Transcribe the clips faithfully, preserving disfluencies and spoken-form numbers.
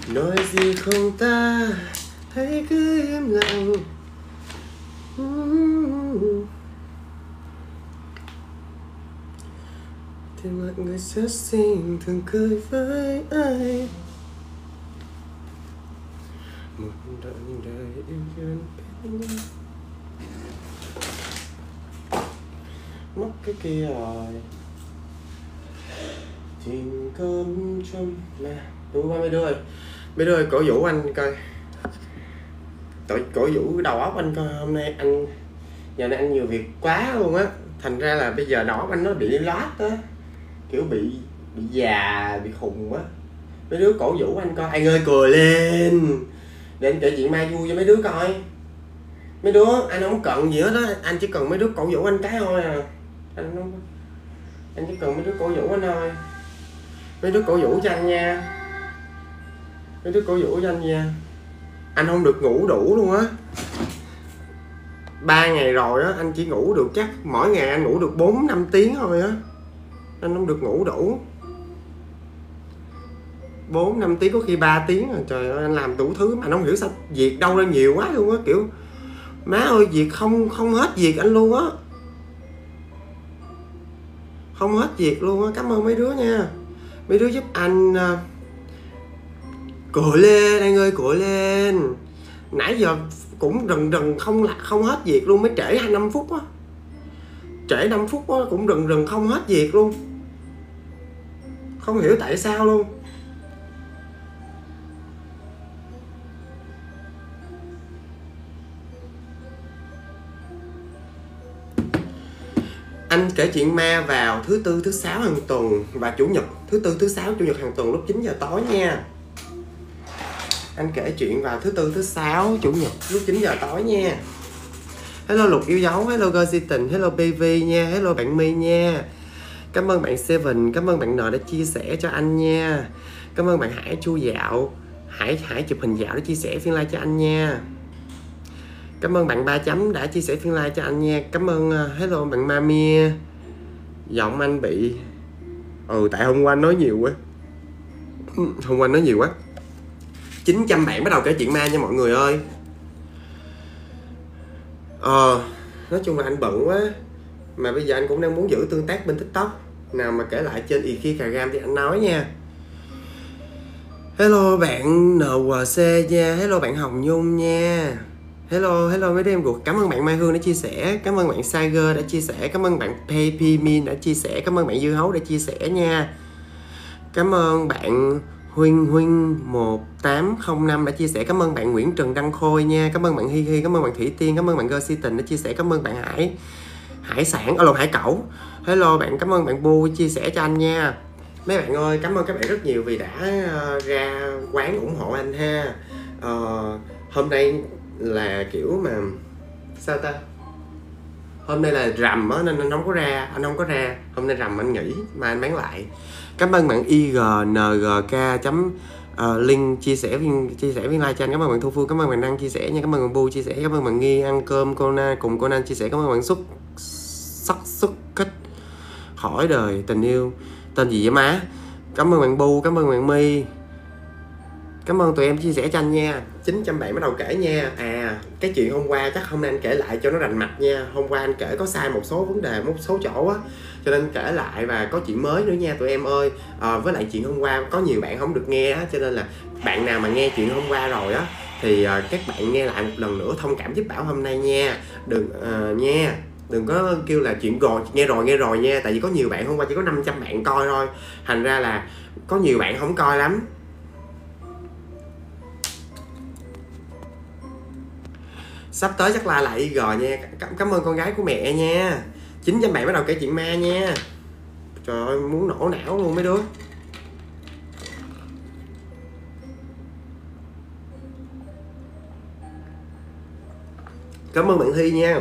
Nói gì không ta, hãy cứ im lặng. Thì mặt người rất xinh thường cười với ai. Một đoạn đời yêu duyên bên nhau. Mất cái kia rồi. Chim cơm trong mà đúng không mấy đứa ơi? Mấy đứa ơi, cổ vũ anh coi. Tội cổ vũ đầu óc anh coi. Hôm nay anh giờ này anh nhiều việc quá luôn á, thành ra là bây giờ đầu óc anh nó bị lót á, kiểu bị bị già, bị khùng á. Mấy đứa cổ vũ anh coi. Anh ơi cười lên để anh kể chuyện ma vui cho mấy đứa coi. Mấy đứa anh không cần gì hết á, anh chỉ cần mấy đứa cổ vũ anh cái thôi à. Anh không, anh chỉ cần mấy đứa cổ vũ anh thôi. Mấy đứa cổ vũ cho anh nha. Mấy đứa cổ vũ cho anh nha. Anh không được ngủ đủ luôn á. Ba ngày rồi á, anh chỉ ngủ được chắc mỗi ngày anh ngủ được bốn năm tiếng thôi á. Anh không được ngủ đủ. Bốn năm tiếng, có khi ba tiếng rồi. Trời ơi, anh làm đủ thứ mà anh không hiểu sao việc đâu ra nhiều quá luôn á. Kiểu má ơi, việc không không hết việc anh luôn á. Không hết việc luôn á. Cảm ơn mấy đứa nha. Mấy đứa giúp anh uh, cười lên anh ơi, cười lên. Nãy giờ cũng rần rần không không hết việc luôn, mới trễ hai năm phút á. Trễ năm phút á, cũng rần rần không hết việc luôn. Không hiểu tại sao luôn. Anh kể chuyện ma vào thứ tư, thứ sáu hàng tuần và chủ nhật. Thứ tư, thứ sáu, chủ nhật hàng tuần lúc chín giờ tối nha. Anh kể chuyện vào thứ tư, thứ sáu, chủ nhật lúc chín giờ tối nha. Hello Lục yêu dấu, hello Gositin, hello Baby nha, hello bạn My nha. Cảm ơn bạn Seven, cảm ơn bạn N đã chia sẻ cho anh nha. Cảm ơn bạn Hải Chu Dạo, Hải Hải chụp hình dạo để chia sẻ phiên live cho anh nha. Cảm ơn bạn Ba Chấm đã chia sẻ phiên live cho anh nha. Cảm ơn uh, hello bạn Mamia. Giọng anh bị ừ tại hôm qua anh nói nhiều quá. Hôm qua anh nói nhiều quá. chín trăm bạn bắt đầu kể chuyện ma nha mọi người ơi. Ờ nói chung là anh bận quá, mà bây giờ anh cũng đang muốn giữ tương tác bên TikTok. Nào mà kể lại trên Instagram thì anh nói nha. Hello bạn en quy xê nha, hello bạn Hồng Nhung nha. Hello, hello mấy đứa em ruột. Cảm ơn bạn Mai Hương đã chia sẻ. Cảm ơn bạn Sager đã chia sẻ. Cảm ơn bạn Pepi Min đã chia sẻ. Cảm ơn bạn Dư Hấu đã chia sẻ nha. Cảm ơn bạn Huynh Huynh một tám không năm đã chia sẻ. Cảm ơn bạn Nguyễn Trần Đăng Khôi nha. Cảm ơn bạn Hi Hi. Cảm ơn bạn Thủy Tiên. Cảm ơn bạn Gositin đã chia sẻ. Cảm ơn bạn Hải Hải sản, ở lộn Hải Cẩu. Hello bạn, cảm ơn bạn Bu chia sẻ cho anh nha. Mấy bạn ơi, cảm ơn các bạn rất nhiều vì đã uh, ra quán ủng hộ anh ha. uh, Hôm nay là kiểu mà sao ta, hôm nay là rằm á nên anh không có ra, anh không có ra. Hôm nay rằm anh nghỉ mà anh bán lại. Cảm ơn bạn i giê en giê ca chấm uh, link chia sẻ viên chia sẻ viên like cho anh. Cảm ơn bạn Thu Phương, cảm ơn bạn Đăng chia sẻ nha. Cảm ơn bạn Bu chia sẻ. Cảm ơn bạn Nghi ăn cơm Conan cùng Conan chia sẻ. Cảm ơn bạn Xuất sắc xuất kích hỏi đời tình yêu tên gì vậy má. Cảm ơn bạn Bu, cảm ơn bạn My. Cảm ơn tụi em chia sẻ cho anh nha. chín trăm bạn bắt đầu kể nha. À cái chuyện hôm qua chắc hôm nay anh kể lại cho nó rành mạch nha. Hôm qua anh kể có sai một số vấn đề, một số chỗ á, cho nên kể lại và có chuyện mới nữa nha tụi em ơi. À, với lại chuyện hôm qua có nhiều bạn không được nghe á, cho nên là bạn nào mà nghe chuyện hôm qua rồi á thì uh, các bạn nghe lại một lần nữa, thông cảm giúp Bảo hôm nay nha. Đừng uh, nha, đừng có kêu là chuyện rồi nghe rồi nghe rồi nha. Tại vì có nhiều bạn hôm qua chỉ có năm trăm bạn coi thôi, thành ra là có nhiều bạn không coi lắm. Sắp tới chắc là lại i giê nha. Cảm, cảm ơn con gái của mẹ nha. chín trăm bạn bắt đầu kể chuyện ma nha. Trời ơi muốn nổ não luôn mấy đứa. Cảm ơn bạn Hy nha.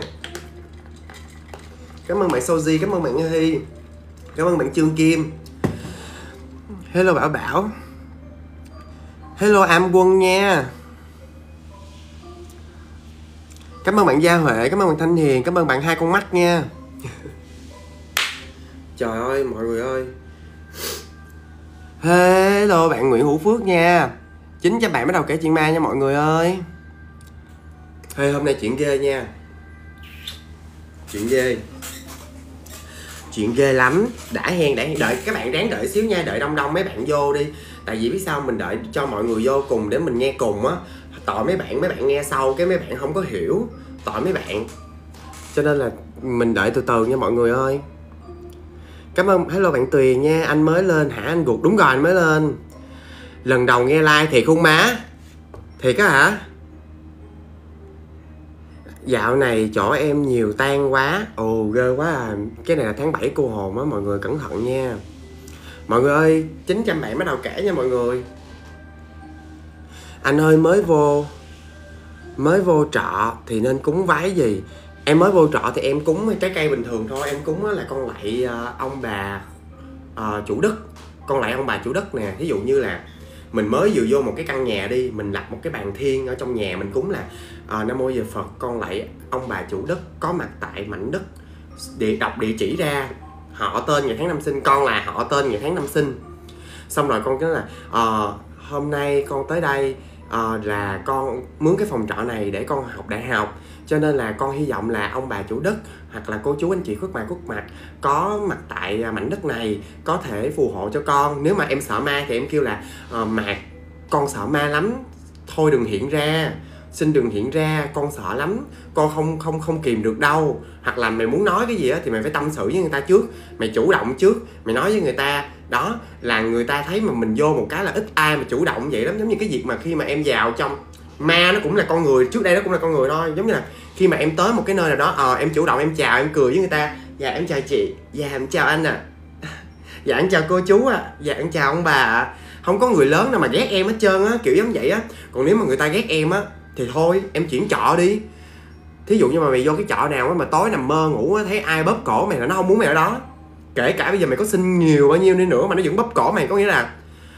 Cảm ơn bạn Soji, cảm ơn bạn Hy. Cảm ơn bạn Trương Kim. Hello Bảo Bảo. Hello Am Quân nha. Cảm ơn bạn Gia Huệ, cảm ơn bạn Thanh Hiền, cảm ơn bạn Hai Con Mắt nha. Trời ơi mọi người ơi. Hello bạn Nguyễn Hữu Phước nha. chín trăm bạn bắt đầu kể chuyện ma nha mọi người ơi. Hey, hôm nay chuyện ghê nha. Chuyện ghê. Chuyện ghê lắm. Đã hen, đã hen. Đợi các bạn ráng đợi xíu nha. Đợi đông đông mấy bạn vô đi. Tại vì biết sao mình đợi cho mọi người vô cùng để mình nghe cùng á. Tội mấy bạn, mấy bạn nghe sau cái mấy bạn không có hiểu. Tội mấy bạn. Cho nên là mình đợi từ từ nha mọi người ơi. Cảm ơn, hello bạn Tuyền nha. Anh mới lên hả anh Guột? Đúng rồi, anh mới lên. Lần đầu nghe like thiệt không má? Thiệt á hả? Dạo này chỗ em nhiều tan quá. Ồ ghê quá à. Cái này là tháng bảy cô hồn á, mọi người cẩn thận nha. Mọi người ơi, chín trăm bạn bắt đầu kể nha mọi người. Anh ơi mới vô Mới vô trọ thì nên cúng vái gì? Em mới vô trọ thì em cúng trái cây bình thường thôi. Em cúng là con lạy uh, ông bà uh, chủ đất. Con lạy ông bà chủ đất nè. Ví dụ như là mình mới vừa vô một cái căn nhà đi, mình lập một cái bàn thiên ở trong nhà, mình cúng là uh, Nam Mô Giờ Phật, con lạy ông bà chủ đất có mặt tại mảnh đất, địa, đọc địa chỉ ra, họ tên ngày tháng năm sinh, con là họ tên ngày tháng năm sinh. Xong rồi con nói là uh, hôm nay con tới đây uh, là con mướn cái phòng trọ này để con học đại học, cho nên là con hy vọng là ông bà chủ đất hoặc là cô chú anh chị khuất mặt khuất mặt có mặt tại mảnh đất này có thể phù hộ cho con. Nếu mà em sợ ma thì em kêu là uh, Mạc, con sợ ma lắm, thôi đừng hiện ra, xin đừng hiện ra, con sợ lắm, con không không không kìm được đâu. Hoặc là mày muốn nói cái gì á thì mày phải tâm sự với người ta trước, mày chủ động trước, mày nói với người ta. Đó là người ta thấy mà mình vô một cái là ít ai mà chủ động vậy lắm. Giống như cái việc mà khi mà em vào trong ma, nó cũng là con người, trước đây nó cũng là con người thôi. Giống như là khi mà em tới một cái nơi nào đó, ờ à, em chủ động em chào, em cười với người ta. Dạ em chào chị, dạ em chào anh à, dạ em chào cô chú à, dạ em chào ông bà à. Không có người lớn nào mà ghét em hết trơn á, kiểu giống vậy á. Còn nếu mà người ta ghét em á thì thôi em chuyển trọ đi. Thí dụ như mà mày vô cái trọ nào á mà tối nằm mơ ngủ á, thấy ai bóp cổ mày là nó không muốn mày ở đó. Kể cả bây giờ mày có xin nhiều bao nhiêu đi nữa mà nó vẫn bóp cổ mày, có nghĩa là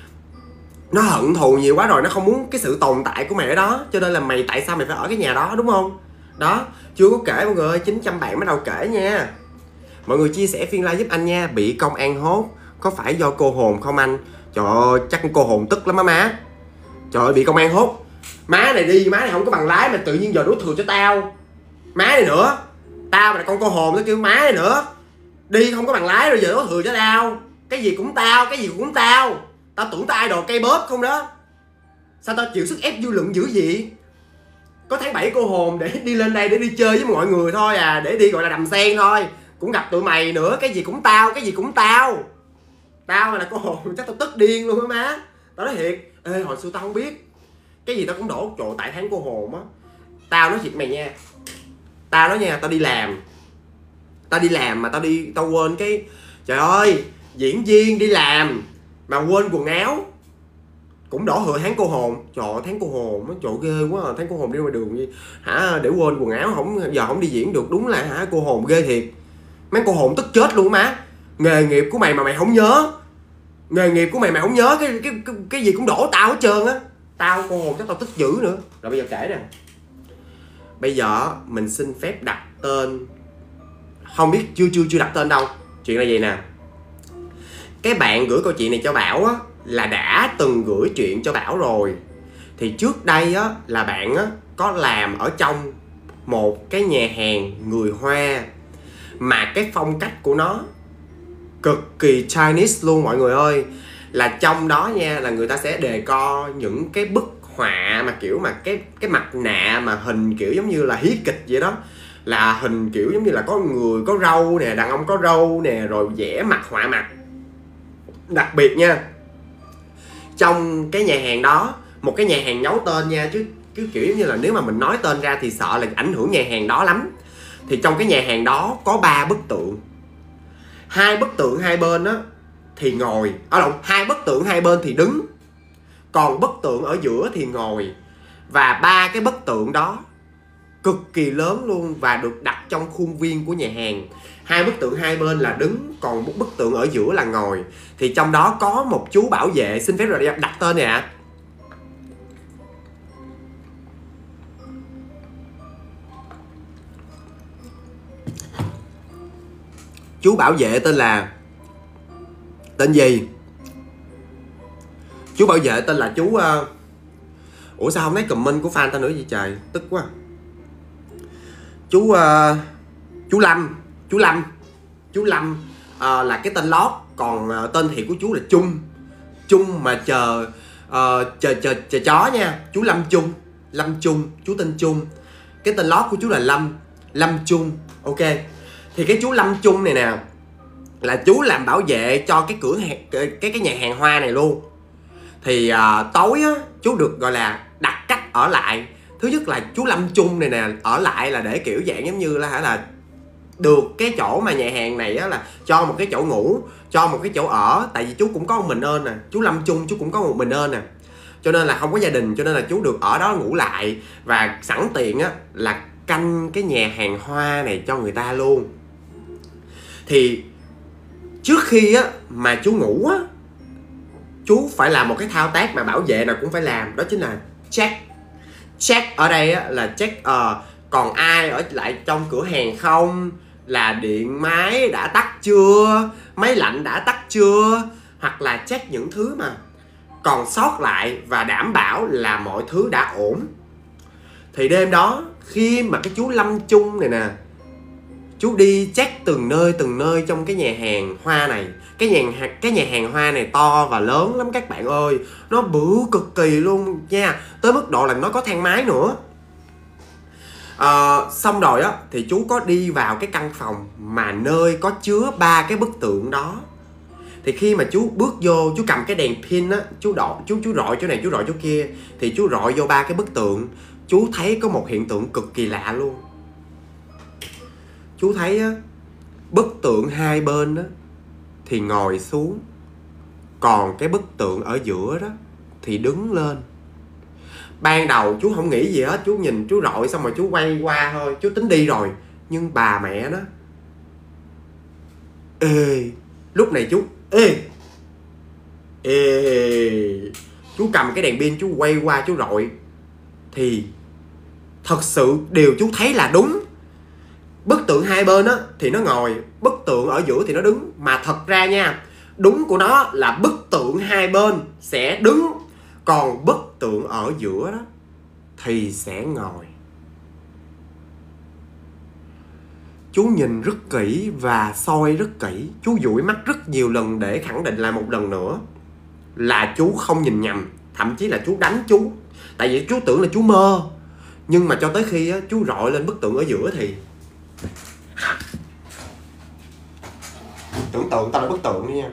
nó hận thù nhiều quá rồi, nó không muốn cái sự tồn tại của mày ở đó. Cho nên là mày tại sao mày phải ở cái nhà đó, đúng không? Đó, chưa có kể mọi người ơi, chín trăm bạn bắt đầu kể nha. Mọi người chia sẻ phiên live giúp anh nha. Bị công an hốt có phải do cô hồn không anh? Trời ơi, chắc cô hồn tức lắm á má. Trời ơi, bị công an hốt. Má này đi, má này không có bằng lái mà tự nhiên giờ đổ thừa cho tao. Má này nữa, tao mà là con cô hồn nó kêu má này nữa. Đi không có bằng lái rồi giờ đổ thừa cho tao. Cái gì cũng tao, cái gì cũng tao. Tao tưởng tao idol cây bóp không đó. Sao tao chịu sức ép dư luận dữ gì? Có tháng bảy cô hồn để đi lên đây để đi chơi với mọi người thôi à, để đi gọi là đầm sen thôi. Cũng gặp tụi mày nữa, cái gì cũng tao, cái gì cũng tao. Tao mà là cô hồn chắc tao tức điên luôn á má. Tao nói thiệt, ê hồi xưa tao không biết. Cái gì tao cũng đổ trội tại tháng cô hồn á. Tao nói thiệt mày nha. Tao nói nha, tao đi làm. Tao đi làm mà tao đi, tao quên cái. Trời ơi, diễn viên đi làm mà quên quần áo cũng đổ thừa tháng cô hồn. Trời ơi, tháng cô hồn á, trời ghê quá à. Tháng cô hồn đi ngoài đường gì hả, để quên quần áo không, giờ không đi diễn được. Đúng là hả, cô hồn ghê thiệt. Mấy cô hồn tức chết luôn má. Nghề nghiệp của mày mà mày không nhớ, nghề nghiệp của mày mày không nhớ cái cái cái, cái gì cũng đổ tao hết trơn á. Tao cô hồn chắc tao tức dữ nữa. Rồi bây giờ kể nè. Bây giờ mình xin phép đặt tên. Không biết, chưa chưa chưa đặt tên đâu. Chuyện là gì nè. Cái bạn gửi câu chuyện này cho Bảo á là đã từng gửi chuyện cho Bảo rồi. Thì trước đây á là bạn á có làm ở trong một cái nhà hàng người Hoa mà cái phong cách của nó cực kỳ Chinese luôn mọi người ơi. Là trong đó nha là người ta sẽ đề co những cái bức họa mà kiểu mà cái cái mặt nạ mà hình kiểu giống như là hí kịch vậy đó. Là hình kiểu giống như là có người có râu nè, đàn ông có râu nè, rồi vẽ mặt họa mặt. Đặc biệt nha, trong cái nhà hàng đó, một cái nhà hàng giấu tên nha, chứ cứ kiểu như là nếu mà mình nói tên ra thì sợ là ảnh hưởng nhà hàng đó lắm. Thì trong cái nhà hàng đó có ba bức tượng. Hai bức tượng hai bên á thì ngồi, ở đâu hai bức tượng hai bên thì đứng, còn bức tượng ở giữa thì ngồi. Và ba cái bức tượng đó cực kỳ lớn luôn và được đặt trong khuôn viên của nhà hàng. Hai bức tượng hai bên là đứng, còn một bức tượng ở giữa là ngồi. Thì trong đó có một chú bảo vệ, xin phép rồi đặt tên nè ạ. Chú bảo vệ tên là tên gì? Chú bảo vệ tên là chú uh, Ủa sao không thấy comment của fan tao nữa vậy trời, tức quá. Chú uh, chú Lâm, chú Lâm, chú Lâm uh, là cái tên lót, còn uh, tên thiệt của chú là Trung. Trung mà chờ uh, chờ chờ chờ chó nha, chú Lâm Trung, Lâm Trung, chú tên Trung. Cái tên lót của chú là Lâm, Lâm Trung, ok. Thì cái chú Lâm Trung này nè là chú làm bảo vệ cho cái cửa hàng, cái cái nhà hàng hoa này luôn. Thì uh, tối á, chú được gọi là đặt cách ở lại. Thứ nhất là chú Lâm Trung này nè ở lại là để kiểu dạng giống như là hả là được cái chỗ mà nhà hàng này á là cho một cái chỗ ngủ, cho một cái chỗ ở. Tại vì chú cũng có một mình ơn nè, chú Lâm Trung chú cũng có một mình ơn nè, cho nên là không có gia đình, cho nên là chú được ở đó ngủ lại. Và sẵn tiện á là canh cái nhà hàng hoa này cho người ta luôn. Thì trước khi á mà chú ngủ á, chú phải làm một cái thao tác mà bảo vệ nào cũng phải làm, đó chính là check. Check ở đây á là check uh, còn ai ở lại trong cửa hàng không, là điện máy đã tắt chưa, máy lạnh đã tắt chưa, hoặc là check những thứ mà còn sót lại và đảm bảo là mọi thứ đã ổn. Thì đêm đó khi mà cái chú Lâm Trung này nè, chú đi check từng nơi từng nơi trong cái nhà hàng hoa này. Cái nhà, cái nhà hàng hoa này to và lớn lắm các bạn ơi, nó bự cực kỳ luôn nha, tới mức độ là nó có thang máy nữa. à, Xong rồi á thì chú có đi vào cái căn phòng mà nơi có chứa ba cái bức tượng đó. Thì khi mà chú bước vô, chú cầm cái đèn pin á, chú đọ, chú chú rọi chỗ này, chú rọi chỗ kia, thì chú rọi vô ba cái bức tượng. Chú thấy có một hiện tượng cực kỳ lạ luôn. Chú thấy á, bức tượng hai bên á thì ngồi xuống, còn cái bức tượng ở giữa đó thì đứng lên. Ban đầu chú không nghĩ gì hết, chú nhìn chú rọi xong rồi chú quay qua thôi, chú tính đi rồi. Nhưng bà mẹ nó ê, lúc này chú ê ê chú cầm cái đèn pin chú quay qua chú rọi, thì thật sự điều chú thấy là đúng. Bức tượng hai bên á thì nó ngồi, bức tượng ở giữa thì nó đứng. Mà thật ra nha, đúng của nó là bức tượng hai bên sẽ đứng, còn bức tượng ở giữa đó thì sẽ ngồi. Chú nhìn rất kỹ và soi rất kỹ. Chú dụi mắt rất nhiều lần để khẳng định lại một lần nữa là chú không nhìn nhầm. Thậm chí là chú đánh chú, tại vì chú tưởng là chú mơ. Nhưng mà cho tới khi á, chú rọi lên bức tượng ở giữa thì tưởng tượng tao là bức tượng đi nha.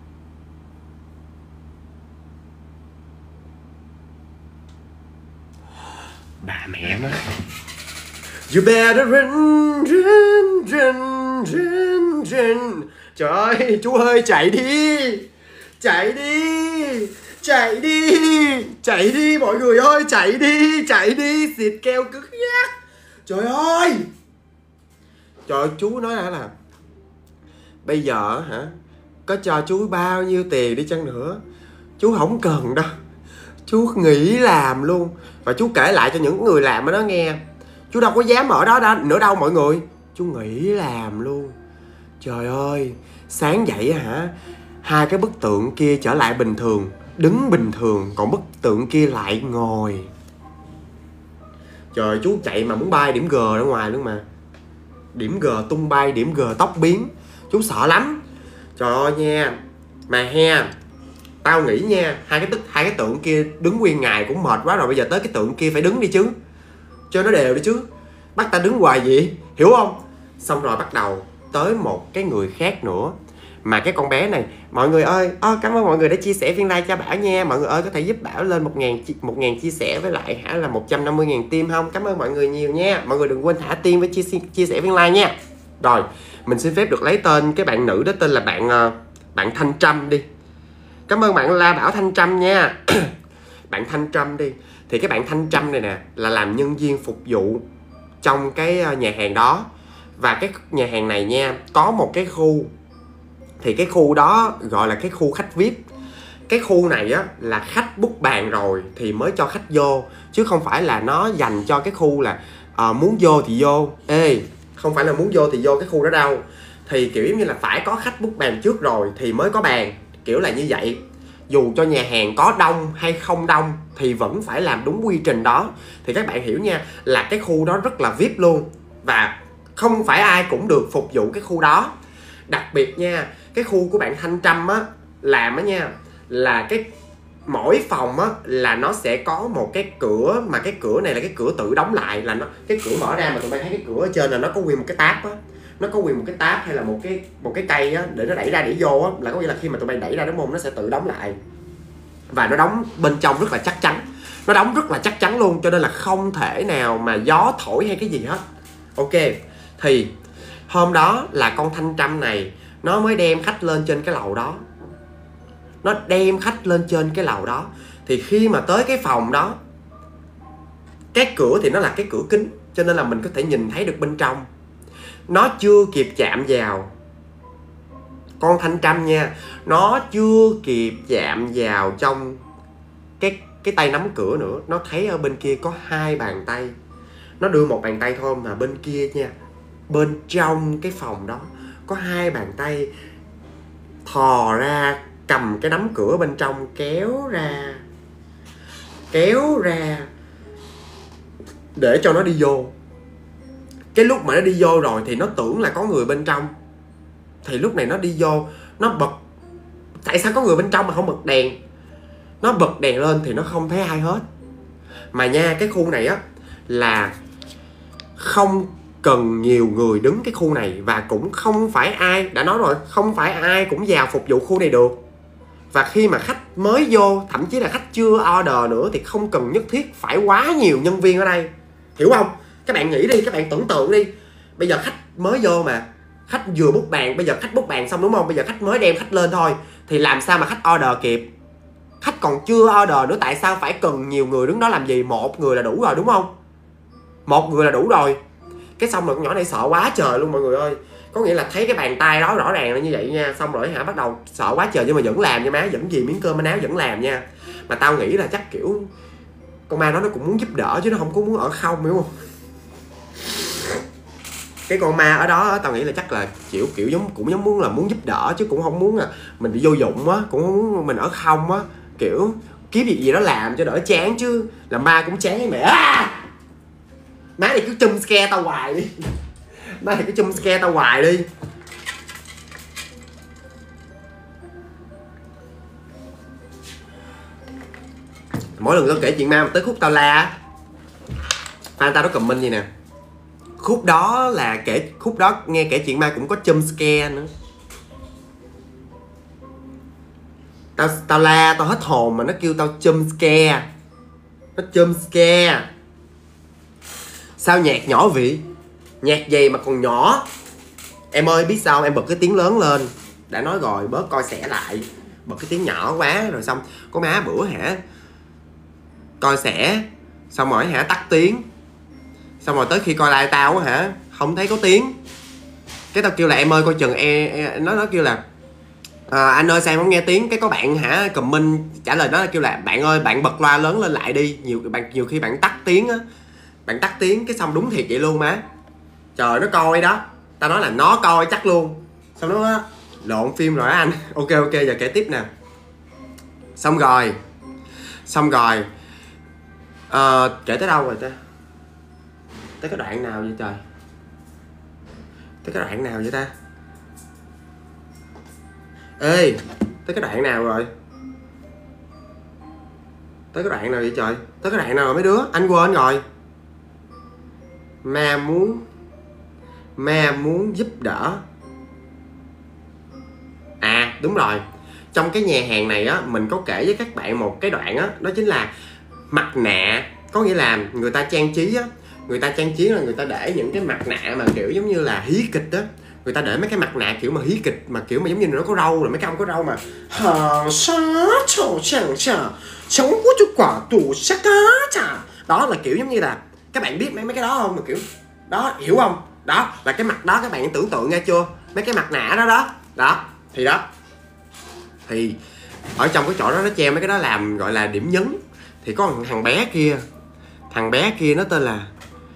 Bà mẹ nó You better run, run, run, run, run. Trời ơi, chú ơi chạy đi, chạy đi, chạy đi, chạy đi mọi người ơi, chạy đi, chạy đi, xịt keo cứng nhắc. Trời ơi. Trời ơi, chú nói là, là bây giờ hả, có cho chú bao nhiêu tiền đi chăng nữa, chú không cần đâu, chú nghỉ làm luôn. Và chú kể lại cho những người làm ở đó nghe. Chú đâu có dám ở đó, đó nữa đâu mọi người. Chú nghỉ làm luôn. Trời ơi, sáng dậy hả, hai cái bức tượng kia trở lại bình thường, đứng bình thường, còn bức tượng kia lại ngồi. Trời, chú chạy mà muốn bay điểm G ra ngoài luôn mà. Điểm G tung bay, điểm G tóc biến. Chú sợ lắm. Trời ơi nha. Mà he, tao nghĩ nha, hai cái tức hai cái tượng kia đứng nguyên ngày cũng mệt quá rồi, bây giờ tới cái tượng kia phải đứng đi chứ, cho nó đều đi chứ. Bắt ta đứng hoài vậy, hiểu không? Xong rồi bắt đầu tới một cái người khác nữa. Mà cái con bé này, mọi người ơi, oh, cảm ơn mọi người đã chia sẻ phiên like cho Bảo nha. Mọi người ơi, có thể giúp Bảo lên một ngàn, một ngàn chia sẻ với lại hả là một trăm năm mươi ngàn tim không? Cảm ơn mọi người nhiều nha. Mọi người đừng quên thả tim với chia, chia sẻ phiên like nha. Rồi, mình xin phép được lấy tên cái bạn nữ đó, tên là bạn bạn Thanh Trâm đi. Cảm ơn bạn La Bảo Thanh Trâm nha. Bạn Thanh Trâm đi. Thì cái bạn Thanh Trâm này nè là làm nhân viên phục vụ trong cái nhà hàng đó. Và cái nhà hàng này nha, có một cái khu. Thì cái khu đó gọi là cái khu khách vi ai pi. Cái khu này á là khách book bàn rồi thì mới cho khách vô, chứ không phải là nó dành cho cái khu là uh, muốn vô thì vô. Ê, không phải là muốn vô thì vô cái khu đó đâu. Thì kiểu như là phải có khách book bàn trước rồi thì mới có bàn, kiểu là như vậy. dù cho nhà hàng có đông hay không đông thì vẫn phải làm đúng quy trình đó. Thì các bạn hiểu nha, là cái khu đó rất là vi ai pi luôn, và không phải ai cũng được phục vụ cái khu đó. Đặc biệt nha, cái khu của bạn Thanh Trâm á làm á nha, là cái mỗi phòng á là nó sẽ có một cái cửa, mà cái cửa này là cái cửa tự đóng lại, là nó cái cửa mở ra mà tụi bay thấy cái cửa ở trên là nó có nguyên một cái táp á, nó có nguyên một cái táp hay là một cái một cái cây á để nó đẩy ra đẩy vô á, là có nghĩa là khi mà tụi bay đẩy ra đúng không, nó sẽ tự đóng lại, và nó đóng bên trong rất là chắc chắn, nó đóng rất là chắc chắn luôn, cho nên là không thể nào mà gió thổi hay cái gì hết. Ok, thì hôm đó là con Thanh Trâm này nó mới đem khách lên trên cái lầu đó, nó đem khách lên trên cái lầu đó. Thì khi mà tới cái phòng đó, cái cửa thì nó là cái cửa kính, cho nên là mình có thể nhìn thấy được bên trong. Nó chưa kịp chạm vào, con Thanh Trâm nha, nó chưa kịp chạm vào trong cái cái tay nắm cửa nữa, nó thấy ở bên kia có hai bàn tay. Nó đưa một bàn tay thôi mà bên kia nha, bên trong cái phòng đó có hai bàn tay thò ra cầm cái nắm cửa bên trong, kéo ra kéo ra để cho nó đi vô. Cái lúc mà nó đi vô rồi thì nó tưởng là có người bên trong, thì lúc này nó đi vô, nó bật, tại sao có người bên trong mà không bật đèn? Nó bật đèn lên thì nó không thấy ai hết. Mà nha, cái khu này á là không cần nhiều người đứng cái khu này, và cũng không phải ai, đã nói rồi, không phải ai cũng vào phục vụ khu này được. Và khi mà khách mới vô, thậm chí là khách chưa order nữa, thì không cần nhất thiết phải quá nhiều nhân viên ở đây, hiểu không? Các bạn nghĩ đi, các bạn tưởng tượng đi, bây giờ khách mới vô mà, khách vừa book bàn, bây giờ khách book bàn xong đúng không, bây giờ khách mới đem khách lên thôi, thì làm sao mà khách order kịp? Khách còn chưa order nữa, tại sao phải cần nhiều người đứng đó làm gì? Một người là đủ rồi đúng không? Một người là đủ rồi. Cái xong rồi con nhỏ này sợ quá trời luôn mọi người ơi. Có nghĩa là thấy cái bàn tay đó rõ ràng là như vậy nha. Xong rồi hả, bắt đầu sợ quá trời, nhưng mà vẫn làm nha má, vẫn vì miếng cơm manh áo vẫn làm nha. Mà tao nghĩ là chắc kiểu con ma đó nó cũng muốn giúp đỡ chứ nó không có muốn ở không, hiểu không? Cái con ma ở đó tao nghĩ là chắc là kiểu kiểu giống cũng giống muốn là muốn giúp đỡ, chứ cũng không muốn là mình bị vô dụng á, cũng không muốn mình ở không á, kiểu kiếm việc gì đó làm cho đỡ chán, chứ làm ma cũng chán với mẹ. À! Má này cứ chum scare tao hoài đi. Má này cứ chum scare tao hoài đi. Mỗi lần tao kể chuyện ma mà tới khúc tao la, fan tao nó comment gì nè, khúc đó là kể khúc đó nghe kể chuyện ma cũng có chum scare nữa. Tao tao la tao hết hồn mà nó kêu tao chum scare, nó chum scare. Sao nhạc nhỏ vậy? Nhạc gì mà còn nhỏ? Em ơi biết sao, em bật cái tiếng lớn lên, đã nói rồi bớt coi xẻ lại, bật cái tiếng nhỏ quá. Rồi xong có má bữa hả coi xẻ, xong rồi hả tắt tiếng, xong rồi tới khi coi live tao á hả không thấy có tiếng, cái tao kêu là em ơi coi chừng e, e nó nó kêu là à, anh ơi sao em không nghe tiếng, cái có bạn hả comment trả lời nó kêu là bạn ơi bạn bật loa lớn lên lại đi, nhiều bạn nhiều khi bạn tắt tiếng á, bạn tắt tiếng. Cái xong đúng thiệt vậy luôn má, trời nó coi đó, tao nói là nó coi chắc luôn. Xong nó lộn phim rồi á anh. Ok ok giờ kể tiếp nè. Xong rồi xong rồi à, kể tới đâu rồi ta, tới cái đoạn nào vậy trời, tới cái đoạn nào vậy ta, ê tới cái đoạn nào rồi, tới cái đoạn nào vậy trời, tới cái đoạn nào rồi mấy đứa, anh quên rồi. Ma muốn ma muốn giúp đỡ. À đúng rồi, trong cái nhà hàng này á mình có kể với các bạn một cái đoạn á, đó, đó chính là mặt nạ. Có nghĩa là người ta trang trí á, người ta trang trí là người ta để những cái mặt nạ mà kiểu giống như là hí kịch á, người ta để mấy cái mặt nạ kiểu mà hí kịch mà kiểu mà giống như nó có râu, rồi mấy cái ông có râu mà sống của chú quả tù sắc á, đó là kiểu giống như là các bạn biết mấy mấy cái đó không, mà kiểu đó hiểu không, đó là cái mặt đó, các bạn tưởng tượng nghe chưa, mấy cái mặt nạ đó đó đó thì đó thì ở trong cái chỗ đó nó treo mấy cái đó làm gọi là điểm nhấn. Thì có thằng bé kia, thằng bé kia nó tên là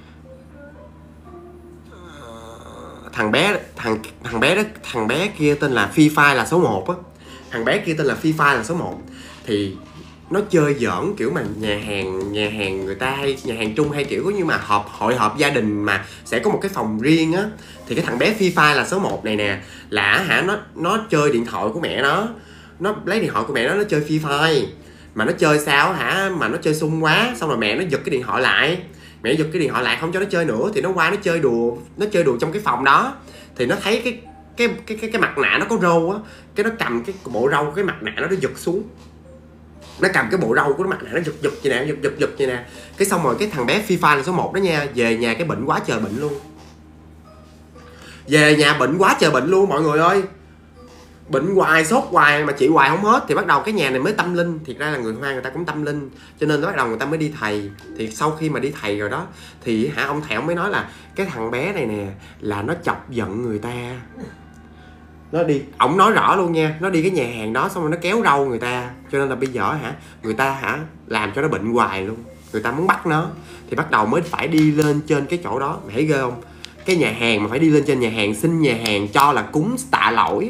thằng bé thằng thằng bé đó thằng bé kia tên là Phi Phai là số một á, thằng bé kia tên là Phi Phai là số một. thì nó chơi giỡn kiểu mà nhà hàng nhà hàng người ta hay nhà hàng Trung hay kiểu như mà họp hội họp gia đình mà sẽ có một cái phòng riêng á, thì cái thằng bé Free Fire là số một này nè là hả nó nó chơi điện thoại của mẹ nó nó lấy điện thoại của mẹ nó nó chơi Free Fire, mà nó chơi sao hả mà nó chơi sung quá, xong rồi mẹ nó giật cái điện thoại lại, mẹ giật cái điện thoại lại không cho nó chơi nữa, thì nó qua nó chơi đùa nó chơi đùa trong cái phòng đó, thì nó thấy cái cái cái cái, cái mặt nạ nó có râu á, cái nó cầm cái bộ râu cái mặt nạ nó nó giật xuống, nó cầm cái bộ râu của nó mặt nạ nó giật giật như nè, giật giật giật như nè, cái xong rồi cái thằng bé Free Fire là số một đó nha, về nhà cái bệnh quá trời bệnh luôn, về nhà bệnh quá trời bệnh luôn mọi người ơi, bệnh hoài sốt hoài mà trị hoài không hết, thì bắt đầu cái nhà này mới tâm linh, thiệt ra là người Hoa người ta cũng tâm linh cho nên bắt đầu người ta mới đi thầy, thì sau khi mà đi thầy rồi đó thì hả ông thầy ông mới nói là cái thằng bé này nè là nó chọc giận người ta, nó đi ổng nói rõ luôn nha, nó đi cái nhà hàng đó xong rồi nó kéo râu người ta, cho nên là bây giờ hả người ta hả làm cho nó bệnh hoài luôn, người ta muốn bắt nó thì bắt đầu mới phải đi lên trên cái chỗ đó, mày thấy ghê không, cái nhà hàng mà phải đi lên trên nhà hàng xin nhà hàng cho là cúng tạ lỗi,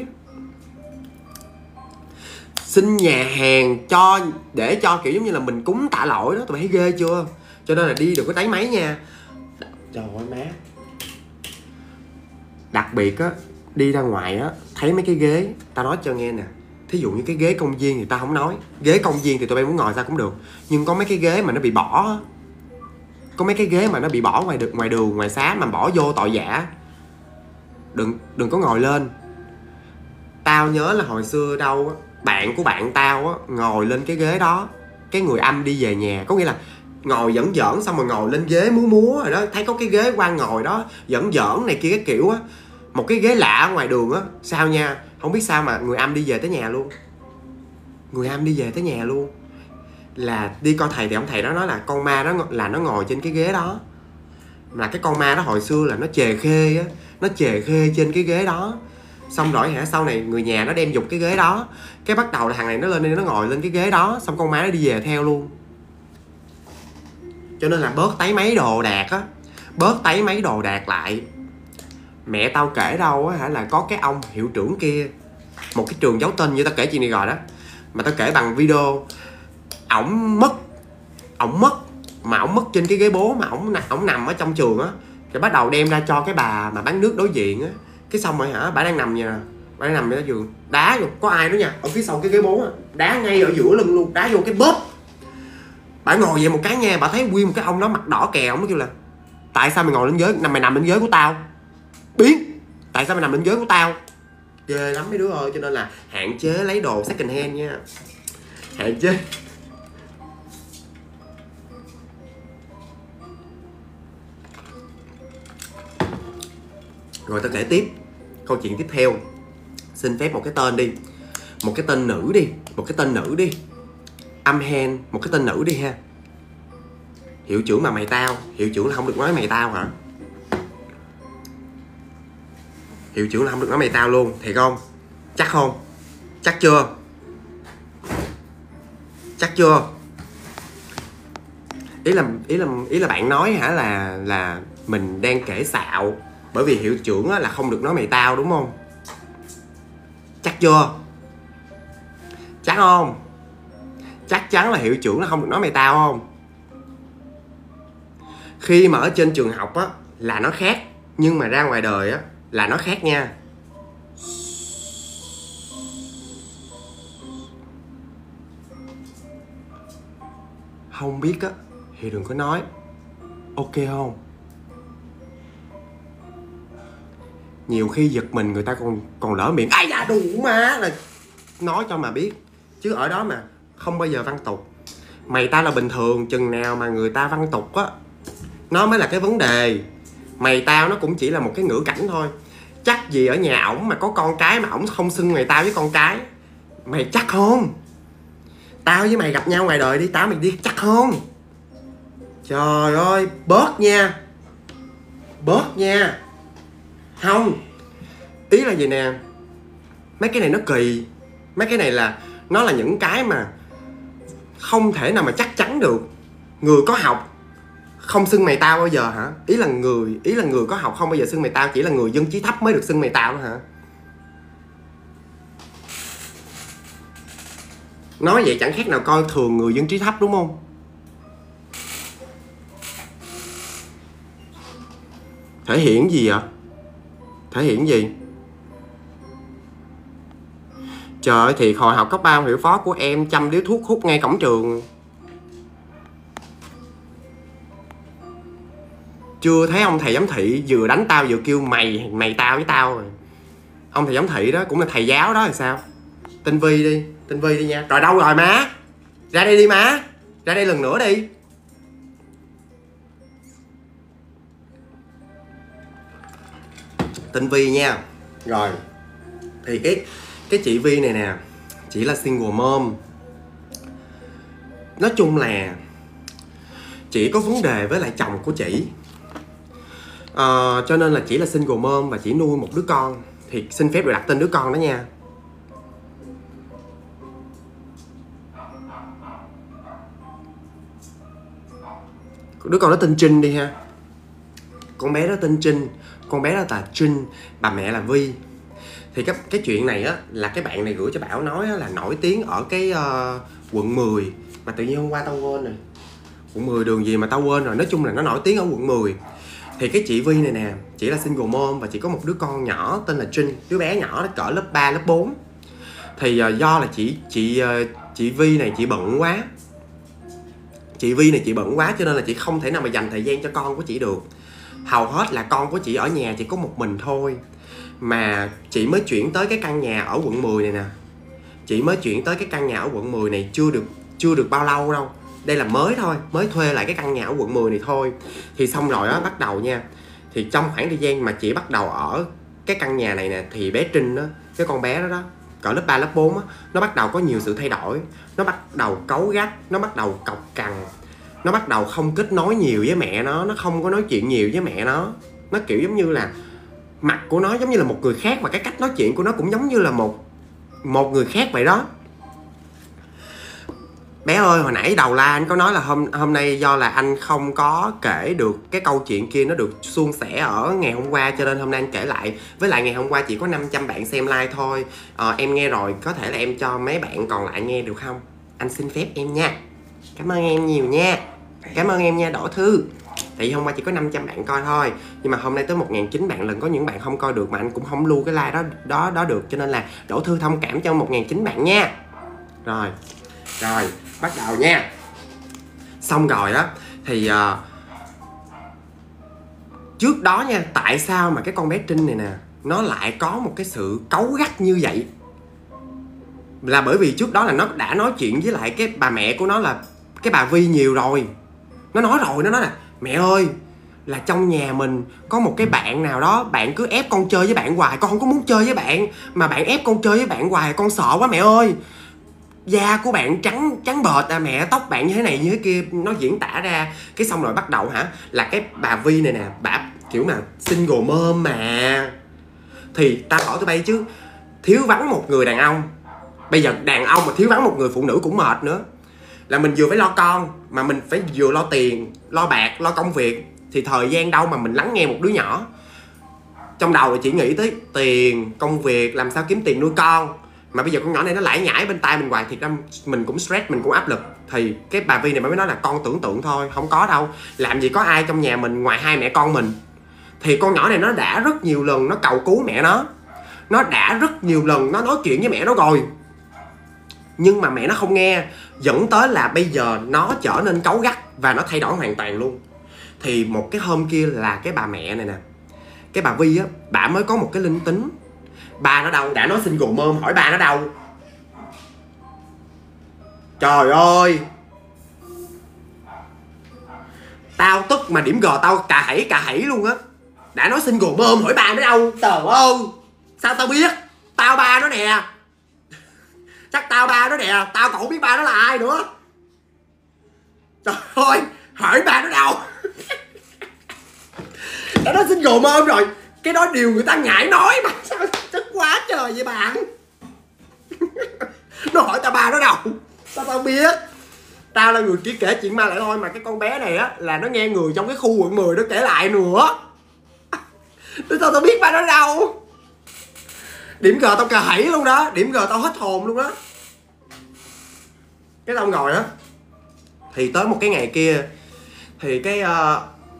xin nhà hàng cho để cho kiểu giống như là mình cúng tạ lỗi đó, tụi mày thấy ghê chưa, cho nên là đi đừng có táy máy nha, trời ơi má. Đặc biệt á đi ra ngoài á thấy mấy cái ghế, tao nói cho nghe nè, thí dụ như cái ghế công viên thì tao không nói, ghế công viên thì tụi bay muốn ngồi ra cũng được, nhưng có mấy cái ghế mà nó bị bỏ á, có mấy cái ghế mà nó bị bỏ ngoài được ngoài đường ngoài xá mà bỏ vô tội vạ, đừng đừng có ngồi lên. Tao nhớ là hồi xưa đâu á, bạn của bạn tao á ngồi lên cái ghế đó, cái người âm đi về nhà, có nghĩa là ngồi giỡn giỡn xong rồi ngồi lên ghế múa múa rồi đó, thấy có cái ghế quan ngồi đó giỡn giỡn này kia cái kiểu á, một cái ghế lạ ngoài đường á, sao nha, không biết sao mà người âm đi về tới nhà luôn, người âm đi về tới nhà luôn, là đi coi thầy thì ông thầy đó nói là con ma đó là nó ngồi trên cái ghế đó, mà cái con ma đó hồi xưa là nó chề khê á, nó chề khê trên cái ghế đó, xong rồi hả sau này người nhà nó đem dục cái ghế đó, cái bắt đầu là thằng này nó lên đây nó ngồi lên cái ghế đó, xong con ma nó đi về theo luôn, cho nên là bớt tấy mấy đồ đạc á, bớt tấy mấy đồ đạc lại. Mẹ tao kể đâu á hả là có cái ông hiệu trưởng kia, một cái trường giấu tên như tao kể chuyện này rồi đó, mà tao kể bằng video, ổng mất ổng mất mà ổng mất trên cái ghế bố, mà ổng ổng nằm ở trong trường á, rồi bắt đầu đem ra cho cái bà mà bán nước đối diện á, cái xong rồi hả bà đang nằm vậy nè, bà đang nằm ở giường đá vô, có ai nữa nha, ở phía sau cái ghế bố á, đá ngay ở giữa lưng luôn, đá vô cái bóp, bà ngồi vậy một cái nha, bà thấy nguyên một cái ông đó mặt đỏ kè, ông mới kêu là tại sao mày ngồi lên ghế, nằm mày nằm lên ghế của tao, biến tại sao mày nằm lên ghế của tao, ghê lắm mấy đứa ơi, cho nên là hạn chế lấy đồ second hand nha, hạn chế. Rồi tao kể tiếp câu chuyện tiếp theo, xin phép một cái tên đi, một cái tên nữ đi, một cái tên nữ đi, âm hen, một cái tên nữ đi ha. Hiệu trưởng mà mày tao, hiệu trưởng là không được nói mày tao hả? Hiệu trưởng là không được nói mày tao luôn, thiệt không? Chắc không? Chắc chưa? Chắc chưa? Ý là ý là ý là bạn nói hả là là mình đang kể xạo, bởi vì hiệu trưởng là không được nói mày tao đúng không? Chắc chưa? Chắc không? Chắc chắn là hiệu trưởng là không được nói mày tao không? Khi mà ở trên trường học á là nó khác, nhưng mà ra ngoài đời á là nó khác nha. Không biết á thì đừng có nói, ok không? Nhiều khi giật mình người ta còn còn lỡ miệng ai da đủ má là nói cho mà biết, chứ ở đó mà không bao giờ văn tục. Mày tao là bình thường, chừng nào mà người ta văn tục á nó mới là cái vấn đề. Mày tao nó cũng chỉ là một cái ngữ cảnh thôi. Chắc gì ở nhà ổng mà có con cái mà ổng không xưng mày tao với con cái. Mày chắc không? Tao với mày gặp nhau ngoài đời đi, tao mày đi chắc không? Trời ơi, bớt nha, bớt nha. Không, ý là gì nè, mấy cái này nó kỳ, mấy cái này là nó là những cái mà không thể nào mà chắc chắn được. Người có học không xưng mày tao bao giờ hả? Ý là người ý là người có học không bao giờ xưng mày tao, chỉ là người dân trí thấp mới được xưng mày tao hả? Nói vậy chẳng khác nào coi thường người dân trí thấp đúng không? Thể hiện gì vậy? Thể hiện gì? Trời ơi, thiệt hồi học cấp ba hiệu phó của em chăm điếu thuốc hút ngay cổng trường. Chưa thấy ông thầy giám thị vừa đánh tao vừa kêu mày mày tao với tao rồi. Ông thầy giám thị đó cũng là thầy giáo đó thì sao? Tinh Vi đi, Tinh Vi đi nha. Rồi đâu rồi má? Ra đây đi má. Ra đây lần nữa đi. Tinh Vi nha. Rồi. Thì cái cái chị Vi này nè, chỉ là single mom. Nói chung là chị có vấn đề với lại chồng của chị. à, Cho nên là chỉ là single mom và chỉ nuôi một đứa con. Thì xin phép được đặt tên đứa con đó nha. Đứa con đó tên Trinh đi ha. Con bé đó tên Trinh. Con bé đó là Trinh. Bà mẹ là Vi. Thì cái, cái chuyện này á là cái bạn này gửi cho Bảo nói á, là nổi tiếng ở cái uh, quận mười. Mà tự nhiên hôm qua tao quên rồi. Quận mười đường gì mà tao quên rồi. Nói chung là nó nổi tiếng ở quận mười. Thì cái chị Vi này nè, chỉ là single mom và chỉ có một đứa con nhỏ tên là Trinh. Đứa bé nhỏ nó cỡ lớp ba, lớp bốn. Thì uh, do là chị chị uh, chị Vi này chị bận quá. Chị Vi này chị bận quá cho nên là chị không thể nào mà dành thời gian cho con của chị được. Hầu hết là con của chị ở nhà chỉ có một mình thôi. Mà chị mới chuyển tới cái căn nhà ở quận mười này nè. Chị mới chuyển tới cái căn nhà ở quận mười này chưa được chưa được bao lâu đâu. Đây là mới thôi, mới thuê lại cái căn nhà ở quận mười này thôi. Thì xong rồi á, bắt đầu nha. Thì trong khoảng thời gian mà chị bắt đầu ở cái căn nhà này nè, thì bé Trinh á, cái con bé đó đó, cỡ lớp ba, lớp bốn á, nó bắt đầu có nhiều sự thay đổi. Nó bắt đầu cáu gắt, nó bắt đầu cọc cằn. Nó bắt đầu không kết nối nhiều với mẹ nó. Nó không có nói chuyện nhiều với mẹ nó. Nó kiểu giống như là mặt của nó giống như là một người khác. Và cái cách nói chuyện của nó cũng giống như là một Một người khác vậy đó. Bé ơi, hồi nãy đầu la anh có nói là hôm hôm nay do là anh không có kể được cái câu chuyện kia nó được suôn sẻ ở ngày hôm qua, cho nên hôm nay anh kể lại. Với lại ngày hôm qua chỉ có năm trăm bạn xem like thôi. à, Em nghe rồi, có thể là em cho mấy bạn còn lại nghe được không? Anh xin phép em nha. Cảm ơn em nhiều nha. Cảm ơn em nha Đỗ Thư. Tại vì hôm qua chỉ có năm trăm bạn coi thôi. Nhưng mà hôm nay tới một nghìn chín trăm bạn lần. Có những bạn không coi được mà anh cũng không lưu cái like đó đó đó được. Cho nên là Đỗ Thư thông cảm cho một nghìn chín trăm bạn nha. Rồi. Rồi, bắt đầu nha. Xong rồi đó. Thì uh, trước đó nha, tại sao mà cái con bé Trinh này nè nó lại có một cái sự cáu gắt như vậy? Là bởi vì trước đó là nó đã nói chuyện với lại cái bà mẹ của nó là cái bà Vi nhiều rồi. Nó nói rồi, nó nói là mẹ ơi, là trong nhà mình có một cái bạn nào đó, bạn cứ ép con chơi với bạn hoài, con không có muốn chơi với bạn. Mà bạn ép con chơi với bạn hoài, con sợ quá mẹ ơi. Da của bạn trắng trắng bệch à mẹ, tóc bạn như thế này như thế kia. Nó diễn tả ra. Cái xong rồi bắt đầu hả, là cái bà Vi này nè, bà kiểu mà single mom mà. Thì ta hỏi tụi bay chứ, thiếu vắng một người đàn ông. Bây giờ đàn ông mà thiếu vắng một người phụ nữ cũng mệt nữa. Là mình vừa phải lo con, mà mình phải vừa lo tiền, lo bạc, lo công việc. Thì thời gian đâu mà mình lắng nghe một đứa nhỏ. Trong đầu là chỉ nghĩ tới tiền, công việc, làm sao kiếm tiền nuôi con. Mà bây giờ con nhỏ này nó lải nhải bên tai mình hoài. Thì mình cũng stress, mình cũng áp lực. Thì cái bà Vi này mới nói là con tưởng tượng thôi. Không có đâu. Làm gì có ai trong nhà mình ngoài hai mẹ con mình. Thì con nhỏ này nó đã rất nhiều lần nó cầu cứu mẹ nó. Nó đã rất nhiều lần nó nói chuyện với mẹ nó rồi. Nhưng mà mẹ nó không nghe. Dẫn tới là bây giờ nó trở nên cáu gắt. Và nó thay đổi hoàn toàn luôn. Thì một cái hôm kia là cái bà mẹ này nè, cái bà Vi á, bà mới có một cái linh tính. Ba nó đâu? Đã nói single mom, hỏi ba nó đâu? Trời ơi, tao tức mà điểm G tao cà hảy cà hảy luôn á. Đã nói single mom, hỏi ba nó đâu? Trời ơi, sao tao biết? Tao ba nó nè. Chắc tao ba nó nè. Tao còn không biết ba nó là ai nữa. Trời ơi, hỏi ba nó đâu? Đã nói single mom rồi. Cái đó điều người ta ngại nói mà. Sao tức quá trời vậy bạn? Nó hỏi tao ba nó đâu? Sao tao biết? Tao là người chỉ kể chuyện ma lại thôi. Mà cái con bé này á là nó nghe người trong cái khu quận mười nó kể lại nữa. Thế sao tao biết ba nó đâu? Điểm G tao cà hảy luôn đó. Điểm G tao hết hồn luôn đó. Cái xong rồi á thì tới một cái ngày kia thì cái uh,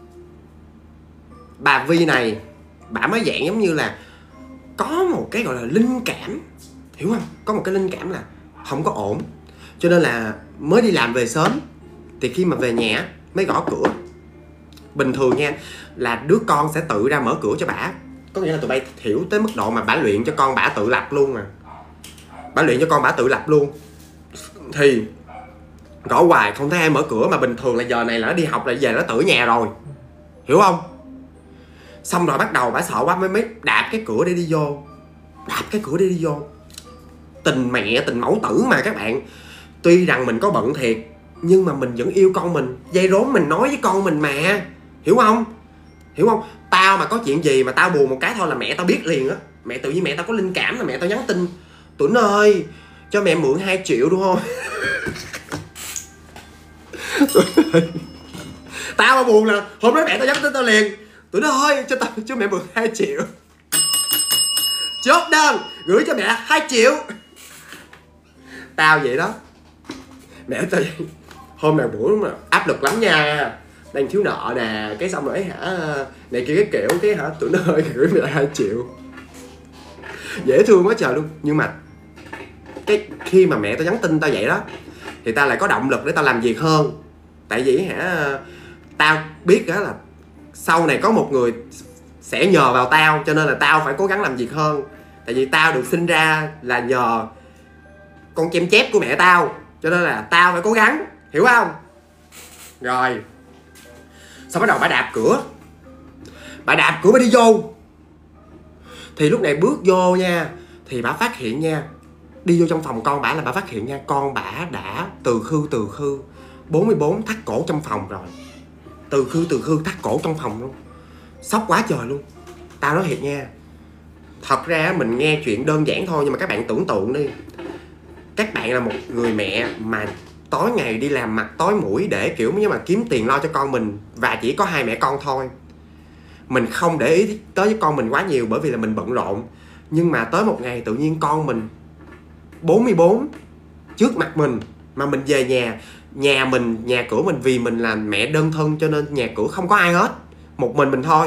bà Vi này bà mới dạng giống như là có một cái gọi là linh cảm, hiểu không? Có một cái linh cảm là không có ổn, cho nên là mới đi làm về sớm. Thì khi mà về nhà mới gõ cửa. Bình thường nha là đứa con sẽ tự ra mở cửa cho bả, có nghĩa là tụi bay hiểu tới mức độ mà bả luyện cho con bả tự lập luôn mà. Bả luyện cho con bả tự lập luôn. Thì gõ hoài không thấy ai mở cửa, mà bình thường là giờ này là nó đi học là về nó tự ở nhà rồi, hiểu không? Xong rồi bắt đầu bả sợ quá mới mới đạp cái cửa để đi vô. Đạp cái cửa để đi vô. Tình mẹ tình mẫu tử mà các bạn. Tuy rằng mình có bận thiệt nhưng mà mình vẫn yêu con mình. Dây rốn mình nói với con mình mà, hiểu không? Hiểu không? Tao mà có chuyện gì mà tao buồn một cái thôi là mẹ tao biết liền á. Mẹ tự nhiên mẹ tao có linh cảm là mẹ tao nhắn tin: Tuấn ơi, cho mẹ mượn hai triệu đúng không? Tao mà buồn là hôm đó mẹ tao nhắn tin tao liền: Tuấn ơi, cho tao cho mẹ mượn hai triệu. Chốt đơn, gửi cho mẹ hai triệu. Tao vậy đó. Mẹ tao hôm nào buổi mà áp lực lắm nha, đang thiếu nợ nè, cái xong rồi hả này kia cái kiểu, cái hả Tuấn ơi gửi mẹ hai triệu. Dễ thương quá trời luôn. Nhưng mà cái khi mà mẹ tao nhắn tin tao vậy đó thì tao lại có động lực để tao làm việc hơn. Tại vì hả tao biết đó là sau này có một người sẽ nhờ vào tao, cho nên là tao phải cố gắng làm việc hơn. Tại vì tao được sinh ra là nhờ con chém chép của mẹ tao, cho nên là tao phải cố gắng, hiểu không? Rồi xong bắt đầu bà đạp cửa. Bà đạp cửa bà đi vô. Thì lúc này bước vô nha, thì bà phát hiện nha, đi vô trong phòng con bả là bà phát hiện nha, con bả đã từ khư từ khư bốn mươi bốn thắt cổ trong phòng rồi. Từ khư từ khư thắt cổ trong phòng luôn. Sốc quá trời luôn. Tao nói thiệt nha, thật ra mình nghe chuyện đơn giản thôi, nhưng mà các bạn tưởng tượng đi, các bạn là một người mẹ mà tối ngày đi làm mặt tối mũi để kiểu như mà kiếm tiền lo cho con mình, và chỉ có hai mẹ con thôi. Mình không để ý tới với con mình quá nhiều bởi vì là mình bận rộn. Nhưng mà tới một ngày tự nhiên con mình bốn mươi bốn trước mặt mình, mà mình về nhà, nhà mình, nhà cửa mình, vì mình là mẹ đơn thân cho nên nhà cửa không có ai hết, một mình mình thôi.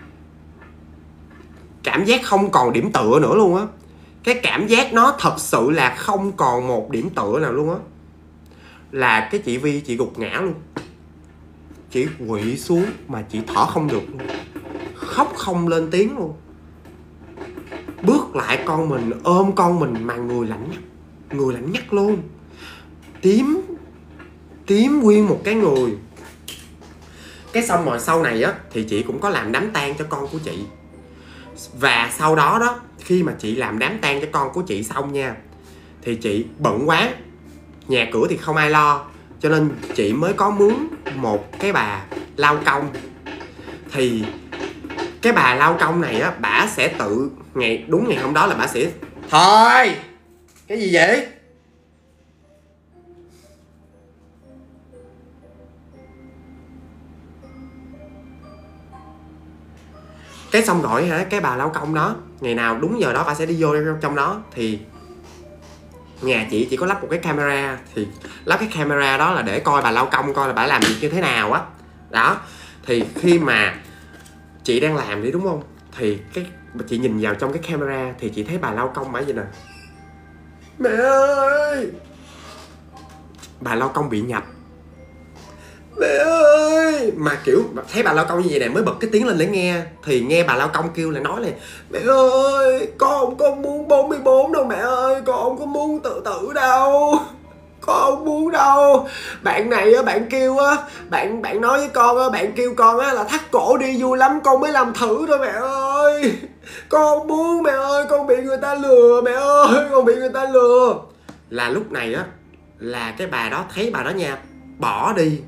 Cảm giác không còn điểm tựa nữa luôn á. Cái cảm giác nó thật sự là không còn một điểm tựa nào luôn á. Là cái chị Vi chị gục ngã luôn. Chị quỵ xuống mà chị thở không được luôn, khóc không lên tiếng luôn. Bước lại con mình, ôm con mình mà người lạnh nhắc, người lạnh nhắc luôn. Tím Tím nguyên một cái người. Cái xong rồi sau này á thì chị cũng có làm đám tang cho con của chị. Và sau đó đó, khi mà chị làm đám tang cho con của chị xong nha, thì chị bận quá, nhà cửa thì không ai lo, cho nên chị mới có mướn một cái bà lao công. Thì cái bà lao công này á, bả sẽ tự ngày đúng ngày hôm đó là bả sẽ thôi cái gì vậy? Cái xong rồi hả, cái bà lao công đó ngày nào đúng giờ đó bà sẽ đi vô trong đó. Thì nhà chị chỉ có lắp một cái camera, thì lắp cái camera đó là để coi bà lao công coi là bà làm việc như thế nào á. Đó, thì khi mà chị đang làm đi đúng không, thì cái chị nhìn vào trong cái camera thì chị thấy bà lao công bà gì nè. Mẹ ơi, bà lao công bị nhập. Mẹ ơi, mà kiểu thấy bà lao công như vậy này mới bật cái tiếng lên để nghe. Thì nghe bà lao công kêu là nói là: mẹ ơi, con không có muốn bốn mươi bốn đâu mẹ ơi, con không có muốn tự tử đâu, con không muốn đâu. Bạn này á, bạn kêu á, bạn bạn nói với con á, bạn kêu con á là thắt cổ đi vui lắm, con mới làm thử thôi mẹ ơi. Con không muốn mẹ ơi, con bị người ta lừa mẹ ơi, con bị người ta lừa. Là lúc này á, là cái bà đó thấy bà đó nha, bỏ đi.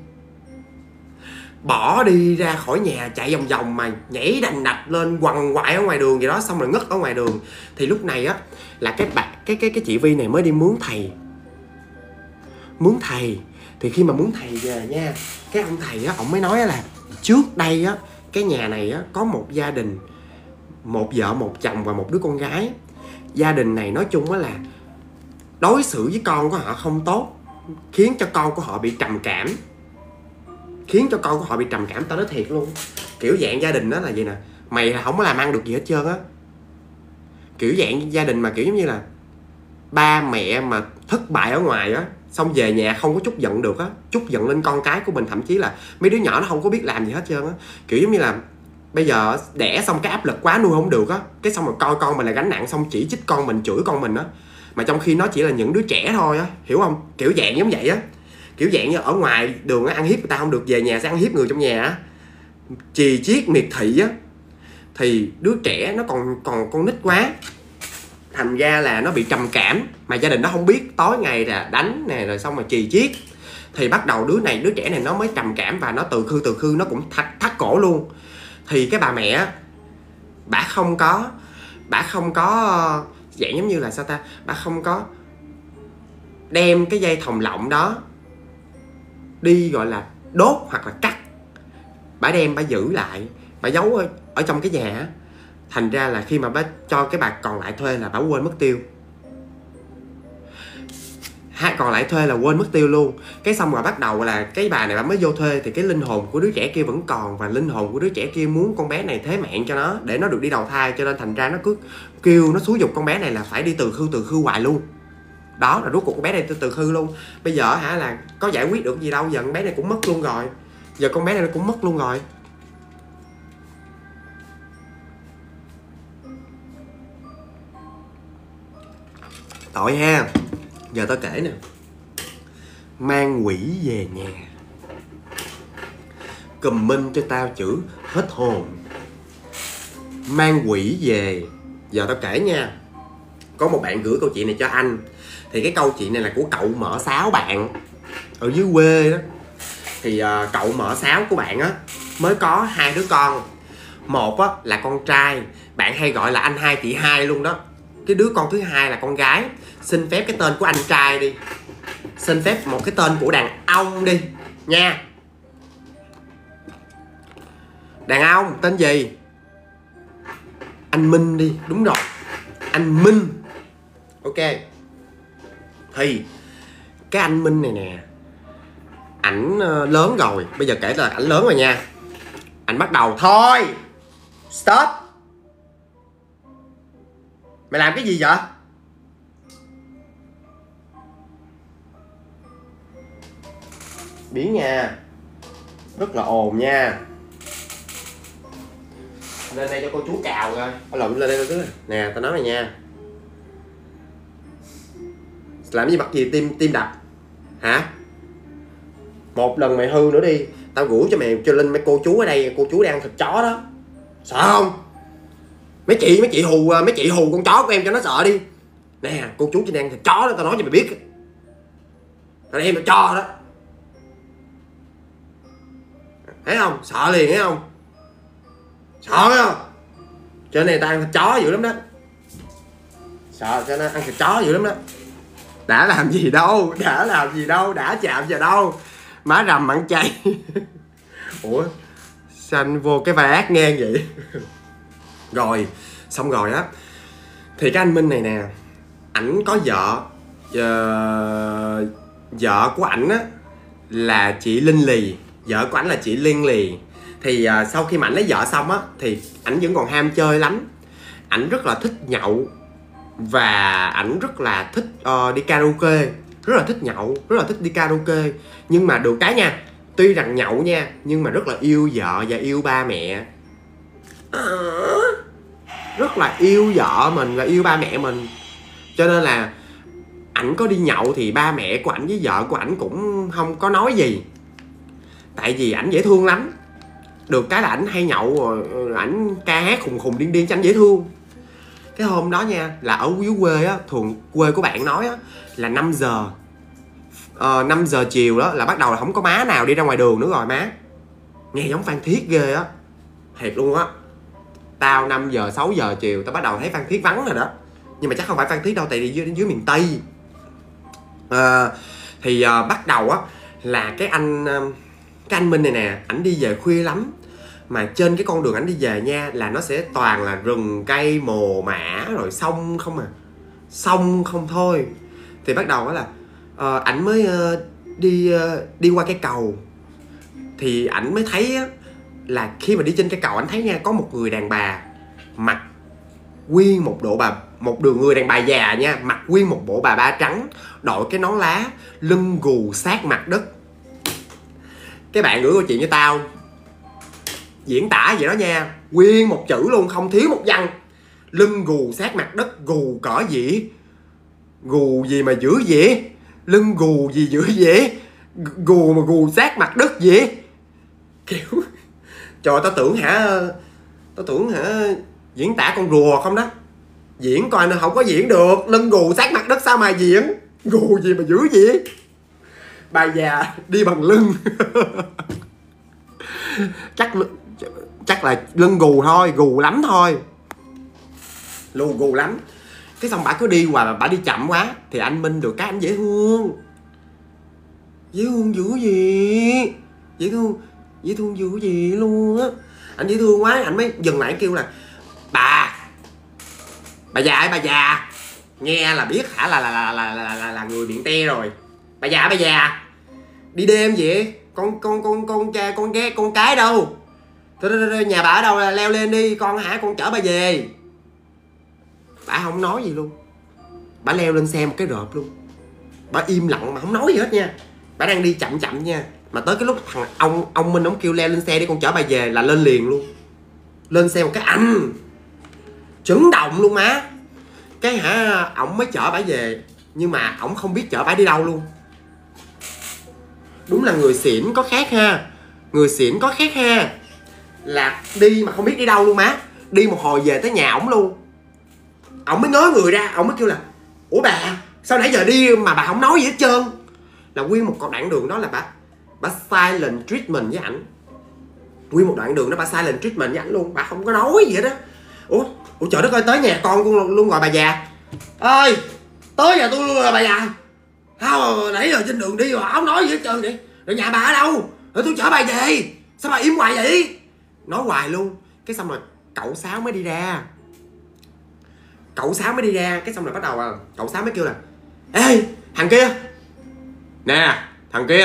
Bỏ đi ra khỏi nhà, chạy vòng vòng mà nhảy đành đạch lên quằn quại ở ngoài đường vậy đó, xong rồi ngất ở ngoài đường. Thì lúc này á là cái bà cái cái cái chị Vi này mới đi mướn thầy. Mướn thầy thì khi mà mướn thầy về nha, cái ông thầy á ổng mới nói là trước đây á cái nhà này á có một gia đình, một vợ một chồng và một đứa con gái. Gia đình này nói chung á là đối xử với con của họ không tốt, khiến cho con của họ bị trầm cảm, khiến cho con của họ bị trầm cảm. Tao nói thiệt luôn, kiểu dạng gia đình đó là vậy nè, mày không có làm ăn được gì hết trơn á. Kiểu dạng gia đình mà kiểu giống như là ba mẹ mà thất bại ở ngoài á, xong về nhà không có chút giận được á, chút giận lên con cái của mình, thậm chí là mấy đứa nhỏ nó không có biết làm gì hết trơn á. Kiểu giống như là bây giờ đẻ xong cái áp lực quá nuôi không được á, cái xong rồi coi con mình là gánh nặng, xong chỉ trích con mình, chửi con mình á, mà trong khi nó chỉ là những đứa trẻ thôi á, hiểu không? Kiểu dạng giống vậy á, kiểu dạng như ở ngoài đường á ăn hiếp người ta không được, về nhà sẽ ăn hiếp người trong nhà á, chì chiết miệt thị á, thì đứa trẻ nó còn còn con nít quá, thành ra là nó bị trầm cảm, mà gia đình nó không biết, tối ngày là đánh nè rồi xong mà chì chiết, thì bắt đầu đứa này đứa trẻ này nó mới trầm cảm và nó từ khư từ khư nó cũng thắt thắt cổ luôn. Thì cái bà mẹ bả không có bả không có dạng giống như là sao ta, bả không có đem cái dây thòng lọng đó đi gọi là đốt hoặc là cắt, bả đem bả giữ lại, bả giấu ở, ở trong cái nhà á. Thành ra là khi mà bả cho cái bà còn lại thuê là bả quên mất tiêu, hai còn lại thuê là quên mất tiêu luôn. Cái xong rồi bắt đầu là cái bà này bà mới vô thuê, thì cái linh hồn của đứa trẻ kia vẫn còn, và linh hồn của đứa trẻ kia muốn con bé này thế mạng cho nó để nó được đi đầu thai, cho nên thành ra nó cứ kêu, nó xúi giục con bé này là phải đi từ khư từ khư hoài luôn. Đó là rốt cuộc con bé này từ từ khư luôn. Bây giờ hả là có giải quyết được gì đâu, giờ con bé này cũng mất luôn rồi, giờ con bé này nó cũng mất luôn rồi. Tội ha. Giờ tao kể nè, mang quỷ về nhà, comment cho tao chữ hết hồn. Mang quỷ về. Giờ tao kể nha, có một bạn gửi câu chuyện này cho anh, thì cái câu chuyện này là của cậu mợ sáu bạn ở dưới quê đó. Thì uh, cậu mợ sáu của bạn á mới có hai đứa con, một á là con trai, bạn hay gọi là anh hai chị hai luôn đó. Cái đứa con thứ hai là con gái. Xin phép cái tên của anh trai đi, xin phép một cái tên của đàn ông đi nha. Đàn ông tên gì? Anh Minh đi. Đúng rồi, anh Minh. Ok. Thì cái anh Minh này nè, ảnh lớn rồi, bây giờ kể là ảnh lớn rồi nha. Ảnh bắt đầu thôi, stop, mày làm cái gì vậy? Biến nha, rất là ồn nha. Lên đây cho cô chú cào coi. Ở lộn, lên đây coi. Nè, tao nói mày nha. Làm gì mặc gì tim tim đập hả? Một lần mày hư nữa đi, tao gửi cho mày cho lên mấy cô chú ở đây, cô chú đang ăn thịt chó đó. Sợ không? Mấy chị mấy chị hù mấy chị hù con chó của em cho nó sợ đi. Nè, cô chú trên đang ăn thịt chó đó, tao nói cho mày biết. Tao đem tao cho đó. Thấy không? Sợ liền thấy không? Sợ không? Cho nên tao ăn thịt chó dữ lắm đó. Sợ cho nên ăn thịt chó dữ lắm đó. Đã làm gì đâu, đã làm gì đâu, đã chạm vào đâu. Má rầm mặn chay. Ủa sao anh vô cái vai ác ngang vậy? Rồi, xong rồi á, thì cái anh Minh này nè, ảnh có vợ. Giờ vợ của ảnh á là chị Linh Lì. Vợ của ảnh là chị Liên Lì. Thì uh, sau khi mà ảnh lấy vợ xong á, thì ảnh vẫn còn ham chơi lắm. Ảnh rất là thích nhậu, và ảnh rất là thích uh, đi karaoke. Rất là thích nhậu, rất là thích đi karaoke. Nhưng mà được cái nha, tuy rằng nhậu nha, nhưng mà rất là yêu vợ và yêu ba mẹ. Rất là yêu vợ mình và yêu ba mẹ mình. Cho nên là ảnh có đi nhậu thì ba mẹ của ảnh với vợ của ảnh cũng không có nói gì. Tại vì ảnh dễ thương lắm. Được cái là ảnh hay nhậu rồi ảnh ca hát khùng khùng điên điên cho ảnh dễ thương. Cái hôm đó nha, là ở dưới quê á, thường quê của bạn nói á là năm giờ uh, năm giờ chiều đó là bắt đầu là không có má nào đi ra ngoài đường nữa rồi má. Nghe giống Phan Thiết ghê á. Thiệt luôn á. Tao năm giờ sáu giờ chiều tao bắt đầu thấy Phan Thiết vắng rồi đó. Nhưng mà chắc không phải Phan Thiết đâu, tại vì dưới, dưới miền Tây. uh, Thì uh, bắt đầu á là cái anh uh, Cái anh Minh này nè, ảnh đi về khuya lắm. Mà trên cái con đường ảnh đi về nha, là nó sẽ toàn là rừng cây mồ mả rồi sông không à. Sông không thôi. Thì bắt đầu đó là uh, ảnh mới uh, đi uh, đi qua cái cầu. Thì ảnh mới thấy á, là khi mà đi trên cái cầu ảnh thấy nha, có một người đàn bà mặc nguyên một bộ bà một đường người đàn bà già nha, mặc nguyên một bộ bà ba trắng, đội cái nón lá, lưng gù sát mặt đất. Cái bạn gửi câu chuyện cho tao diễn tả vậy đó nha, nguyên một chữ luôn, không thiếu một văn. Lưng gù sát mặt đất, gù cỡ gì? Gù gì mà dữ vậy? Lưng gù gì dữ vậy? Gù mà gù sát mặt đất vậy? Kiểu trời, tao tưởng hả tao tưởng hả diễn tả con rùa không đó. Diễn coi nó không có diễn được. Lưng gù sát mặt đất sao mà diễn? Gù gì mà dữ vậy? Bà già đi bằng lưng. Chắc chắc là lưng gù thôi, gù lắm thôi, lù gù lắm. Cái xong bà cứ đi hoài mà bà đi chậm quá, thì anh Minh được cái anh dễ thương. Dễ thương dữ gì? Dễ thương dễ thương dữ gì luôn á. Anh dễ thương quá, anh mới dừng lại kêu là bà bà già ơi bà già, nghe là biết hả là là là là là, là, là người Miệng Te rồi. Bà già bà già, đi đêm vậy? Con con con con cha con ghé con cái đâu? Thôi, nhà bà ở đâu, leo lên đi con hả, con chở bà về. Bà không nói gì luôn, bà leo lên xe một cái rợp luôn. Bà im lặng mà không nói gì hết nha. Bà đang đi chậm chậm nha, mà tới cái lúc thằng ông ông Minh ông kêu leo lên xe đi con chở bà về là lên liền luôn. Lên xe một cái anh chấn động luôn má. Cái hả ổng mới chở bà về, nhưng mà ổng không biết chở bà đi đâu luôn. Đúng là người xỉn có khác ha. Người xỉn có khác ha. Là đi mà không biết đi đâu luôn má. Đi một hồi về tới nhà ổng luôn. Ổng mới ngớ người ra, ổng mới kêu là ủa bà, sao nãy giờ đi mà bà không nói gì hết trơn? Là nguyên một đoạn đường đó là bà Bà silent treatment với ảnh. Nguyên một đoạn đường đó bà silent treatment với ảnh luôn. Bà không có nói gì hết á. Ủa, ủa trời đất ơi, tới nhà con luôn, luôn gọi bà già. Ơi, tới nhà tôi luôn rồi bà già. Sao nãy giờ trên đường đi mà không nói gì hết trơn vậy? Rồi nhà bà ở đâu? Rồi tôi chở bà về. Sao bà im hoài vậy? Nói hoài luôn. Cái xong rồi cậu Sáu mới đi ra. Cậu Sáu mới đi ra. Cái xong rồi bắt đầu à, cậu Sáu mới kêu là ê thằng kia, nè thằng kia,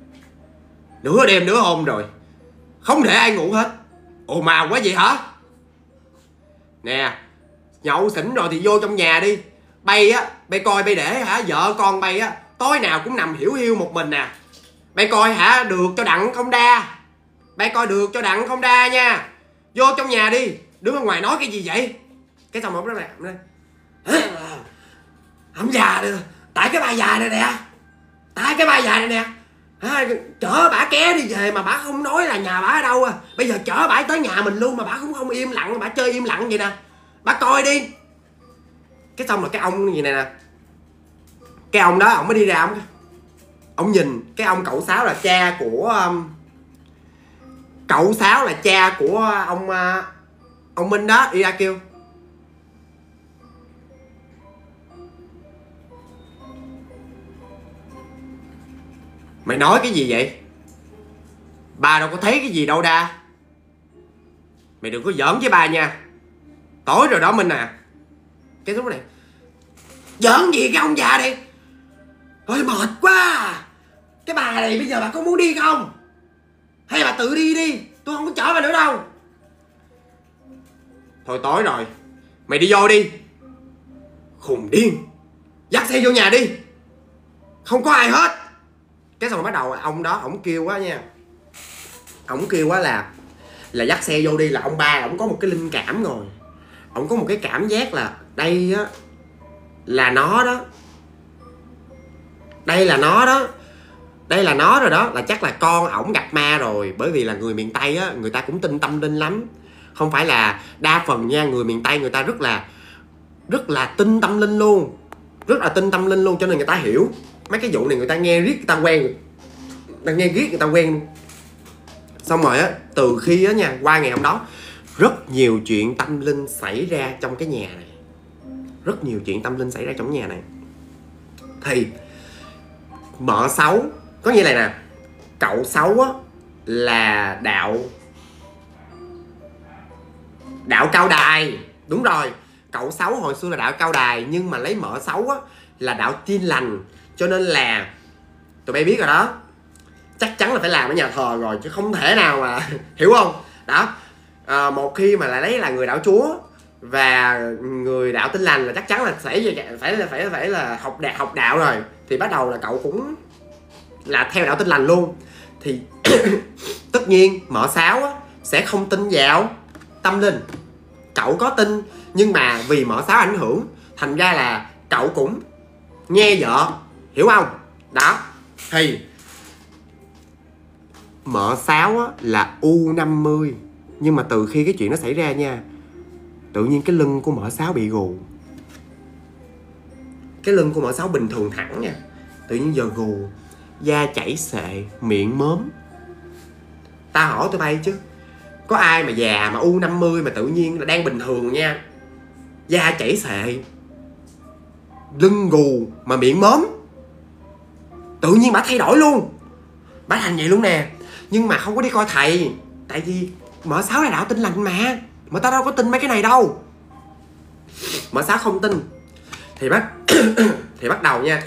nửa đêm nửa hôm rồi không để ai ngủ hết, ồn ào quá vậy hả? Nè, nhậu xỉn rồi thì vô trong nhà đi. Bay á, bay coi bay để hả vợ con bay á tối nào cũng nằm hiểu hiu một mình nè. Bay coi hả được cho đặng không đa. Bay coi được cho đặng không đa nha. Vô trong nhà đi, đứng ở ngoài nói cái gì vậy? Cái xong ông đó nè, ông già này, tại cái bà già này nè, tại cái bà già này nè, à, chở bả ké đi về mà bả không nói là nhà bả ở đâu à. Bây giờ chở bả tới nhà mình luôn mà bả cũng không im lặng, bả chơi im lặng vậy nè. Bả coi đi. Cái xong rồi cái ông gì này nè, cái ông đó ông mới đi ra, ông ông nhìn cái ông cậu Sáu là cha của um, cậu Sáu là cha của ông uh, ông Minh đó, đi ra kêu mày nói cái gì vậy? Bà đâu có thấy cái gì đâu đa. Mày đừng có giỡn với bà nha. Tối rồi đó Minh à. Cái lúc này giỡn gì cái ông già đi. Ôi mệt quá. Cái bà này bây giờ bà có muốn đi không? Hay bà tự đi đi, tôi không có chở bà nữa đâu. Thôi tối rồi, mày đi vô đi. Khùng điên. Dắt xe vô nhà đi, không có ai hết. Cái xong rồi bắt đầu ông đó ổng kêu quá nha. Ổng kêu quá là là dắt xe vô đi, là ông ba ổng có một cái linh cảm rồi. Ổng có một cái cảm giác là đây á là nó đó. Đây là nó đó. Đây là nó rồi đó. Là chắc là con ổng gặp ma rồi. Bởi vì là người miền Tây á, người ta cũng tin tâm linh lắm. Không phải là đa phần nha, người miền Tây người ta rất là Rất là tin tâm linh luôn. Rất là tin tâm linh luôn. Cho nên người ta hiểu mấy cái vụ này, người ta nghe riết người ta quen. Người ta nghe riết người ta quen. Xong rồi á, từ khi á nha, qua ngày hôm đó rất nhiều chuyện tâm linh xảy ra trong cái nhà này. Rất nhiều chuyện tâm linh xảy ra trong nhà này. Thì mợ Sáu, có nghĩa là nè, cậu Sáu á là đạo đạo Cao Đài. Đúng rồi, cậu Sáu hồi xưa là đạo Cao Đài, nhưng mà lấy mợ Sáu á là đạo Tin Lành. Cho nên là tụi bay biết rồi đó, chắc chắn là phải làm ở nhà thờ rồi, chứ không thể nào mà hiểu không? Đó, à, một khi mà lại lấy là người đạo Chúa và người đạo Tin Lành là chắc chắn là phải phải là phải phải là học đạt học đạo rồi, thì bắt đầu là cậu cũng là theo đạo Tin Lành luôn. Thì tất nhiên mợ Sáu á, sẽ không tin vào tâm linh. Cậu có tin, nhưng mà vì mợ Sáu ảnh hưởng, thành ra là cậu cũng nghe vợ, hiểu không? Đó, thì mợ Sáu á, là u năm mươi. Nhưng mà từ khi cái chuyện nó xảy ra nha, tự nhiên cái lưng của mợ Sáu bị gù. Cái lưng của mợ Sáu bình thường thẳng nha, tự nhiên giờ gù, da chảy xệ, miệng mớm. Ta hỏi tụi bay chứ, có ai mà già mà u năm mươi mà tự nhiên là đang bình thường nha, da chảy xệ, lưng gù mà miệng mớm, tự nhiên bả thay đổi luôn, bả thành vậy luôn nè. Nhưng mà không có đi coi thầy, tại vì mợ Sáu là đạo Tin Lành mà, mà tao đâu có tin mấy cái này đâu. Mợ Sáu không tin thì bắt thì bắt đầu nha,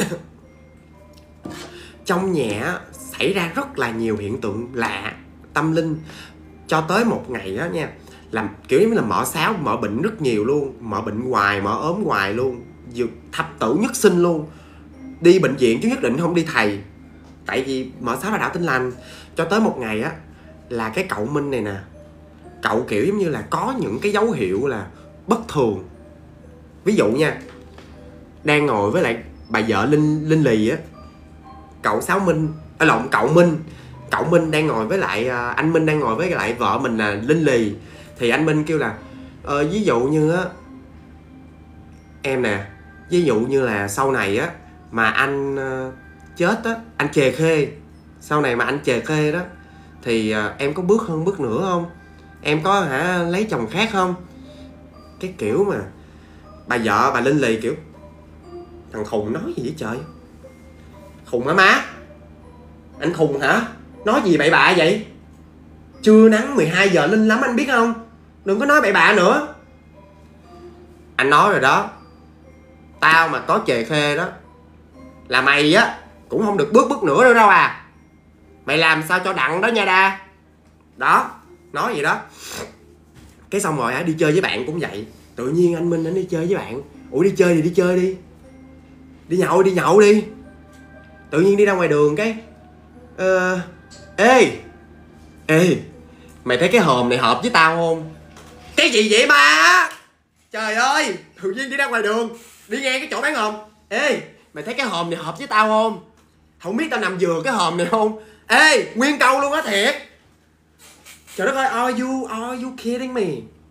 trong nhà xảy ra rất là nhiều hiện tượng lạ, tâm linh. Cho tới một ngày đó nha, làm kiểu như là mợ Sáu mợ bệnh rất nhiều luôn, mợ bệnh hoài, mợ ốm hoài luôn, dược thập tử nhất sinh luôn. Đi bệnh viện chứ nhất định không đi thầy, tại vì mợ Sáu là đạo Tin Lành. Cho tới một ngày á, là cái cậu Minh này nè, cậu kiểu giống như là có những cái dấu hiệu là bất thường. Ví dụ nha, đang ngồi với lại bà vợ Linh Linh Lì á, cậu Sáu Minh, à lộn, cậu Minh Cậu Minh đang ngồi với lại, anh Minh đang ngồi với lại vợ mình là Linh Lì. Thì anh Minh kêu là ờ, ví dụ như á, em nè, ví dụ như là sau này á mà anh uh, chết á, anh chề khê, sau này mà anh chề khê đó, thì uh, em có bước hơn bước nữa không? Em có hả lấy chồng khác không? Cái kiểu mà bà vợ bà Linh Lì kiểu, thằng khùng nói gì vậy trời? Khùng hả má? Anh khùng hả? Nói gì bậy bạ vậy? Trưa nắng mười hai giờ linh lắm anh biết không? Đừng có nói bậy bạ nữa. Anh nói rồi đó, tao mà có chề khê đó là mày á cũng không được bước bước nữa nữa đâu à. Mày làm sao cho đặng đó nha đa. Đó, nói vậy đó. Cái xong rồi á, đi chơi với bạn cũng vậy. Tự nhiên anh Minh anh đi chơi với bạn. Ủa đi chơi thì đi chơi đi, đi nhậu đi nhậu đi. Tự nhiên đi ra ngoài đường cái ờ, ê ê mày thấy cái hòm này hợp với tao không? Cái gì vậy ba? Trời ơi, tự nhiên đi ra ngoài đường, đi ngang cái chỗ bán hòm. Ê, mày thấy cái hòm này hợp với tao không? Không biết tao nằm vừa cái hòm này không? Ê, nguyên câu luôn á thiệt. Trời đất ơi, are you, are you kidding me?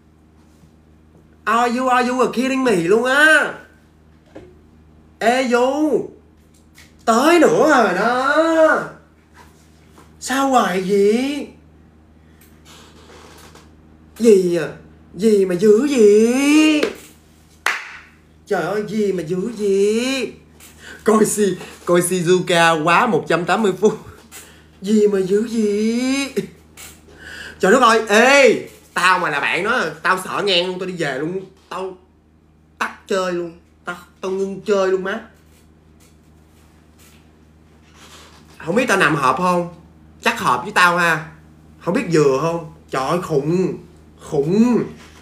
Are you, are you kidding me luôn á. Ê Du, tới nữa rồi đó. Sao hoài vậy? Gì à? Gì mà dữ gì? Trời ơi, gì mà dữ gì? Coi si, coi Shizuka quá một trăm tám mươi phút. Gì mà dữ gì? Trời đất ơi, ê, tao mà là bạn nó, tao sợ ngang luôn, tao đi về luôn. Tao tắt chơi luôn. Tao, tao ngưng chơi luôn má. Không biết tao nằm hợp không? Chắc hợp với tao ha. Không biết vừa không? Trời ơi, khủng. Khủng.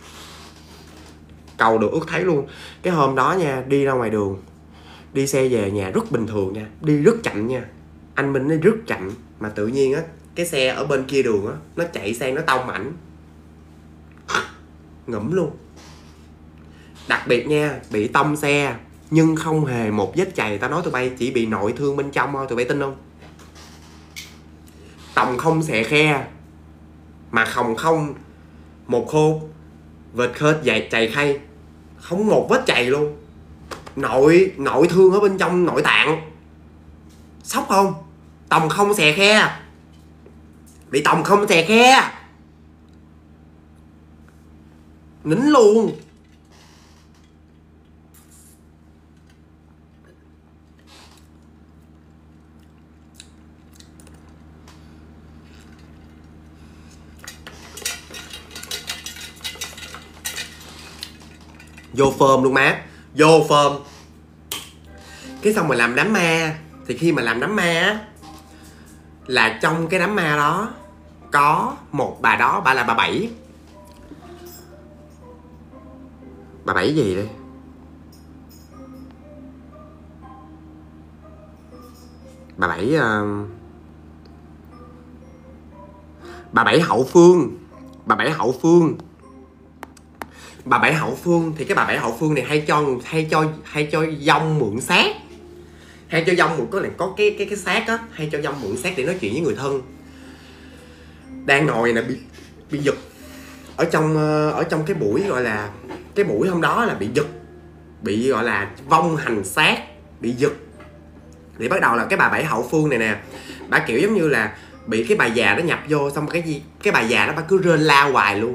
Cầu được ước thấy luôn. Cái hôm đó nha, đi ra ngoài đường, đi xe về nhà rất bình thường nha, đi rất chậm nha. Anh Minh nó rất chậm, mà tự nhiên á, cái xe ở bên kia đường á, nó chạy sang nó tông ảnh, ngủm luôn. Đặc biệt nha, bị tông xe nhưng không hề một vết chày. Tao nói tụi bay chỉ bị nội thương bên trong thôi, tụi bay tin không? Tòng không xè khe, mà không không một khô vệt khết dày chày khay, không một vết chày luôn. Nội nội thương ở bên trong nội tạng. Sốc không? Tòng không xè khe, bị tòng không xè khe, nín luôn. Vô phơm luôn má, vô phơm. Cái xong rồi làm đám ma. Thì khi mà làm đám ma á, là trong cái đám ma đó có một bà đó, bà là bà Bảy. Bà Bảy gì đây? Bà Bảy uh... Bà Bảy Hậu Phương. Bà Bảy Hậu Phương. Bà Bảy Hậu Phương thì cái bà Bảy Hậu Phương này hay cho hay cho hay cho dông mượn xác. Hay cho dông mượn có là có cái cái cái xác á, hay cho dông mượn xác để nói chuyện với người thân. Đang ngồi nè bị bị giật ở trong ở trong cái buổi gọi là cái buổi hôm đó là bị giật, bị gọi là vong hành xác, bị giật. Thì bắt đầu là cái bà Bảy Hậu Phương này nè, bà kiểu giống như là bị cái bà già đó nhập vô, xong cái gì cái bà già đó bà cứ rên la hoài luôn.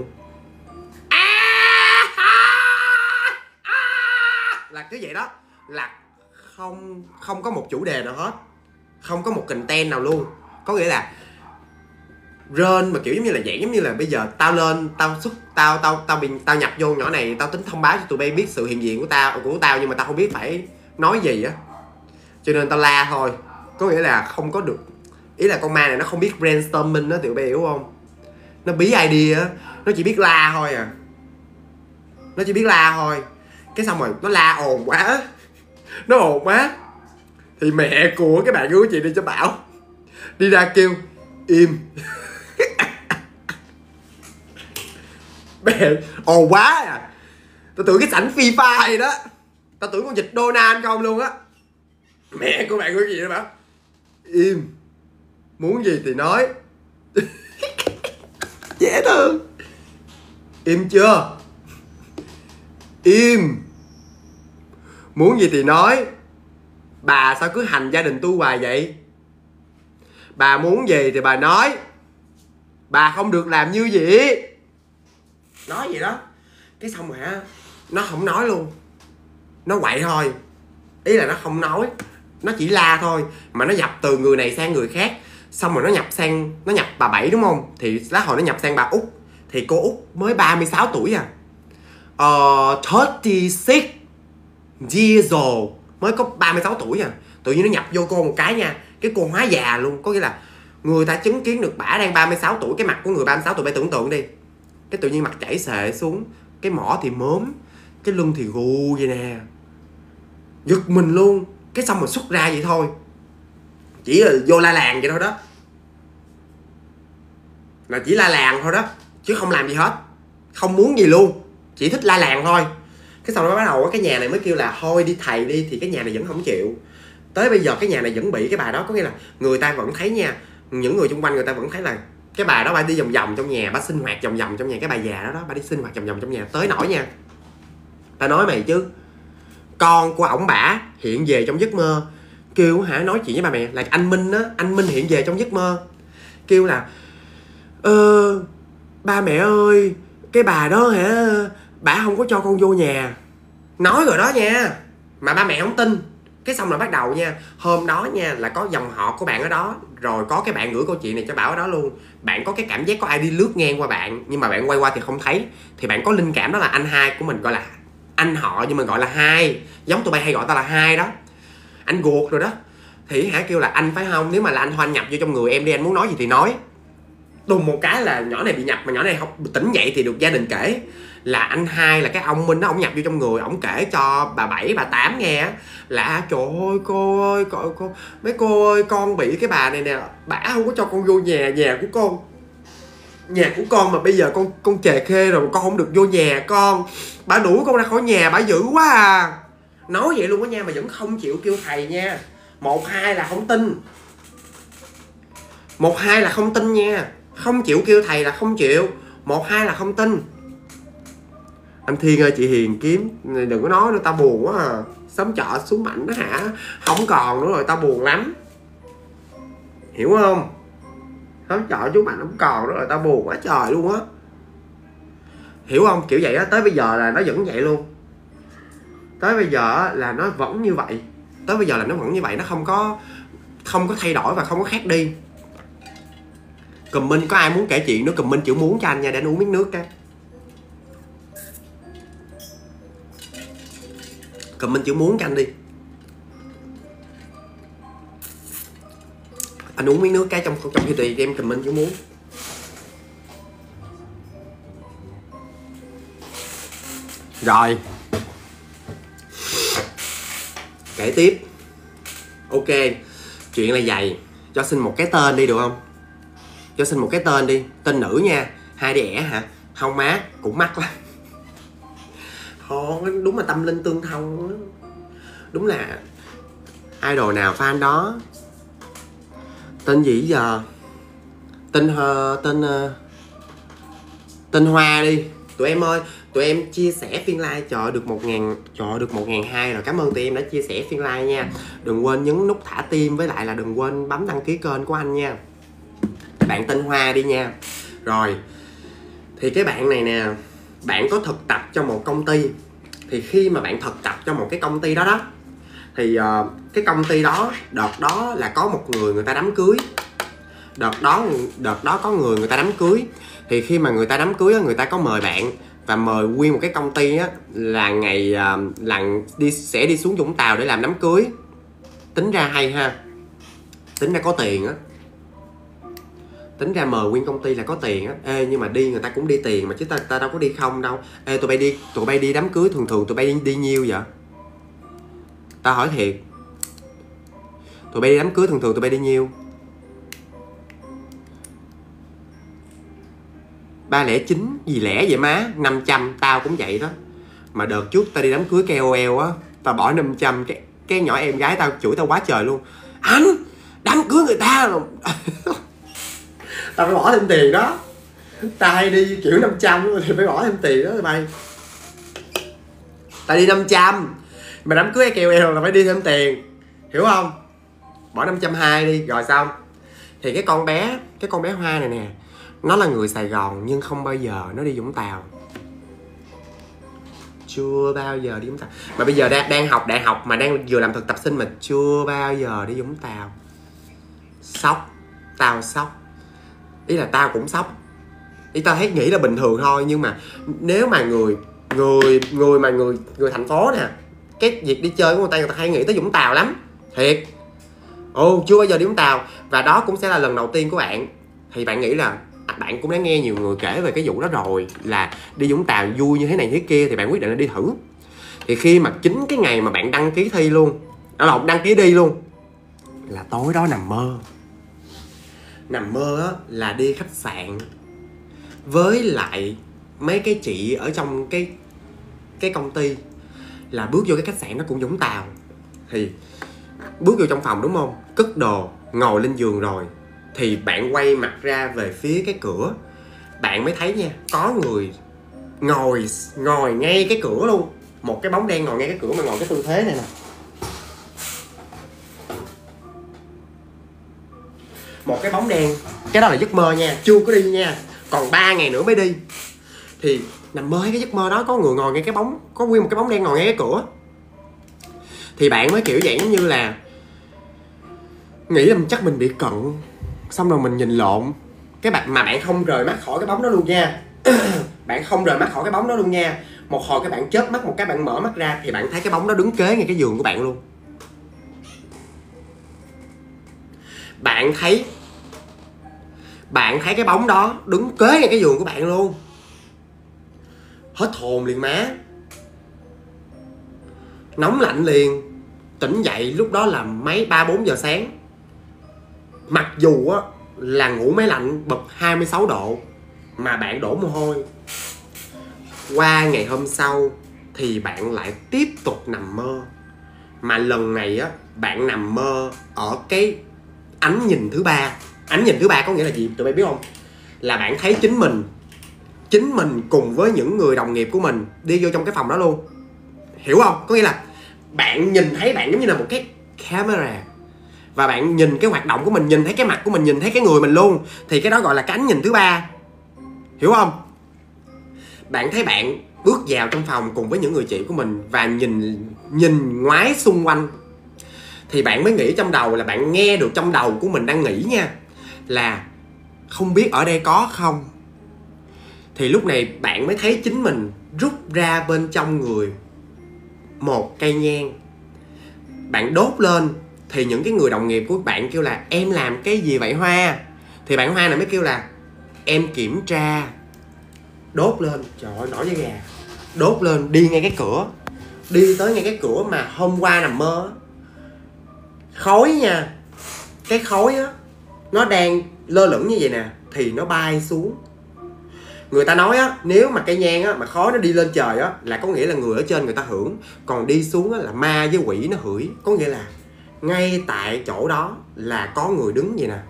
Là cái vậy đó, là không không có một chủ đề nào hết, không có một content nào luôn. Có nghĩa là rên mà kiểu giống như là dạng giống như là bây giờ tao lên tao xuất tao tao tao bị tao nhập vô nhỏ này, tao tính thông báo cho tụi bay biết sự hiện diện của tao của tao nhưng mà tao không biết phải nói gì á, cho nên tao la thôi. Có nghĩa là không có được, ý là con ma này nó không biết brainstorming đó, tụi bay hiểu không? Nó bí idea á, nó chỉ biết la thôi à, nó chỉ biết la thôi. Cái xong rồi nó la ồn quá, nó ồn quá thì mẹ của cái bạn của chị đi cho Bảo đi ra kêu im. Mẹ ồn quá à, tao tưởng cái sảnh FIFA gì đó, tao tưởng con dịch Donald không luôn á. Mẹ của bạn của chị đó bảo im, muốn gì thì nói. Dễ thương. Im chưa? Im. Muốn gì thì nói. Bà sao cứ hành gia đình tôi hoài vậy? Bà muốn gì thì bà nói, bà không được làm như vậy. Nói vậy đó. Cái xong rồi á, nó không nói luôn, nó quậy thôi. Ý là nó không nói, nó chỉ la thôi. Mà nó nhập từ người này sang người khác. Xong rồi nó nhập sang, nó nhập bà Bảy đúng không? Thì lá hồi nó nhập sang bà Út. Thì cô Út mới ba mươi sáu tuổi à, uh, ba mươi sáu years old, mới có ba mươi sáu tuổi à. Tự nhiên nó nhập vô cô một cái nha, cái cô hóa già luôn. Có nghĩa là người ta chứng kiến được bả đang ba mươi sáu tuổi, cái mặt của người ba mươi sáu tuổi, bạn tưởng tượng đi. Cái tự nhiên mặt chảy xệ xuống, cái mỏ thì mớm, cái lưng thì gù vậy nè. Giật mình luôn. Cái xong rồi xuất ra vậy thôi, chỉ là vô la làng vậy thôi đó, là chỉ la làng thôi đó, chứ không làm gì hết, không muốn gì luôn, chỉ thích la làng thôi. Cái sau đó bắt đầu cái nhà này mới kêu là thôi đi thầy đi, thì cái nhà này vẫn không chịu. Tới bây giờ cái nhà này vẫn bị cái bà đó. Có nghĩa là người ta vẫn thấy nha, những người xung quanh người ta vẫn thấy là cái bà đó bà đi vòng vòng trong nhà, bà sinh hoạt vòng vòng trong nhà. Cái bà già đó đó, bà đi sinh hoạt vòng vòng trong nhà tới nỗi nha, ta nói mày chứ, con của ổng bả hiện về trong giấc mơ, kêu hả nói chuyện với bà mẹ là anh Minh á, anh Minh hiện về trong giấc mơ, kêu là ơ ba mẹ ơi, cái bà đó hả, bả không có cho con vô nhà. Nói rồi đó nha, mà ba mẹ không tin. Cái xong rồi bắt đầu nha, hôm đó nha là có dòng họ của bạn ở đó, rồi có cái bạn gửi câu chuyện này cho Bảo ở đó luôn. Bạn có cái cảm giác có ai đi lướt ngang qua bạn, nhưng mà bạn quay qua thì không thấy. Thì bạn có linh cảm đó là anh hai của mình, gọi là anh họ nhưng mà gọi là hai, giống tụi bay hay gọi ta là hai đó, anh ruột rồi đó. Thì hả kêu là anh phải không, nếu mà là anh Hoan nhập vô trong người em đi, anh muốn nói gì thì nói. Đùng một cái là nhỏ này bị nhập, mà nhỏ này không tỉnh dậy thì được gia đình kể là anh hai là cái ông Minh đó, ổng nhập vô trong người, ổng kể cho bà Bảy bà Tám nghe là trời ơi cô ơi, cô, cô mấy cô ơi, con bị cái bà này nè, bả không có cho con vô nhà, nhà của con, nhà của con mà bây giờ con con chề khê rồi, con không được vô nhà con, bả đuổi con ra khỏi nhà, bả dữ quá à. Nói vậy luôn đó nha, mà vẫn không chịu kêu thầy nha. Một hai là không tin, một hai là không tin nha, không chịu kêu thầy là không chịu, một hai là không tin. Anh Thiên ơi, chị Hiền kiếm đừng có nói nữa, tao buồn quá à. Sớm chợ xuống mạnh đó hả, không còn nữa rồi, tao buồn lắm, hiểu không? Sớm chợ xuống mạnh không còn nữa rồi, tao buồn quá trời luôn á, hiểu không? Kiểu vậy á, tới bây giờ là nó vẫn vậy luôn, tới bây giờ là nó vẫn như vậy, tới bây giờ là nó vẫn như vậy, nó không có không có thay đổi và không có khác đi. Comment có ai muốn kể chuyện nữa comment chữ muốn cho anh nha, để anh uống miếng nước cái. Comment chữ muốn cho anh đi. Anh uống miếng nước cái trong trong khi tùy em comment chứ muốn. Rồi kể tiếp. Ok, chuyện là vậy. Cho xin một cái tên đi được không? Cho xin một cái tên đi. Tên nữ nha. Hai đứa ẻ hả? Không má, cũng mắc lắm. Thôi, đúng là tâm linh tương thông đó. Đúng là idol nào fan đó. Tên gì giờ? Tên uh, tên uh, tên Hoa đi. Tụi em ơi, tụi em chia sẻ phiên like cho được một ngàn, cho được một ngàn hai rồi. Cảm ơn tụi em đã chia sẻ phiên like nha. Đừng quên nhấn nút thả tim, với lại là đừng quên bấm đăng ký kênh của anh nha. Bạn tên Hoa đi nha. Rồi, thì cái bạn này nè, bạn có thực tập cho một công ty. Thì khi mà bạn thực tập cho một cái công ty đó đó, thì uh, cái công ty đó, đợt đó là có một người người ta đám cưới. Đợt đó, đợt đó có người người ta đám cưới. Thì khi mà người ta đám cưới, người ta có mời bạn và mời nguyên một cái công ty á, là ngày uh, là đi sẽ đi xuống Vũng Tàu để làm đám cưới. Tính ra hay ha. Tính ra có tiền á. Tính ra mời nguyên công ty là có tiền á. Ê, nhưng mà đi người ta cũng đi tiền mà, chứ ta, ta đâu có đi không đâu. Ê, tụi bay đi tụi bay đi đám cưới thường thường tụi bay đi, đi nhiêu vậy? Ta hỏi thiệt. Tụi bay đi đám cưới thường thường tụi bay đi nhiêu? ba lẻ chín gì lẻ vậy má? Năm trăm. Tao cũng vậy đó. Mà đợt trước tao đi đám cưới ca o lờ á, tao bỏ năm trăm. Cái, cái nhỏ em gái tao chửi tao quá trời luôn. Anh, đám cưới người ta rồi. Tao phải bỏ thêm tiền đó. Tao hay đi kiểu năm trăm thì phải bỏ thêm tiền đó tụi bay. Tao đi năm trăm, mà đám cưới ca o lờ là phải đi thêm tiền. Hiểu không? Bỏ năm trăm hai đi, rồi xong. Thì cái con bé, cái con bé Hoa này nè, nó là người Sài Gòn nhưng không bao giờ nó đi Vũng Tàu. Chưa bao giờ đi Vũng Tàu. Mà bây giờ đang, đang học đại học mà đang vừa làm thực tập sinh mà chưa bao giờ đi Vũng Tàu. Sốc. Tao sốc. Ý là tao cũng sốc. Ý tao thấy nghĩ là bình thường thôi, nhưng mà nếu mà người người người mà người người thành phố nè, cái việc đi chơi của người ta, người ta hay nghĩ tới Vũng Tàu lắm. Thiệt. Ồ, chưa bao giờ đi Vũng Tàu. Và đó cũng sẽ là lần đầu tiên của bạn. Thì bạn nghĩ là bạn cũng đã nghe nhiều người kể về cái vụ đó rồi, là đi Vũng Tàu vui như thế này thế kia, thì bạn quyết định là đi thử. Thì khi mà chính cái ngày mà bạn đăng ký thi luôn, à, lộn, đăng ký đi luôn, là tối đó nằm mơ. Nằm mơ á, là đi khách sạn với lại mấy cái chị ở trong cái cái công ty, là bước vô cái khách sạn nó cũng Vũng Tàu. Thì bước vô trong phòng đúng không, cất đồ, ngồi lên giường rồi, thì bạn quay mặt ra về phía cái cửa, bạn mới thấy nha, có người ngồi ngồi ngay cái cửa luôn. Một cái bóng đen ngồi ngay cái cửa, mà ngồi cái tư thế này nè. Một cái bóng đen. Cái đó là giấc mơ nha, chưa có đi nha, còn ba ngày nữa mới đi. Thì nằm mơ cái giấc mơ đó, có người ngồi ngay cái bóng, có nguyên một cái bóng đen ngồi ngay cái cửa. Thì bạn mới kiểu dạng như là nghĩ là chắc mình bị cận, xong rồi mình nhìn lộn. Cái bạn mà bạn không rời mắt khỏi cái bóng đó luôn nha. Bạn không rời mắt khỏi cái bóng đó luôn nha. Một hồi cái bạn chớp mắt một cái, bạn mở mắt ra thì bạn thấy cái bóng đó đứng kế ngay cái giường của bạn luôn. Bạn thấy Bạn thấy cái bóng đó đứng kế ngay cái giường của bạn luôn. Hết hồn liền má. Nóng lạnh liền. Tỉnh dậy lúc đó là mấy ba bốn giờ sáng. Mặc dù á là ngủ máy lạnh bật hai mươi sáu độ mà bạn đổ mồ hôi. Qua ngày hôm sau thì bạn lại tiếp tục nằm mơ. Mà lần này á, bạn nằm mơ ở cái ánh nhìn thứ ba. Ánh nhìn thứ ba có nghĩa là gì tụi bay biết không? Là bạn thấy chính mình Chính mình cùng với những người đồng nghiệp của mình đi vô trong cái phòng đó luôn. Hiểu không? Có nghĩa là bạn nhìn thấy bạn giống như là một cái camera, và bạn nhìn cái hoạt động của mình, nhìn thấy cái mặt của mình, nhìn thấy cái người mình luôn. Thì cái đó gọi là cái ánh nhìn thứ ba. Hiểu không? Bạn thấy bạn bước vào trong phòng cùng với những người chị của mình và nhìn nhìn ngoái xung quanh. Thì bạn mới nghĩ trong đầu, là bạn nghe được trong đầu của mình đang nghĩ nha, là không biết ở đây có không. Thì lúc này bạn mới thấy chính mình rút ra bên trong người một cây nhang. Bạn đốt lên thì những cái người đồng nghiệp của bạn kêu là em làm cái gì vậy Hoa, thì bạn Hoa này mới kêu là em kiểm tra. Đốt lên, trời ơi nổi da gà. Đốt lên, đi ngay cái cửa, đi tới ngay cái cửa mà hôm qua nằm mơ. Khói nha, cái khói á nó đang lơ lửng như vậy nè, thì nó bay xuống. Người ta nói á, nếu mà cây nhang á mà khói nó đi lên trời á là có nghĩa là người ở trên người ta hưởng, còn đi xuống á là ma với quỷ nó hửi. Có nghĩa là ngay tại chỗ đó là có người đứng vậy nè.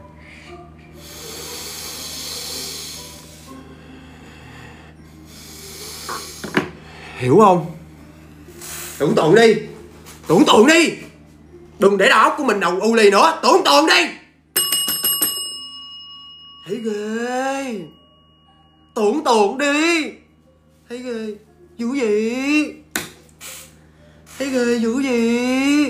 Hiểu không? Tưởng tượng đi, tưởng tượng đi, đừng để đầu óc của mình đầu u lì nữa, tưởng tượng đi. Thấy ghê, tưởng tượng đi. Thấy ghê dữ gì, thấy ghê dữ gì.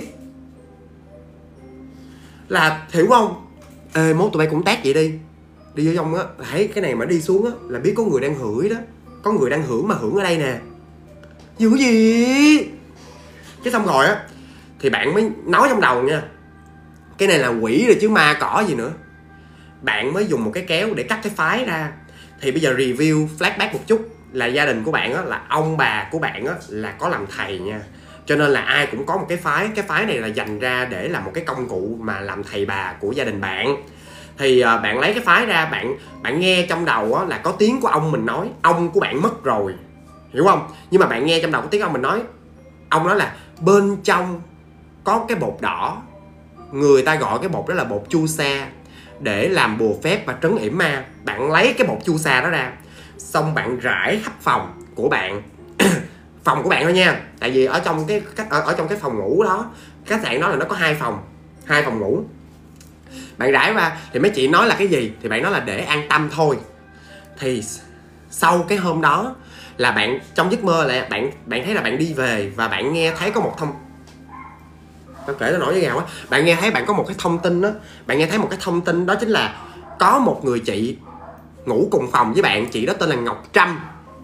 Là hiểu không? Ê mốt tụi bay cũng tác vậy đi. Đi vô trong á, thấy cái này mà đi xuống á là biết có người đang hửi đó. Có người đang hưởng mà hưởng ở đây nè. Dữ gì. Cái xong rồi á thì bạn mới nói trong đầu nha, cái này là quỷ rồi chứ ma cỏ gì nữa. Bạn mới dùng một cái kéo để cắt cái phái ra. Thì bây giờ review flashback một chút, là gia đình của bạn á, là ông bà của bạn á là có làm thầy nha, cho nên là ai cũng có một cái phái. Cái phái này là dành ra để làm một cái công cụ mà làm thầy bà của gia đình bạn. Thì uh, bạn lấy cái phái ra, bạn bạn nghe trong đầu á, là có tiếng của ông mình nói. Ông của bạn mất rồi, hiểu không? Nhưng mà bạn nghe trong đầu có tiếng ông mình nói. Ông nói là bên trong có cái bột đỏ, người ta gọi cái bột đó là bột chu sa, để làm bùa phép và trấn yểm ma. Bạn lấy cái bột chu sa đó ra, xong bạn rải khắp phòng của bạn. Phòng của bạn thôi nha, tại vì ở trong cái ở, ở trong cái phòng ngủ đó, khách sạn đó là nó có hai phòng, hai phòng ngủ. Bạn rải ra thì mấy chị nói là cái gì, thì bạn nói là để an tâm thôi. Thì sau cái hôm đó là bạn trong giấc mơ là bạn bạn thấy là bạn đi về và bạn nghe thấy có một thông, tao kể nó nổi với gào á, bạn nghe thấy bạn có một cái thông tin đó, bạn nghe thấy một cái thông tin đó chính là có một người chị ngủ cùng phòng với bạn. Chị đó tên là Ngọc Trâm.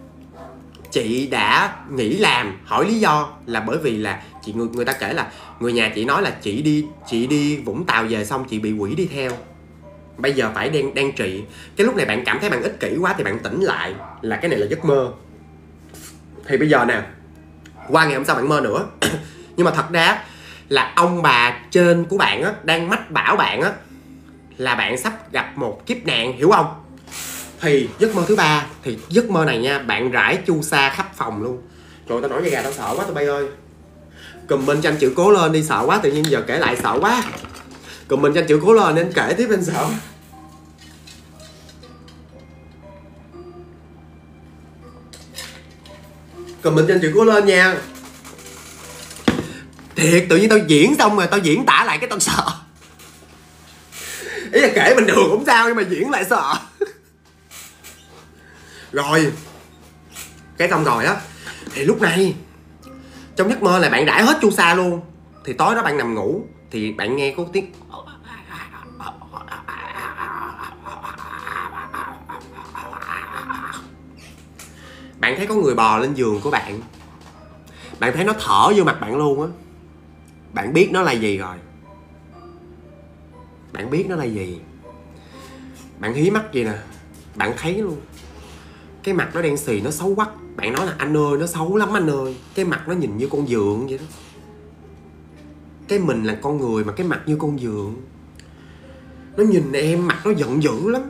Chị đã nghỉ làm, hỏi lý do là bởi vì là chị người người ta kể là người nhà chị nói là chị đi chị đi Vũng Tàu về xong chị bị quỷ đi theo, bây giờ phải đang đang trị. Cái lúc này bạn cảm thấy bạn ích kỷ quá thì bạn tỉnh lại là cái này là giấc mơ. Thì bây giờ nè, qua ngày hôm sau bạn mơ nữa. Nhưng mà thật ra là ông bà trên của bạn á đang mách bảo bạn á là bạn sắp gặp một kiếp nạn, hiểu không? Thì giấc mơ thứ ba, thì giấc mơ này nha, bạn rải chu sa khắp phòng luôn. Trời ơi, tao nói da gà, tao sợ quá tụi bay ơi. Comment cho anh chữ cố lên đi, sợ quá, tự nhiên giờ kể lại sợ quá. Comment cho anh chữ cố lên nên kể tiếp, anh sợ. Comment cho anh chữ cố lên nha. Thiệt, tự nhiên tao diễn xong rồi tao diễn tả lại cái tao sợ. Ý là kể bình thường cũng sao nhưng mà diễn lại sợ. Rồi cái xong rồi á, thì lúc này trong giấc mơ là bạn đãi hết chu sa luôn. Thì tối đó bạn nằm ngủ thì bạn nghe có tiếng, bạn thấy có người bò lên giường của bạn. Bạn thấy nó thở vô mặt bạn luôn á. Bạn biết nó là gì rồi. Bạn biết nó là gì. Bạn hí mắt gì nè, bạn thấy luôn. Cái mặt nó đen xì, nó xấu quắc. Bạn nói là anh ơi, nó xấu lắm anh ơi. Cái mặt nó nhìn như con dượng vậy đó. Cái mình là con người mà cái mặt như con dượng. Nó nhìn em, mặt nó giận dữ lắm.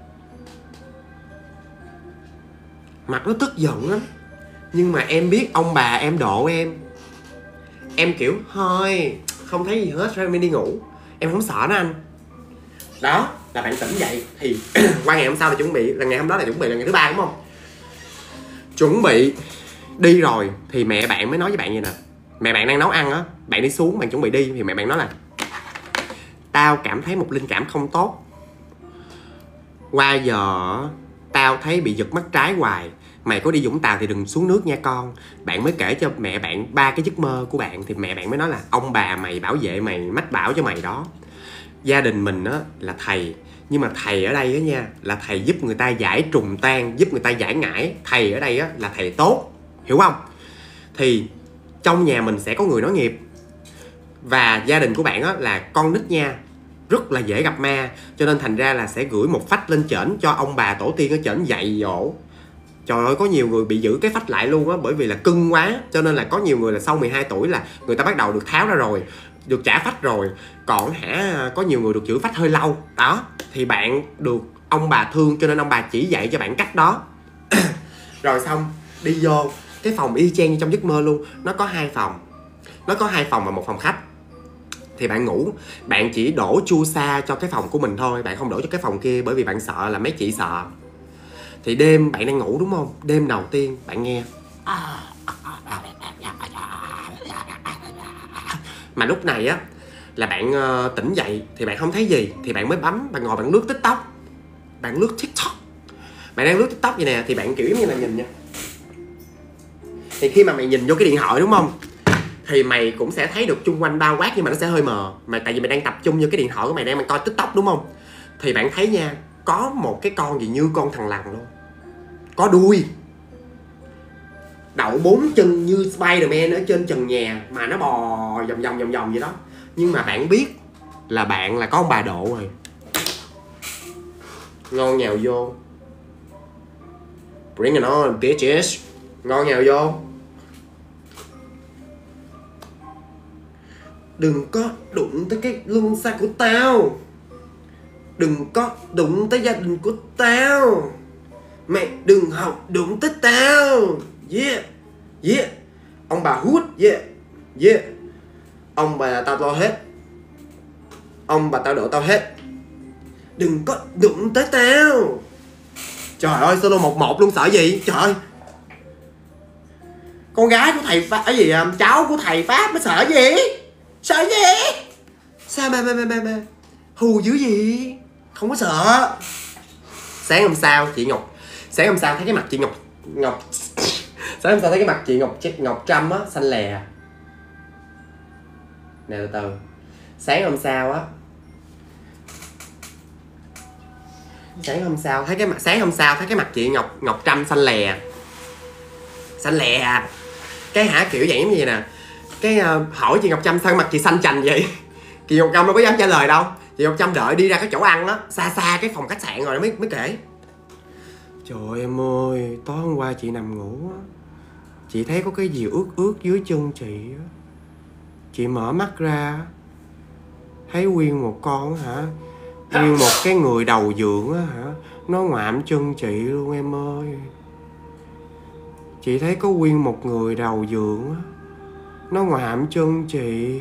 Mặt nó tức giận lắm. Nhưng mà em biết ông bà em độ em. Em kiểu thôi không thấy gì hết, sao em đi ngủ. Em không sợ nó anh. Đó là bạn tỉnh dậy. Thì qua ngày hôm sau là chuẩn bị, là ngày hôm đó là chuẩn bị là ngày thứ ba đúng không? Chuẩn bị đi rồi thì mẹ bạn mới nói với bạn vậy nè. Mẹ bạn đang nấu ăn á, bạn đi xuống bạn chuẩn bị đi thì mẹ bạn nói là tao cảm thấy một linh cảm không tốt. Qua giờ tao thấy bị giật mắt trái hoài. Mày có đi Vũng Tàu thì đừng xuống nước nha con. Bạn mới kể cho mẹ bạn ba cái giấc mơ của bạn. Thì mẹ bạn mới nói là ông bà mày bảo vệ mày, mách bảo cho mày đó. Gia đình mình á là thầy, nhưng mà thầy ở đây á nha là thầy giúp người ta giải trùng tan, giúp người ta giải ngải. Thầy ở đây á là thầy tốt, hiểu không? Thì trong nhà mình sẽ có người nối nghiệp. Và gia đình của bạn á, là con nít nha, rất là dễ gặp ma. Cho nên thành ra là sẽ gửi một phách lên trển cho ông bà tổ tiên ở trển dạy dỗ. Trời ơi, có nhiều người bị giữ cái phách lại luôn á, bởi vì là cưng quá. Cho nên là có nhiều người là sau mười hai tuổi là người ta bắt đầu được tháo ra rồi, được trả phách rồi. Còn hả, có nhiều người được giữ phách hơi lâu. Đó, thì bạn được ông bà thương cho nên ông bà chỉ dạy cho bạn cách đó. Rồi xong, đi vô cái phòng y chang như trong giấc mơ luôn. Nó có hai phòng. Nó có hai phòng và một phòng khách. Thì bạn ngủ, bạn chỉ đổ chu sa cho cái phòng của mình thôi. Bạn không đổ cho cái phòng kia, bởi vì bạn sợ là mấy chị sợ. Thì đêm bạn đang ngủ đúng không? Đêm đầu tiên bạn nghe, mà lúc này á là bạn uh, tỉnh dậy thì bạn không thấy gì. Thì bạn mới bấm, bạn ngồi bạn lướt TikTok. Bạn lướt TikTok. Bạn đang lướt TikTok vậy nè. Thì bạn kiểu như là nhìn nha. Thì khi mà mày nhìn vô cái điện thoại đúng không, thì mày cũng sẽ thấy được chung quanh bao quát, nhưng mà nó sẽ hơi mờ. Mà tại vì mày đang tập trung vô cái điện thoại của mày, đang mày coi TikTok đúng không. Thì bạn thấy nha, có một cái con gì như con thằng lằn luôn, có đuôi, đậu bốn chân như Spider-Man ở trên trần nhà, mà nó bò vòng vòng vòng vòng vậy đó. Nhưng mà bạn biết là bạn là có ông bà Độ rồi. Ngon nhào vô. Bring it on bitches. Ngon nhào vô. Đừng có đụng tới cái lưng xa của tao. Đừng có đụng tới gia đình của tao. Mày đừng học đụng tới tao. Yeah. Yeah. Ông bà hút. Yeah. Yeah. Ông bà tao lo hết. Ông bà tao đổ tao hết. Đừng có đụng tới tao. Trời ơi, solo một một luôn, sợ gì? Trời ơi, con gái của thầy Pháp, cái gì cháu của thầy Pháp mới sợ gì? Sợ gì? Sao mà mà mà mà, mà. Hù dữ gì? Không có sợ. Sáng hôm sau chị Ngọc, sáng hôm sau thấy cái mặt chị Ngọc Ngọc sáng hôm sau thấy cái mặt chị Ngọc Ngọc Trâm á xanh lè nè. Từ từ. Sáng hôm sau á, sáng hôm sau thấy cái mặt sáng hôm sau thấy cái mặt chị Ngọc Ngọc Trâm xanh lè xanh lè cái hả, kiểu vậy giống như nè. Cái uh, hỏi chị Ngọc Trâm sao mặt chị xanh chành vậy. Chị Ngọc Trâm đâu có dám trả lời đâu. Chị Ngọc Trâm đợi đi ra cái chỗ ăn á, xa xa cái phòng khách sạn rồi mới mới kể. Trời ơi em ơi, tối hôm qua chị nằm ngủ á, chị thấy có cái gì ướt ướt dưới chân chị á. Chị mở mắt ra thấy nguyên một con hả, nguyên một cái người đầu dượng á hả, nó ngoạm chân chị luôn em ơi. Chị thấy có nguyên một người đầu dượng á, nó ngoạm chân chị.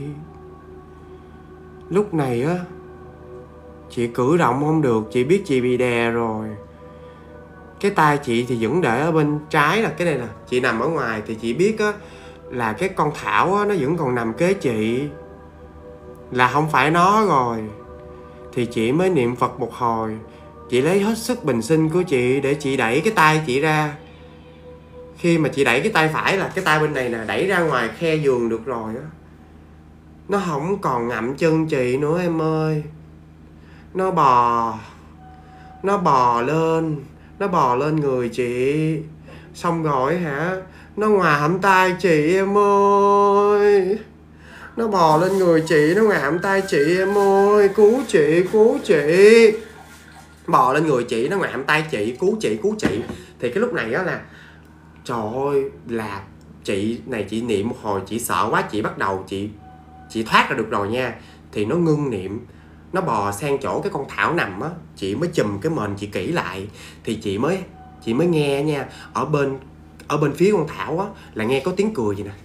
Lúc này á, chị cử động không được, chị biết chị bị đè rồi. Cái tay chị thì vẫn để ở bên trái là cái này nè. Chị nằm ở ngoài thì chị biết á là cái con Thảo á, nó vẫn còn nằm kế chị, là không phải nó rồi. Thì chị mới niệm Phật một hồi. Chị lấy hết sức bình sinh của chị để chị đẩy cái tay chị ra. Khi mà chị đẩy cái tay phải là cái tay bên này nè, đẩy ra ngoài khe giường được rồi á, nó không còn ngậm chân chị nữa em ơi. Nó bò Nó bò lên Nó bò lên người chị. Xong rồi hả, nó ngoạm tay chị em ơi. Nó bò lên người chị, nó ngoạm tay chị em ơi. Cứu chị, cứu chị. Bò lên người chị, nó ngoạm tay chị. Cứu chị, cứu chị. Thì cái lúc này á là trời ơi, là chị này chị niệm một hồi, chị sợ quá, chị bắt đầu chị chị thoát ra được rồi nha. Thì nó ngưng niệm, nó bò sang chỗ cái con Thảo nằm á. Chị mới chùm cái mền chị kỹ lại. Thì chị mới chị mới nghe nha, ở bên ở bên phía con Thảo á là nghe có tiếng cười vậy nè.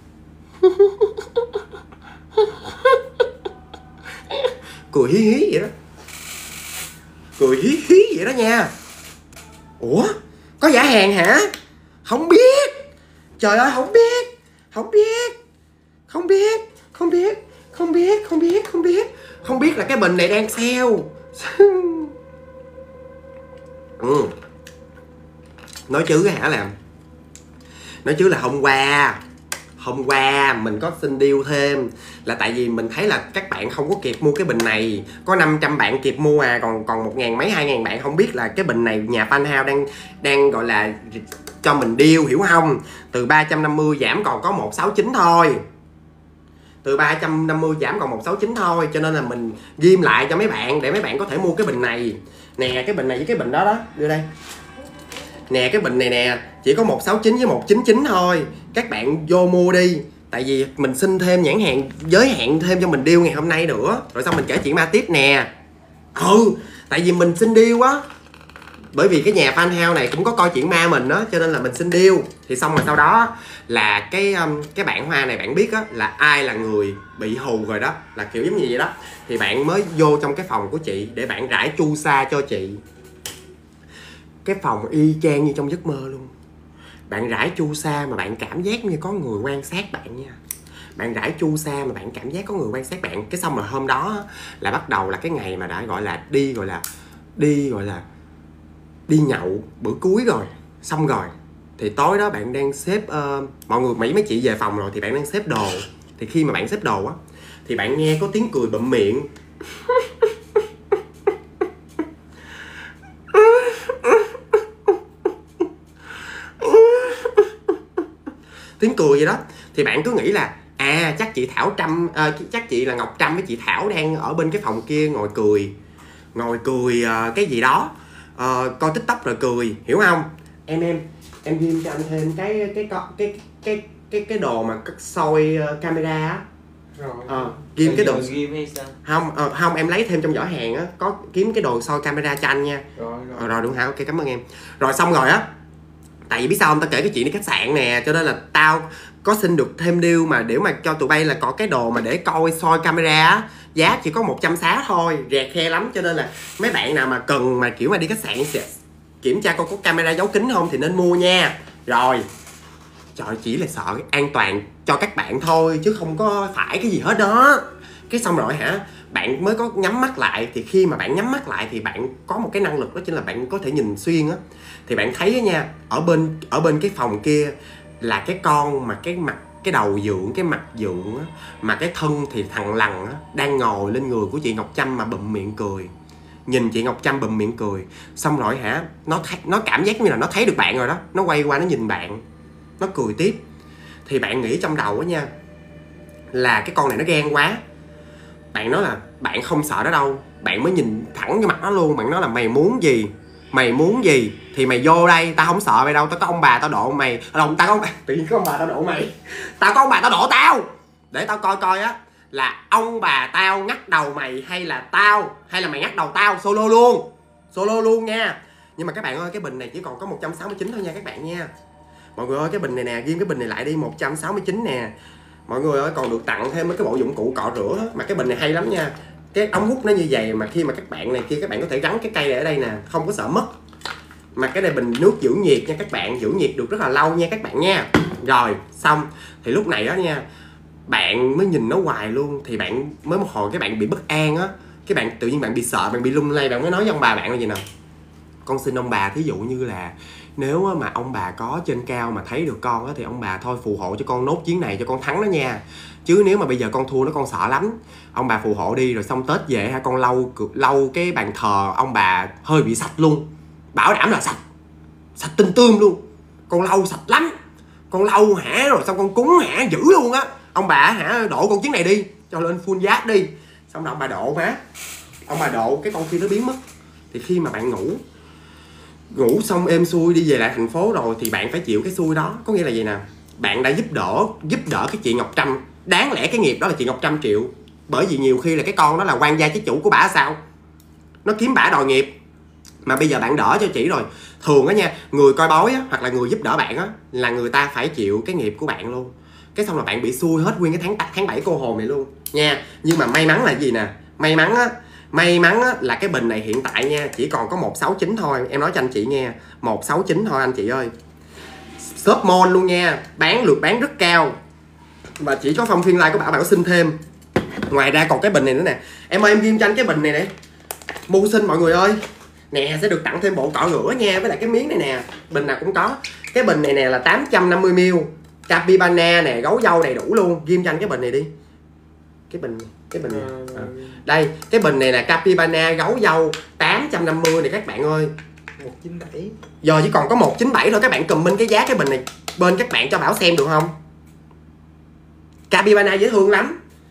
Cười hí hí vậy đó. Cười hí hí vậy đó nha. Ủa, có giả hàng hả? Không biết. Trời ơi, không biết. Không biết. Không biết. Không biết. Không biết. Không biết. Không biết. Không biết là cái bình này đang sale. Ừ. Nói chứ hả là Nói chứ là hôm qua Hôm qua mình có xin deal thêm. Là tại vì mình thấy là các bạn không có kịp mua cái bình này. Có năm trăm bạn kịp mua à. Còn còn một ngàn mấy, hai ngàn bạn không biết là cái bình này nhà Fan House đang đang gọi là cho mình deal, hiểu không? Từ ba trăm năm mươi giảm còn có một trăm sáu mươi chín thôi. từ ba trăm năm mươi giảm còn một trăm sáu mươi chín thôi, cho nên là mình ghim lại cho mấy bạn để mấy bạn có thể mua cái bình này nè, cái bình này với cái bình đó đó, đưa đây nè, cái bình này nè chỉ có một trăm sáu mươi chín với một trăm chín mươi chín thôi, các bạn vô mua đi. Tại vì mình xin thêm nhãn hàng giới hạn thêm cho mình deal ngày hôm nay nữa, rồi xong mình kể chuyện ma tiếp nè. Ừ, tại vì mình xin deal á, bởi vì cái nhà fan house này cũng có coi chuyện ma mình đó, cho nên là mình xin deal. Thì xong rồi sau đó là cái um, cái bạn Hoa này bạn biết á là ai là người bị hù rồi đó, là kiểu giống như vậy đó. Thì bạn mới vô trong cái phòng của chị để bạn rải chu sa cho chị. Cái phòng y chang như trong giấc mơ luôn. Bạn rải chu sa mà bạn cảm giác như có người quan sát bạn nha. Bạn rải chu sa mà bạn cảm giác có người quan sát bạn. Cái xong rồi hôm đó là bắt đầu là cái ngày mà đã gọi là đi gọi là đi gọi là đi nhậu bữa cuối rồi. Xong rồi thì tối đó bạn đang xếp uh, mọi người mấy mấy chị về phòng rồi thì bạn đang xếp đồ. Thì khi mà bạn xếp đồ á thì bạn nghe có tiếng cười bụm miệng. Tiếng cười vậy đó. Thì bạn cứ nghĩ là à chắc chị Thảo Trâm à, chắc chị là Ngọc Trâm với chị Thảo đang ở bên cái phòng kia ngồi cười, ngồi cười uh, cái gì đó, uh, coi TikTok rồi cười, hiểu không? Em em em ghim cho anh thêm cái cái cái cái cái cái cái đồ mà soi uh, camera á. Rồi. Ờ, ghim cái đồ ghim hay sao? Không, uh, không em lấy thêm trong giỏ hàng á, có kiếm cái đồ soi camera cho anh nha. Rồi rồi. Ờ, rồi đúng hả? Ok, cảm ơn em. Rồi xong rồi á. Tại vì biết sao không, tao kể cái chuyện đi khách sạn nè, cho nên là tao có xin được thêm deal mà để mà cho tụi bay là có cái đồ mà để coi soi camera á, giá chỉ có một trăm sáu thôi, rẹt khe lắm. Cho nên là mấy bạn nào mà cần mà kiểu mà đi khách sạn kiểm tra coi có camera giấu kính không thì nên mua nha. Rồi trời, chỉ là sợ an toàn cho các bạn thôi chứ không có phải cái gì hết đó. Cái xong rồi hả, bạn mới có nhắm mắt lại. Thì khi mà bạn nhắm mắt lại thì bạn có một cái năng lực đó chính là bạn có thể nhìn xuyên á. Thì bạn thấy á nha, ở bên ở bên cái phòng kia là cái con mà cái mặt cái đầu dượng, cái mặt dượng á, mà cái thân thì thằng lằn á, đang ngồi lên người của chị Ngọc Trâm mà bụm miệng cười. Nhìn chị Ngọc Trâm bụm miệng cười. Xong rồi hả, nó thấy, nó cảm giác như là nó thấy được bạn rồi đó. Nó quay qua nó nhìn bạn, nó cười tiếp. Thì bạn nghĩ trong đầu á nha, là cái con này nó ghen quá. Bạn nói là bạn không sợ nó đâu. Bạn mới nhìn thẳng cái mặt nó luôn. Bạn nói là mày muốn gì, mày muốn gì thì mày vô đây, tao không sợ mày đâu. Tao có ông bà tao độ mày. Không, tao có tự nhiên có ông bà tao độ mày. Tao có ông bà tao độ tao. Để tao coi coi á là ông bà tao ngắt đầu mày hay là tao, hay là mày ngắt đầu tao. Solo luôn, solo luôn nha. Nhưng mà các bạn ơi, cái bình này chỉ còn có một trăm sáu mươi chín thôi nha các bạn nha. Mọi người ơi, cái bình này nè, ghim cái bình này lại đi, một trăm sáu mươi chín nè. Mọi người ơi, còn được tặng thêm mấy cái bộ dụng cụ cọ rửa. Mà cái bình này hay lắm nha. Cái ống hút nó như vậy mà khi mà các bạn này kia các bạn có thể gắn cái cây này ở đây nè, không có sợ mất. Mà cái này bình nước giữ nhiệt nha các bạn, giữ nhiệt được rất là lâu nha các bạn nha. Rồi, xong thì lúc này đó nha, bạn mới nhìn nó hoài luôn. Thì bạn mới một hồi cái bạn bị bất an á. Cái bạn tự nhiên bạn bị sợ, bạn bị lung lay. Bạn mới nói với ông bà bạn là gì nào: con xin ông bà, thí dụ như là nếu mà ông bà có trên cao mà thấy được con á, thì ông bà thôi phù hộ cho con nốt chiến này cho con thắng đó nha. Chứ nếu mà bây giờ con thua nó con sợ lắm. Ông bà phù hộ đi, rồi xong Tết về ha, con lau lau cái bàn thờ ông bà hơi bị sạch luôn. Bảo đảm là sạch, sạch tinh tươm luôn. Con lau sạch lắm. Con lau hả, rồi xong con cúng hả, dữ luôn á. Ông bà hả, độ con chiến này đi, cho lên full giáp đi. Xong rồi ông bà độ má. Ông bà độ cái con kia nó biến mất. Thì khi mà bạn ngủ Ngủ xong êm xuôi đi về lại thành phố rồi thì bạn phải chịu cái xui đó. Có nghĩa là gì nè, bạn đã giúp đỡ Giúp đỡ cái chị Ngọc Trâm. Đáng lẽ cái nghiệp đó là chị Ngọc Trâm chịu. Bởi vì nhiều khi là cái con đó là quan gia chế chủ của bả sao, nó kiếm bả đòi nghiệp. Mà bây giờ bạn đỡ cho chị rồi. Thường á nha, người coi bói á, hoặc là người giúp đỡ bạn á, là người ta phải chịu cái nghiệp của bạn luôn. Cái xong là bạn bị xui hết nguyên cái tháng tháng bảy cô hồn này luôn nha. Nhưng mà may mắn là gì nè, may mắn á May mắn á, là cái bình này hiện tại nha chỉ còn có một trăm sáu mươi chín thôi. Em nói cho anh chị nghe, một trăm sáu mươi chín thôi anh chị ơi. Shop mall luôn nha, bán lượt bán rất cao. Và chỉ có Phong Phiên Live của bảo bảo xin thêm. Ngoài ra còn cái bình này nữa nè. Em ơi em ghim cho anh cái bình này nè, mưu sinh mọi người ơi. Nè, sẽ được tặng thêm bộ cọ rửa nha, với lại cái miếng này nè. Bình nào cũng có. Cái bình này nè là tám trăm năm mươi mi li lít. Capibana nè, gấu dâu đầy đủ luôn. Ghim cho anh cái bình này đi. Cái bình cái bình này. À. Đây, cái bình này là Capibana gấu dâu tám trăm năm mươi này các bạn ơi. một trăm chín mươi bảy. Giờ chỉ còn có một trăm chín mươi bảy thôi. Các bạn comment cái giá cái bình này bên các bạn cho Bảo xem được không? Capibana dễ thương lắm.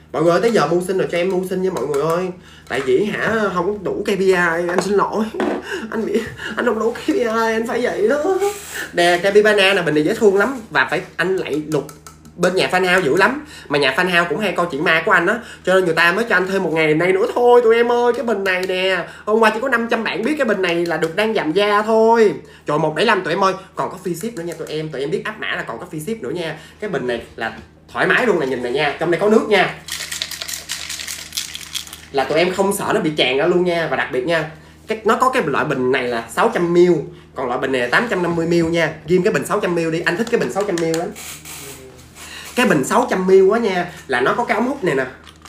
Mọi người ơi, tới giờ mưu sinh rồi, cho em mưu sinh nha mọi người ơi. Tại vì hả không đủ ca pê i, anh xin lỗi. Anh bị anh không đủ ca pê i, anh phải vậy đó. Nè, Capybana là bình này dễ thương lắm. Và phải anh lại lục bên nhà fan house dữ lắm. Mà nhà fan house cũng hay coi chuyện ma của anh á, cho nên người ta mới cho anh thêm một ngày nay nữa thôi tụi em ơi. Cái bình này nè, hôm qua chỉ có năm trăm bạn biết cái bình này là được đang giảm giá thôi. Trời, một bảy lăm tụi em ơi. Còn có free ship nữa nha tụi em. Tụi em biết áp mã là còn có free ship nữa nha. Cái bình này là thoải mái luôn, là nhìn này nha, trong đây có nước nha, là tụi em không sợ nó bị tràn ra luôn nha. Và đặc biệt nha, cái nó có cái loại bình này là sáu trăm mi li lít, còn loại bình này là tám trăm năm mươi mi li lít nha. Ghim cái bình sáu trăm mi li lít đi, anh thích cái bình sáu trăm mi li lít lắm. Cái bình sáu trăm mi li lít quá nha, là nó có cái ống hút này nè.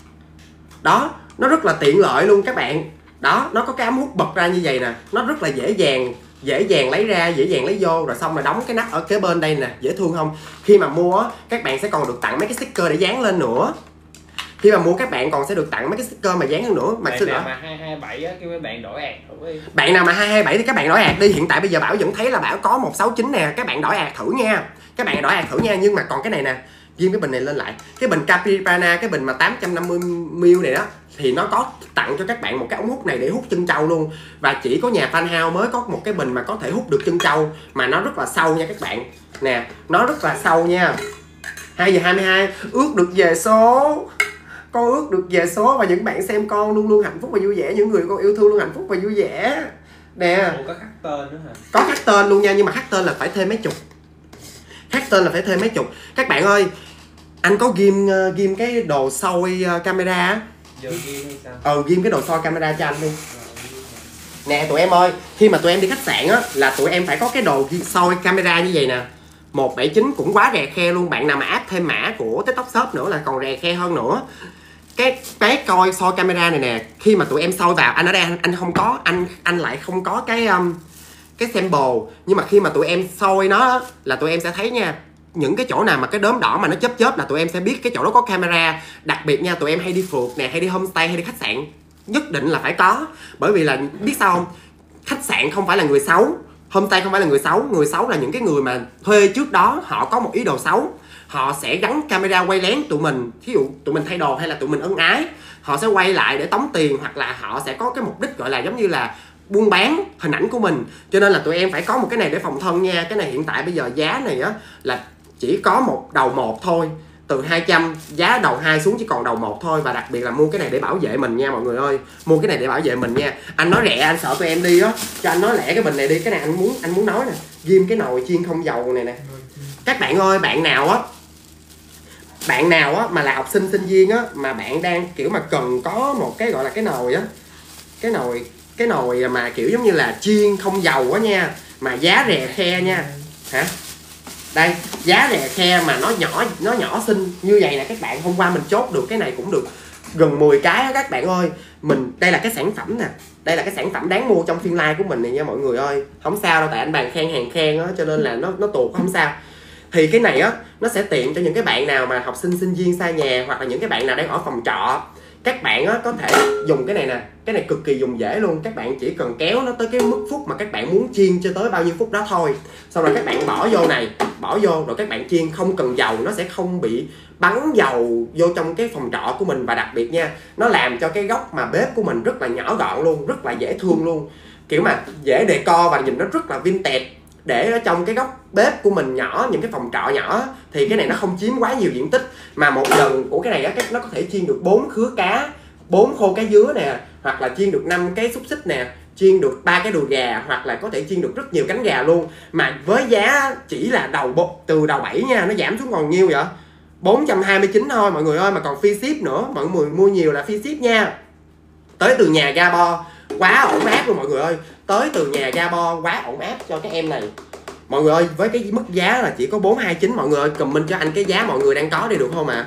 Đó, nó rất là tiện lợi luôn các bạn. Đó, nó có cái ống hút bật ra như vậy nè, nó rất là dễ dàng dễ dàng lấy ra, dễ dàng lấy vô, rồi xong rồi đóng cái nắp ở kế bên đây nè, dễ thương không? Khi mà mua á, các bạn sẽ còn được tặng mấy cái sticker để dán lên nữa. Khi mà mua các bạn còn sẽ được tặng mấy cái sticker mà dán hơn nữa. Mà bạn nào mà hai hai bảy á, kêu mấy bạn đổi ạc thử đi. Bạn nào mà hai hai bảy thì các bạn đổi ạc đi. Hiện tại bây giờ Bảo vẫn thấy là Bảo có một sáu chín nè, các bạn đổi ạc thử nha. Các bạn đổi ạc thử nha. Nhưng mà còn cái này nè, ghim cái bình này lên lại. Cái bình Capybana, cái bình mà tám trăm năm mươi mi li lít này đó, thì nó có tặng cho các bạn một cái ống hút này để hút chân trâu luôn. Và chỉ có nhà fan house mới có một cái bình mà có thể hút được chân trâu, mà nó rất là sâu nha các bạn. Nè, nó rất là sâu nha. Hai giờ hai mươi hai, ước được về số. Con ước được về số và những bạn xem con luôn luôn hạnh phúc và vui vẻ. Những người con yêu thương luôn hạnh phúc và vui vẻ. Nè. Ủa, có khắc tên nữa hả? Có khắc tên luôn nha, nhưng mà khắc tên là phải thêm mấy chục. Khắc tên là phải thêm mấy chục. Các bạn ơi, anh có ghim uh, ghim cái đồ soi uh, camera á. Giờ ghim hay sao? Ờ, ghim cái đồ soi camera cho anh đi. Nè tụi em ơi, khi mà tụi em đi khách sạn á, là tụi em phải có cái đồ soi camera như vậy nè. Một bảy chín cũng quá rè khe luôn. Bạn nào mà áp thêm mã của TikTok Shop nữa là còn rè khe hơn nữa. Cái cái coi soi camera này nè, khi mà tụi em soi vào, anh ở đây anh, anh không có, anh anh lại không có cái um, cái sample. Nhưng mà khi mà tụi em soi nó là tụi em sẽ thấy nha, những cái chỗ nào mà cái đốm đỏ mà nó chớp chớp là tụi em sẽ biết cái chỗ đó có camera. Đặc biệt nha, tụi em hay đi phượt nè, hay đi homestay, hay đi khách sạn, nhất định là phải có. Bởi vì là biết sao không, khách sạn không phải là người xấu, homestay không phải là người xấu. Người xấu là những cái người mà thuê trước đó, họ có một ý đồ xấu. Họ sẽ gắn camera quay lén tụi mình. Thí dụ tụi mình thay đồ hay là tụi mình ân ái, họ sẽ quay lại để tống tiền, hoặc là họ sẽ có cái mục đích gọi là giống như là buôn bán hình ảnh của mình. Cho nên là tụi em phải có một cái này để phòng thân nha. Cái này hiện tại bây giờ giá này á là chỉ có một đầu một thôi. Từ hai trăm, giá đầu hai xuống chỉ còn đầu một thôi. Và đặc biệt là mua cái này để bảo vệ mình nha mọi người ơi. Mua cái này để bảo vệ mình nha. Anh nói rẻ, anh sợ tụi em đi á, cho anh nói lẻ cái bình này đi. Cái này anh muốn anh muốn nói nè, ghim cái nồi chiên không dầu này nè. Các bạn ơi, bạn nào á Bạn nào á mà là học sinh sinh viên á, mà bạn đang kiểu mà cần có một cái gọi là cái nồi á, Cái nồi Cái nồi mà kiểu giống như là chiên không dầu á nha, mà giá rè khe nha. Hả? Đây, giá rè khe mà nó nhỏ nó nhỏ xinh như vậy nè các bạn. Hôm qua mình chốt được cái này cũng được gần mười cái á các bạn ơi. Mình đây là cái sản phẩm nè. Đây là cái sản phẩm đáng mua trong phiên live của mình này nha mọi người ơi. Không sao đâu, tại anh bàn khen hàng khen á, cho nên là nó nó tuột không sao. Thì cái này á, nó sẽ tiện cho những cái bạn nào mà học sinh sinh viên xa nhà, hoặc là những cái bạn nào đang ở phòng trọ. Các bạn á có thể dùng cái này nè. Cái này cực kỳ dùng dễ luôn. Các bạn chỉ cần kéo nó tới cái mức phút mà các bạn muốn chiên cho tới bao nhiêu phút đó thôi. Xong rồi các bạn bỏ vô này, bỏ vô rồi các bạn chiên, không cần dầu. Nó sẽ không bị bắn dầu vô trong cái phòng trọ của mình. Và đặc biệt nha, nó làm cho cái góc mà bếp của mình rất là nhỏ gọn luôn, rất là dễ thương luôn. Kiểu mà dễ decor và nhìn nó rất là vintage. Để ở trong cái góc bếp của mình nhỏ, những cái phòng trọ nhỏ, thì cái này nó không chiếm quá nhiều diện tích. Mà một lần của cái này á, nó có thể chiên được bốn khứa cá, bốn khô cá dứa nè, hoặc là chiên được năm cái xúc xích nè, chiên được ba cái đùi gà, hoặc là có thể chiên được rất nhiều cánh gà luôn. Mà với giá chỉ là đầu bộ, từ đầu bảy nha, nó giảm xuống còn nhiêu vậy? bốn trăm hai mươi chín thôi mọi người ơi, mà còn free ship nữa. Mọi người mua nhiều là free ship nha. Tới từ nhà Gabo, quá ổn áp luôn mọi người ơi. Tới từ nhà Gabo, quá ổn áp cho các em này. Mọi người ơi, với cái mức giá là chỉ có bốn trăm hai mươi chín. Mọi người ơi, comment cho anh cái giá mọi người đang có đi được không ạ? À?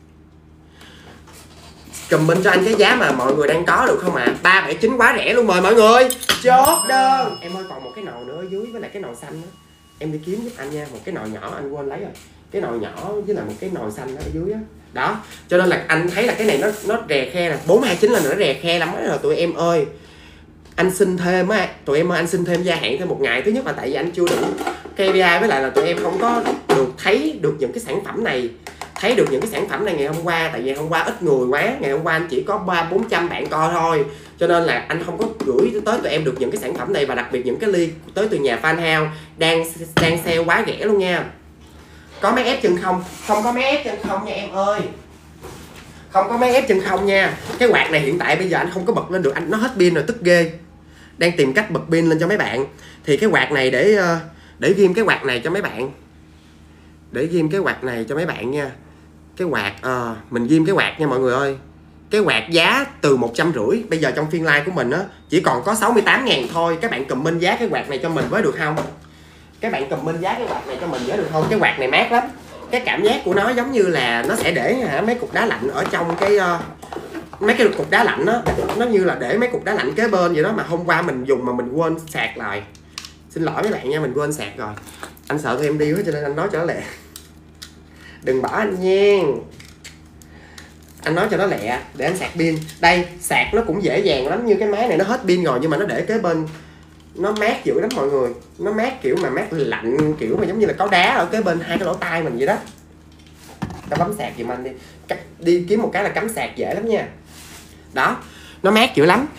Comment cho anh cái giá mà mọi người đang có được không ạ? À? ba trăm bảy mươi chín quá rẻ luôn, mời mọi người chốt đơn. Em ơi, còn một cái nồi nữa ở dưới với lại cái nồi xanh đó. Em đi kiếm giúp anh nha. Một cái nồi nhỏ anh quên lấy rồi. Cái nồi nhỏ với lại một cái nồi xanh đó ở dưới đó. Đó, cho nên là anh thấy là cái này nó nó rè khe là bốn trăm hai mươi chín là nó rè khe lắm rồi tụi em ơi. Anh xin thêm á, tụi em ơi, anh xin thêm gia hạn thêm một ngày. Thứ nhất là tại vì anh chưa đủ ca pê i, với lại là tụi em không có được thấy được những cái sản phẩm này. thấy được những cái sản phẩm này ngày hôm qua, tại vì hôm qua ít người quá, ngày hôm qua anh chỉ có ba bốn trăm bạn coi thôi, cho nên là anh không có gửi tới tụi em được những cái sản phẩm này, và đặc biệt những cái ly tới từ nhà Fan House đang đang sale quá rẻ luôn nha. Có máy ép chân không? Không có máy ép chân không nha em ơi, không có máy ép chân không nha. Cái quạt này hiện tại bây giờ anh không có bật lên được, anh nó hết pin rồi, tức ghê. Đang tìm cách bật pin lên cho mấy bạn. Thì cái quạt này để để ghim cái quạt này cho mấy bạn, để ghim cái quạt này cho mấy bạn nha. Cái quạt à, mình ghim cái quạt nha mọi người ơi. Cái quạt giá từ một trăm rưỡi, bây giờ trong phiên live của mình á chỉ còn có sáu mươi tám ngàn thôi. Các bạn comment giá cái quạt này cho mình với được không? Các bạn comment giá cái quạt này cho mình với được không? Cái quạt này mát lắm. Cái cảm giác của nó giống như là nó sẽ để hả, mấy cục đá lạnh ở trong cái uh, mấy cái cục đá lạnh đó, nó như là để mấy cục đá lạnh kế bên vậy đó. Mà hôm qua mình dùng mà mình quên sạc lại, xin lỗi mấy bạn nha, mình quên sạc rồi. Anh sợ tụi em đi quá cho nên anh nói cho nó lẹ. Đừng bỏ anh nha, anh nói cho nó lẹ để anh sạc pin. Đây, sạc nó cũng dễ dàng lắm, như cái máy này nó hết pin rồi nhưng mà nó để kế bên, nó mát dữ lắm mọi người. Nó mát kiểu mà mát lạnh, kiểu mà giống như là có đá ở kế bên hai cái lỗ tai mình vậy đó. Tao bấm sạc giùm anh đi, đi kiếm một cái là cắm sạc dễ lắm nha. Đó, nó mát dữ lắm,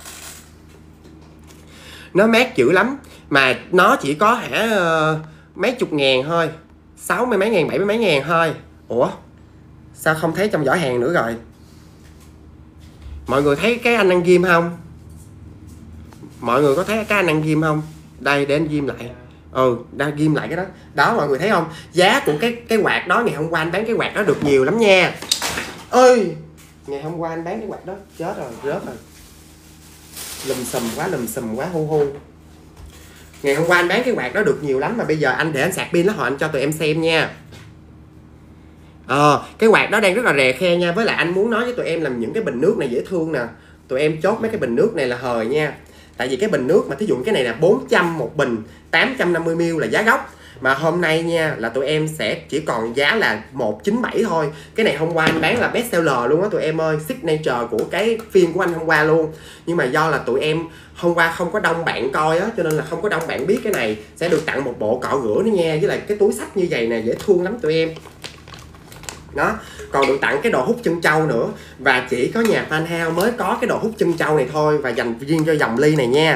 nó mát dữ lắm. Mà nó chỉ có hả uh, mấy chục ngàn thôi, sáu mươi mấy ngàn, bảy mươi mấy ngàn thôi. Ủa sao không thấy trong giỏ hàng nữa rồi? Mọi người thấy cái anh ăn ghim không? Mọi người có thấy cái anh ăn ghim không? Đây để anh ghim lại. Ừ, đang ghim lại cái đó. Đó mọi người thấy không? Giá của cái cái quạt đó ngày hôm qua anh bán cái quạt đó được nhiều lắm nha. Ơi, ngày hôm qua anh bán cái quạt đó chết rồi, rớt rồi. Lùm xùm quá, lùm xùm quá, hu hu. Ngày hôm qua anh bán cái quạt đó được nhiều lắm, mà bây giờ anh để anh sạc pin nó hồi anh cho tụi em xem nha. Ờ, cái quạt đó đang rất là rè khe nha. Với lại anh muốn nói với tụi em là những cái bình nước này dễ thương nè. Tụi em chốt mấy cái bình nước này là hời nha. Tại vì cái bình nước mà thí dụ cái này là bốn trăm một bình, tám trăm năm mươi mi li lít là giá gốc. Mà hôm nay nha là tụi em sẽ chỉ còn giá là một trăm chín mươi bảy thôi. Cái này hôm qua anh bán là best seller luôn á tụi em ơi, signature của cái phiên của anh hôm qua luôn. Nhưng mà do là tụi em hôm qua không có đông bạn coi á, cho nên là không có đông bạn biết cái này. Sẽ được tặng một bộ cọ rửa nữa nha, với lại cái túi xách như vậy nè, dễ thương lắm tụi em. Đó, còn được tặng cái đồ hút chân trâu nữa. Và chỉ có nhà Fan House mới có cái đồ hút chân trâu này thôi, và dành riêng cho dòng ly này nha.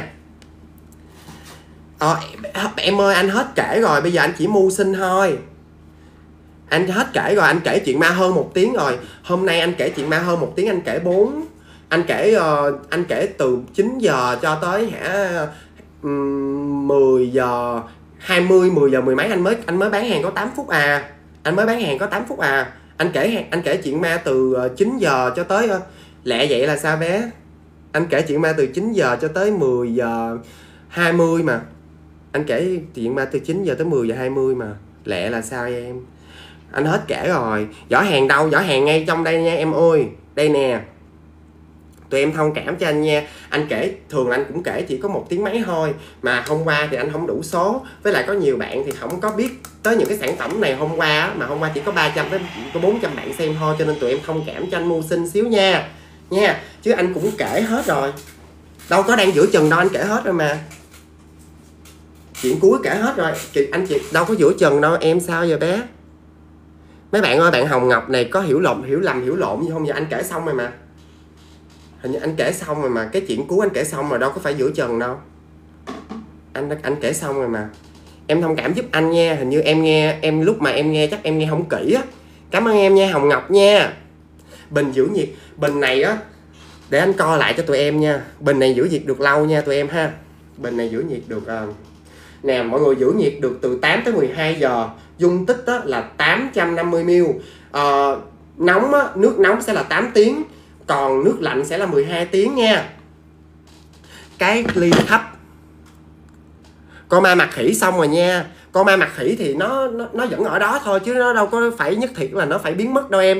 Ờ, em ơi anh hết kể rồi, bây giờ anh chỉ mưu sinh thôi. Anh hết kể rồi, anh kể chuyện ma hơn một tiếng rồi. Hôm nay anh kể chuyện ma hơn một tiếng, anh kể bốn Anh kể uh, anh kể từ chín giờ cho tới hả um, mười giờ hai mươi, mười giờ mười mấy anh mới anh mới bán hàng có tám phút à. Anh mới bán hàng có tám phút à. Anh kể anh kể chuyện ma từ chín giờ cho tới uh, lẹ vậy là sao bé? Anh kể chuyện ma từ chín giờ cho tới mười giờ hai mươi mà. Anh kể chuyện ma từ chín giờ tới mười giờ hai mươi mà. Lẹ là sao em? Anh hết kể rồi. Giỏ hàng đâu? Giỏ hàng ngay trong đây nha em ơi. Đây nè. Tụi em thông cảm cho anh nha. Anh kể, thường là anh cũng kể chỉ có một tiếng mấy thôi. Mà hôm qua thì anh không đủ số. Với lại có nhiều bạn thì không có biết tới những cái sản phẩm này hôm qua. Mà hôm qua chỉ có ba trăm tới bốn trăm bạn xem thôi. Cho nên tụi em thông cảm cho anh mưu sinh xíu nha. Nha. Chứ anh cũng kể hết rồi. Đâu có đang giữa chừng đâu, anh kể hết rồi mà. Chuyện cuối kể hết rồi. Anh chị đâu có giữa chừng đâu. Em sao giờ bé? Mấy bạn ơi, bạn Hồng Ngọc này có hiểu lộn, hiểu lầm, hiểu lộn gì không? Giờ anh kể xong rồi mà. Hình như anh kể xong rồi mà. Cái chuyện cuối anh kể xong rồi, đâu có phải giữa chừng đâu. Anh anh kể xong rồi mà. Em thông cảm giúp anh nha. Hình như em nghe, em lúc mà em nghe chắc em nghe không kỹ á. Cảm ơn em nha Hồng Ngọc nha. Bình giữ nhiệt. Bình này á, để anh coi lại cho tụi em nha. Bình này giữ nhiệt được lâu nha tụi em ha. Bình này giữ nhiệt được uh, nè mọi người, giữ nhiệt được từ tám tới mười hai giờ. Dung tích á, là tám trăm năm mươi mi li lít. uh, Nóng á, nước nóng sẽ là tám tiếng. Còn nước lạnh sẽ là mười hai tiếng nha. Cái ly thấp. Con ma mặt khỉ xong rồi nha. Con ma mặt khỉ thì nó, nó nó vẫn ở đó thôi, chứ nó đâu có phải nhất thiết là nó phải biến mất đâu em.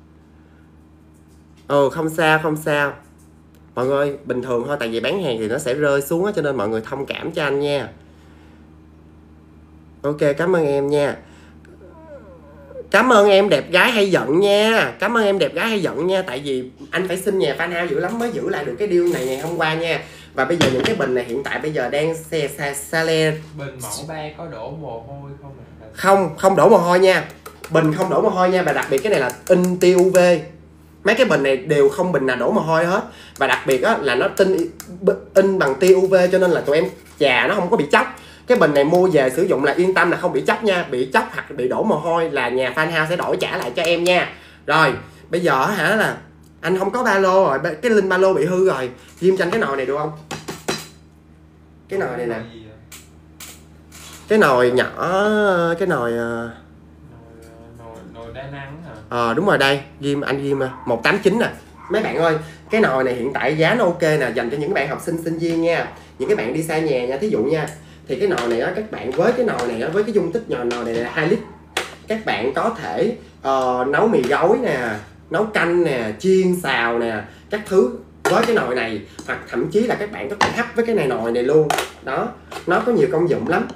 Ừ không sao không sao mọi người, bình thường thôi. Tại vì bán hàng thì nó sẽ rơi xuống á, cho nên mọi người thông cảm cho anh nha. Ok, cảm ơn em nha. Cảm ơn em đẹp gái hay giận nha. Cảm ơn em đẹp gái hay giận nha. Tại vì anh phải xin nhà Fan House dữ lắm mới giữ lại được cái deal này ngày hôm qua nha. Và bây giờ những cái bình này hiện tại bây giờ đang xe xa xa le. Bình mẫu ba có đổ mồ hôi không? Không, không đổ mồ hôi nha. bình không đổ mồ hôi nha. Và đặc biệt cái này là in tia u vê, mấy cái bình này đều không bình nào đổ mồ hôi hết. Và đặc biệt á, là nó tin in bằng tia u vê cho nên là tụi em chà nó không có bị chóc. Cái bình này mua về sử dụng là yên tâm là không bị chóc nha. Bị chóc hoặc bị đổ mồ hôi là nhà fan house sẽ đổi trả lại cho em nha. Rồi bây giờ hả là anh không có ba lô rồi, cái link ba lô bị hư rồi. Ghim cho anh cái nồi này được không? Cái nồi này nè, cái nồi nhỏ, cái nồi nồi nồi, nồi đa năng hả? Ờ à, đúng rồi đây, ghim anh ghim một tám chín nè. Mấy bạn ơi, cái nồi này hiện tại giá nó ok nè, dành cho những bạn học sinh sinh viên nha, những cái bạn đi xa nhà nha. Thí dụ nha, thì cái nồi này á, các bạn với cái nồi này á, với cái dung tích nhỏ nồi này là hai lít, các bạn có thể uh, nấu mì gói nè, nấu canh nè, chiên xào nè, các thứ với cái nồi này. Hoặc thậm chí là các bạn có thể hấp với cái này nồi này luôn. Đó, nó có nhiều công dụng lắm.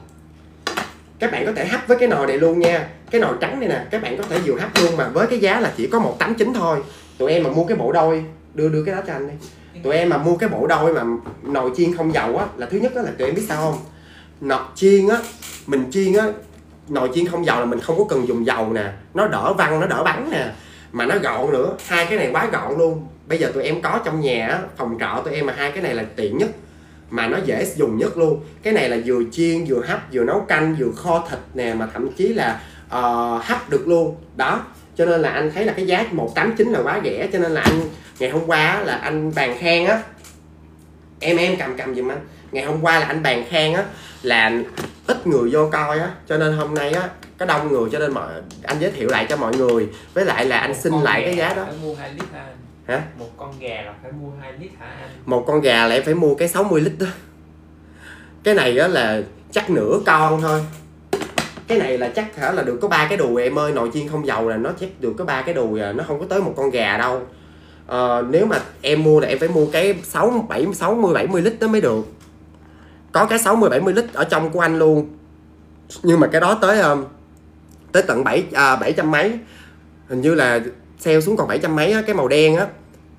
Các bạn có thể hấp với cái nồi này luôn nha. Cái nồi trắng này nè, các bạn có thể vừa hấp luôn mà với cái giá là chỉ có một tám chín thôi. Tụi em mà mua cái bộ đôi, đưa đưa cái đó cho anh đi. Tụi em mà mua cái bộ đôi mà nồi chiên không dầu á, là thứ nhất đó là tụi em biết sao không? Nồi chiên á, mình chiên á, nồi chiên không dầu là mình không có cần dùng dầu nè, nó đỡ văng, nó đỡ bắn nè, mà nó gọn nữa. Hai cái này quá gọn luôn. Bây giờ tụi em có trong nhà á, phòng trọ tụi em mà hai cái này là tiện nhất, mà nó dễ dùng nhất luôn. Cái này là vừa chiên, vừa hấp, vừa nấu canh, vừa kho thịt nè, mà thậm chí là uh, hấp được luôn. Đó, cho nên là anh thấy là cái giá một tám chín là quá rẻ. Cho nên là anh ngày hôm qua á, là anh bàn khen á, em em cầm cầm giùm anh. Ngày hôm qua là anh bàn khen á, là ít người vô coi á, cho nên hôm nay á có đông người, cho nên mọi anh giới thiệu lại cho mọi người. Với lại là anh xin lại cái giá đó. Phải mua hai lít hả anh? Hả? Một con gà là phải mua hai lít hả anh? Một con gà lại phải mua cái sáu mươi lít đó. Cái này á là chắc nửa con thôi. Cái này là chắc hả là được có ba cái đùi em ơi. Nồi chiên không dầu là nó chắc được có ba cái đùi à, nó không có tới một con gà đâu. à, Nếu mà em mua là em phải mua cái sáu bảy sáu mươi bảy mươi lít đó mới được. Có cái sáu mươi bảy mươi lít ở trong của anh luôn, nhưng mà cái đó tới um, tới tận bảy à, bảy trăm mấy, hình như là sale xuống còn bảy trăm mấy á, cái màu đen á.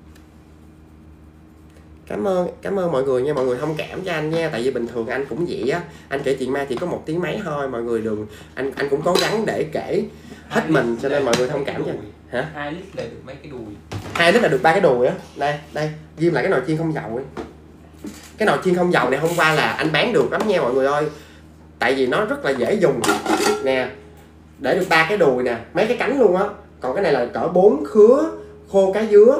Cảm ơn cảm ơn mọi người nha, mọi người thông cảm cho anh nha, tại vì bình thường anh cũng vậy á, anh kể chuyện ma chỉ có một tiếng mấy thôi, mọi người đừng, anh anh cũng cố gắng để kể hết mình, cho nên mọi người thông cảm cho anh. Hả? Hai lít là được mấy cái đùi. Hai lít là được ba cái đùi á. Đây đây, ghim lại cái nồi chiên không dầu ấy. Cái nồi chiên không dầu này hôm qua là anh bán được lắm nha mọi người ơi, tại vì nó rất là dễ dùng nè, để được ba cái đùi nè, mấy cái cánh luôn á. Còn cái này là cỡ bốn khứa khô cá dứa.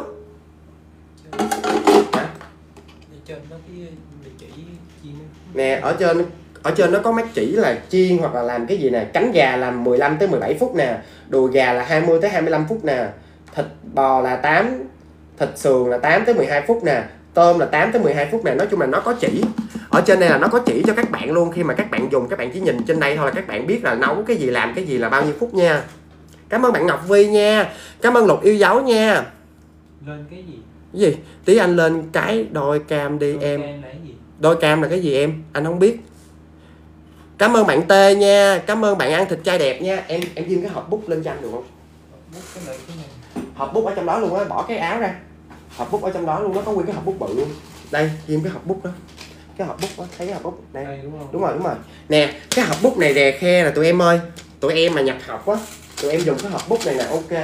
Trên nó cái địa chỉ chiên nè, ở trên ở trên nó có mấy chỉ là chiên hoặc là làm cái gì nè. Cánh gà làm mười lăm tới mười bảy phút nè, đùi gà là hai mươi tới hai mươi lăm phút nè, thịt bò là tám, thịt sườn là tám tới mười hai phút nè, tôm là tám tới mười hai phút nè. Nói chung là nó có chỉ ở trên đây, là nó có chỉ cho các bạn luôn. Khi mà các bạn dùng, các bạn chỉ nhìn trên đây thôi là các bạn biết là nấu cái gì, làm cái gì, là bao nhiêu phút nha. Cảm ơn bạn Ngọc Vi nha, cảm ơn Lục yêu dấu nha. Lên cái gì? Cái gì? Tí anh lên cái đôi cam đi. Đôi em cam là cái gì? Đôi cam là cái gì em? Anh không biết. Cảm ơn bạn Tê nha, cảm ơn bạn ăn thịt trai đẹp nha. Em em ghim cái hộp bút lên cho anh được không? Bút cái này cái này. Hộp bút ở trong đó luôn á, bỏ cái áo ra. Hộp bút ở trong đó luôn, nó có nguyên cái hộp bút bự luôn. Đây, ghim cái hộp bút đó. Cái hộp bút đó, thấy cái hộp bút đây. Đây, đúng không? Đúng rồi, đúng rồi. Nè, cái hộp bút này rè khe là tụi em ơi. Tụi em mà nhập học á, tụi em dùng cái hộp bút này nè, ok.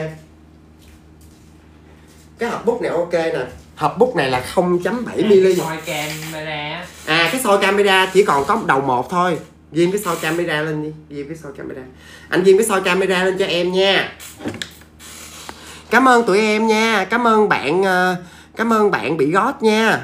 Cái hộp bút này ok nè. Hộp bút này là không chấm bảy mi li. Soi camera. À, cái soi camera chỉ còn có đầu một thôi. Ghim cái soi camera lên đi, ghim cái soi camera. Anh ghim cái soi camera lên cho em nha. Cảm ơn tụi em nha, cảm ơn bạn cảm ơn bạn bị gót nha.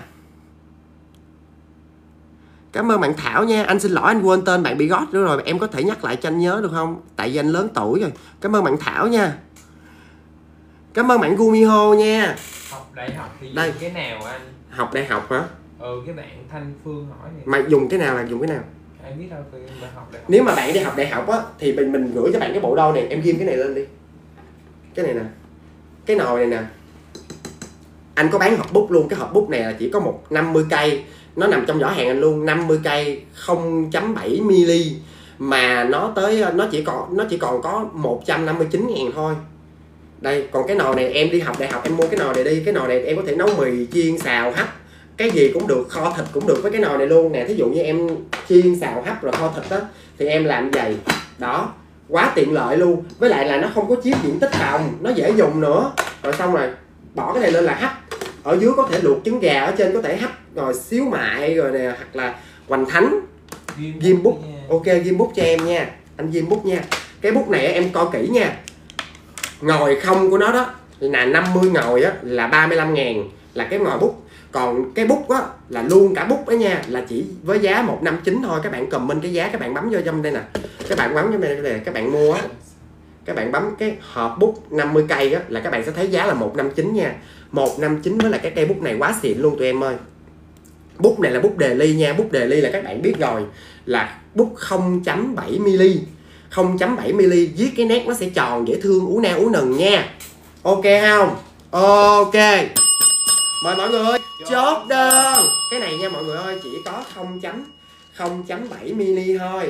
Cảm ơn bạn Thảo nha. Anh xin lỗi anh quên tên bạn bị gót nữa rồi, em có thể nhắc lại cho anh nhớ được không? Tại vì anh lớn tuổi rồi. Cảm ơn bạn Thảo nha. Cảm ơn bạn Gumiho nha. Học đại học thì dùng đây cái nào anh? Học đại học hả? Ừ, cái bạn Thanh Phương hỏi này. Mà dùng cái nào là dùng cái nào? Em biết đâu, mà học đại học. Nếu mà bạn đi học đại học á thì mình mình gửi cho bạn cái bộ đôi này, em ghim cái này lên đi. Cái này nè, cái nồi này nè, anh có bán hộp bút luôn. Cái hộp bút này là chỉ có một năm mươi cây, nó nằm trong giỏ hàng anh luôn. Năm mươi cây không chấm bảy mi li, mà nó tới nó chỉ còn nó chỉ còn có một trăm năm mươi chín ngàn thôi. Đây, còn cái nồi này em đi học đại học em mua cái nồi này đi. Cái nồi này em có thể nấu mì, chiên, xào, hấp, cái gì cũng được, kho thịt cũng được với cái nồi này luôn nè. Thí dụ như em chiên, xào, hấp rồi kho thịt đó thì em làm vậy đó, quá tiện lợi luôn, với lại là nó không có chiếm diện tích phòng, nó dễ dùng nữa. Rồi xong rồi bỏ cái này lên là hấp, ở dưới có thể luộc trứng gà, ở trên có thể hấp rồi xíu mại rồi nè, hoặc là hoành thánh. Ghim bút, ok ghim bút cho em nha, anh ghim bút nha. Cái bút này em coi kỹ nha, ngòi không của nó đó là năm mươi ngòi á là ba mươi lăm ngàn là cái ngòi bút, còn cái bút á là luôn cả bút đó nha, là chỉ với giá một năm chín thôi. Các bạn comment cái giá, các bạn bấm vô trong đây nè, các bạn bấm trong đây nè, các bạn mua á, các bạn bấm cái hộp bút năm mươi cây á là các bạn sẽ thấy giá là một năm chín nha. Một năm chín với lại cái cây bút này quá xịn luôn tụi em ơi. Bút này là bút đề ly nha, bút đề ly là các bạn biết rồi, là bút không chấm bảy mi-li-mét, không chấm bảy mi-li-mét, viết cái nét nó sẽ tròn dễ thương, ú na ú nừng nha. Ok không? Ok, mời mọi người chốt đơn. Cái này nha mọi người ơi, chỉ có không chấm bảy mi-li-mét thôi,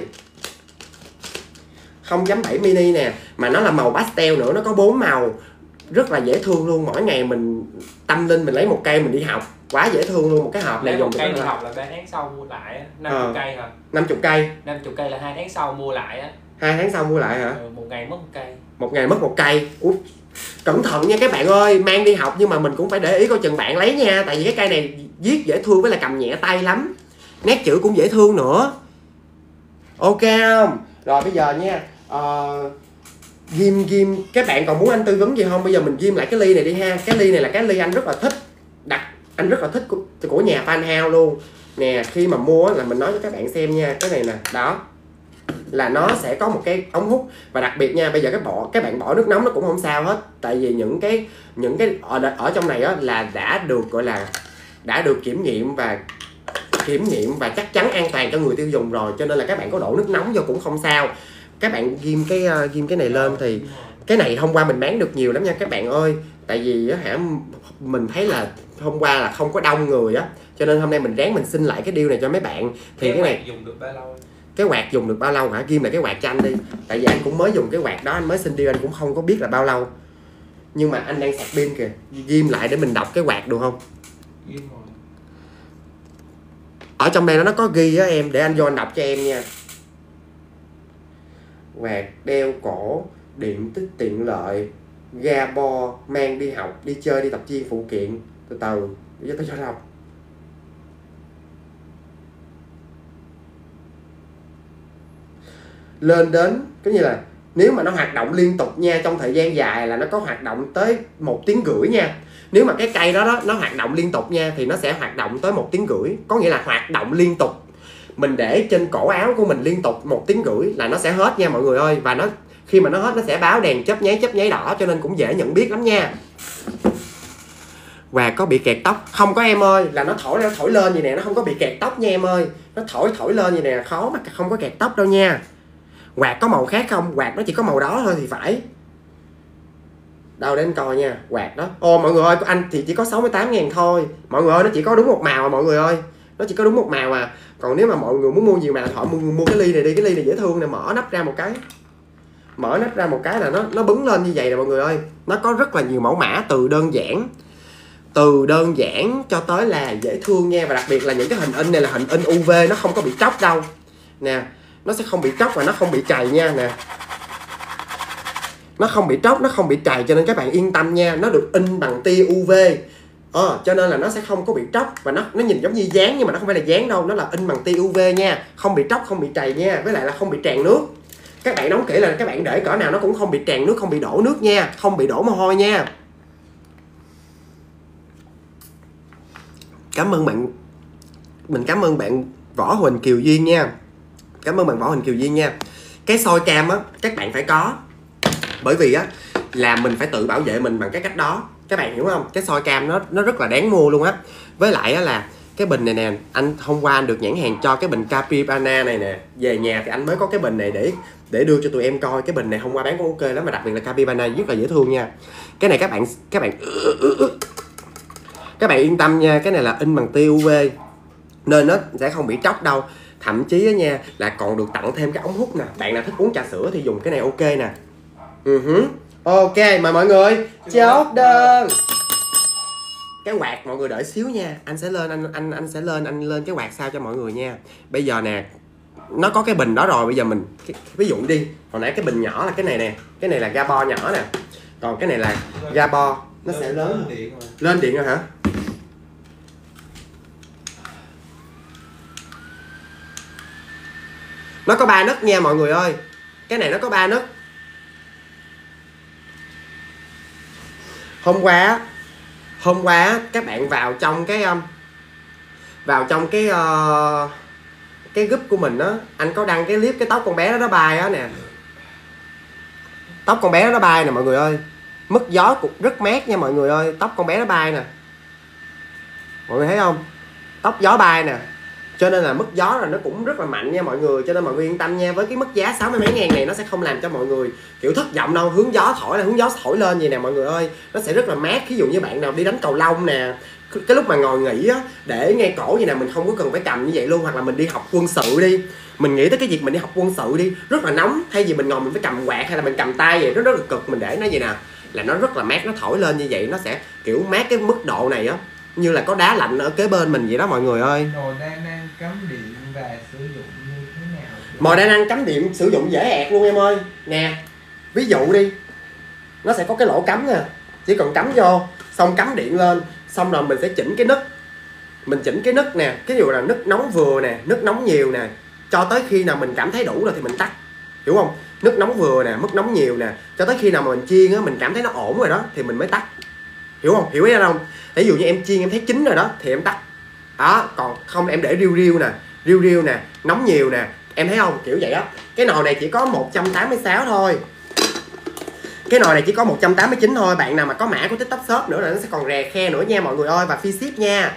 không chấm bảy mi-li-mét nè, mà nó là màu pastel nữa, nó có bốn màu, rất là dễ thương luôn. Mỗi ngày mình tâm linh mình lấy một cây mình đi học, quá dễ thương luôn. Một cái hộp này lấy dùng một cây đi là... học là ba tháng sau mua lại á, năm mươi cây hả? năm mươi cây. năm mươi cây là hai tháng sau mua lại á. Hai tháng sau mua lại hả? Ừ, một ngày mất một cây. Một ngày mất một cây. Ủa, cẩn thận nha các bạn ơi, mang đi học nhưng mà mình cũng phải để ý coi chừng bạn lấy nha, tại vì cái cây này viết dễ thương với là cầm nhẹ tay lắm, nét chữ cũng dễ thương nữa. Ok không? Rồi bây giờ nha, uh, ghim ghim các bạn còn muốn anh tư vấn gì không? Bây giờ mình ghim lại cái ly này đi ha. Cái ly này là cái ly anh rất là thích, đặt anh rất là thích của, của nhà Fan House luôn nè. Khi mà mua là mình nói cho các bạn xem nha, cái này nè, đó là nó sẽ có một cái ống hút. Và đặc biệt nha, bây giờ cái bỏ các bạn bỏ nước nóng nó cũng không sao hết, tại vì những cái những cái ở, ở trong này á là đã được gọi là đã được kiểm nghiệm và kiểm nghiệm và chắc chắn an toàn cho người tiêu dùng rồi, cho nên là các bạn có đổ nước nóng vô cũng không sao. Các bạn ghim cái uh, ghim cái này lên thì cái này hôm qua mình bán được nhiều lắm nha các bạn ơi, tại vì á hả mình thấy là hôm qua là không có đông người á, cho nên hôm nay mình ráng mình xin lại cái deal này cho mấy bạn. Thì cái, cái này dùng được bao lâu? Cái quạt dùng được bao lâu hả? Ghim lại cái quạt cho anh đi, tại vì anh cũng mới dùng cái quạt đó, anh mới xin deal, anh cũng không có biết là bao lâu, nhưng mà anh đang sạc pin kìa. Ghim lại để mình đọc cái quạt được không? Ghim rồi. Ở trong đây nó có ghi á em, để anh vô anh đọc cho em nha. Quạt đeo cổ, điện tích tiện lợi, ga bo, mang đi học, đi chơi, đi tập gym, phụ kiện. Từ từ, để tôi cho đọc. Lên đến, cái như là nếu mà nó hoạt động liên tục nha, trong thời gian dài là nó có hoạt động tới một tiếng rưỡi nha. Nếu mà cái cây đó, đó nó hoạt động liên tục nha thì nó sẽ hoạt động tới một tiếng rưỡi, có nghĩa là hoạt động liên tục. Mình để trên cổ áo của mình liên tục một tiếng rưỡi là nó sẽ hết nha mọi người ơi. Và nó khi mà nó hết nó sẽ báo đèn chớp nháy chớp nháy đỏ, cho nên cũng dễ nhận biết lắm nha. Và có bị kẹt tóc không? Có em ơi, là nó thổi nó thổi lên vậy nè, nó không có bị kẹt tóc nha em ơi. Nó thổi thổi lên vậy nè, khó mà không có kẹt tóc đâu nha. Quạt có màu khác không? Quạt nó chỉ có màu đó thôi thì phải. Đâu để anh coi nha, quạt đó. Ô mọi người ơi, của anh thì chỉ có sáu mươi tám ngàn thôi. Mọi người ơi, nó chỉ có đúng một màu à mọi người ơi. Nó chỉ có đúng một màu à. Còn nếu mà mọi người muốn mua nhiều màu, họ mua, mua cái ly này đi. Cái ly này dễ thương nè, mở nắp ra một cái. Mở nắp ra một cái là nó nó bứng lên như vậy nè mọi người ơi. Nó có rất là nhiều mẫu mã, từ đơn giản Từ đơn giản cho tới là dễ thương nha. Và đặc biệt là những cái hình in này là hình in u vê, nó không có bị tróc đâu. Nè, nó sẽ không bị tróc và nó không bị trầy nha nè. Nó không bị tróc, nó không bị trầy, cho nên các bạn yên tâm nha. Nó được in bằng tia u vê, ờ, cho nên là nó sẽ không có bị tróc. Và nó nó nhìn giống như dán nhưng mà nó không phải là dán đâu, nó là in bằng tia u vê nha. Không bị tróc, không bị trầy nha. Với lại là không bị tràn nước. Các bạn đóng kỹ là các bạn để cỡ nào nó cũng không bị tràn nước, không bị đổ nước nha, không bị đổ mồ hôi nha. Cảm ơn bạn, mình cảm ơn bạn Võ Huỳnh Kiều Duyên nha. Cảm ơn bạn Võ Huỳnh Kiều Duyên nha. Cái soi cam á các bạn phải có, bởi vì á là mình phải tự bảo vệ mình bằng cái cách đó, các bạn hiểu không? Cái soi cam nó nó rất là đáng mua luôn á. Với lại á là cái bình này nè, anh hôm qua anh được nhãn hàng cho cái bình Capibana này nè, về nhà thì anh mới có cái bình này để để đưa cho tụi em coi. Cái bình này hôm qua bán cũng ok lắm, mà đặc biệt là Capibana rất là dễ thương nha. Cái này các bạn các bạn các bạn yên tâm nha, cái này là in bằng tia u vê nên nó sẽ không bị tróc đâu. Thậm chí á nha là còn được tặng thêm cái ống hút nè. Bạn nào thích uống trà sữa thì dùng cái này ok nè. Uh-huh. Ok, mời mọi người chốt đơn. Cái quạt mọi người đợi xíu nha, anh sẽ lên anh anh anh sẽ lên anh lên cái quạt sao cho mọi người nha. Bây giờ nè, nó có cái bình đó rồi, bây giờ mình cái, ví dụ đi, hồi nãy cái bình nhỏ là cái này nè, cái này là ga bo nhỏ nè, còn cái này là ga bo nó lên, sẽ lớn. lên điện rồi. Lên điện rồi hả? Nó có ba nấc nha mọi người ơi, cái này nó có ba nấc. Hôm qua hôm qua các bạn vào trong cái um, vào trong cái uh, cái group của mình á, anh có đăng cái clip cái tóc con bé đó nó bay á nè, tóc con bé đó nó bay nè mọi người ơi, mức gió cũng rất mát nha mọi người ơi, tóc con bé nó bay nè, mọi người thấy không, tóc gió bay nè, cho nên là mức gió là nó cũng rất là mạnh nha mọi người, cho nên mọi người yên tâm nha, với cái mức giá sáu mươi mấy ngàn này nó sẽ không làm cho mọi người kiểu thất vọng đâu, hướng gió thổi là hướng gió thổi lên gì nè mọi người ơi, nó sẽ rất là mát. Ví dụ như bạn nào đi đánh cầu lông nè, cái lúc mà ngồi nghỉ á, để ngay cổ vậy nè, mình không có cần phải cầm như vậy luôn, hoặc là mình đi học quân sự đi, mình nghĩ tới cái việc mình đi học quân sự đi, rất là nóng, thay vì mình ngồi mình phải cầm quạt hay là mình cầm tay vậy, nó rất là cực, mình để nó vậy nè là nó rất là mát, nó thổi lên như vậy nó sẽ kiểu mát cái mức độ này á, như là có đá lạnh ở kế bên mình vậy đó mọi người ơi. Nồi đa năng cắm điện và sử dụng như thế nào? Nồi đa năng cắm điện sử dụng dễ ẹt luôn em ơi. Nè, ví dụ đi, nó sẽ có cái lỗ cắm nè, chỉ cần cắm vô, xong cắm điện lên, xong rồi mình sẽ chỉnh cái nấc, mình chỉnh cái nấc nè, cái dụ là nấc nóng vừa nè, nấc nóng nhiều nè, cho tới khi nào mình cảm thấy đủ rồi thì mình tắt, hiểu không? Nấc nóng vừa nè, mức nóng nhiều nè, cho tới khi nào mà mình chiên á, mình cảm thấy nó ổn rồi đó thì mình mới tắt, hiểu không? Hiểu ý không? Ví dụ như em chiên em thấy chín rồi đó thì em tắt đó, còn không em để riu riu nè, riu riu nè, nóng nhiều nè, em thấy không, kiểu vậy đó. Cái nồi này chỉ có một trăm tám mươi sáu thôi, cái nồi này chỉ có một trăm tám mươi chín thôi. Bạn nào mà có mã của TikTok Shop nữa là nó sẽ còn rè khe nữa nha mọi người ơi, và free ship nha.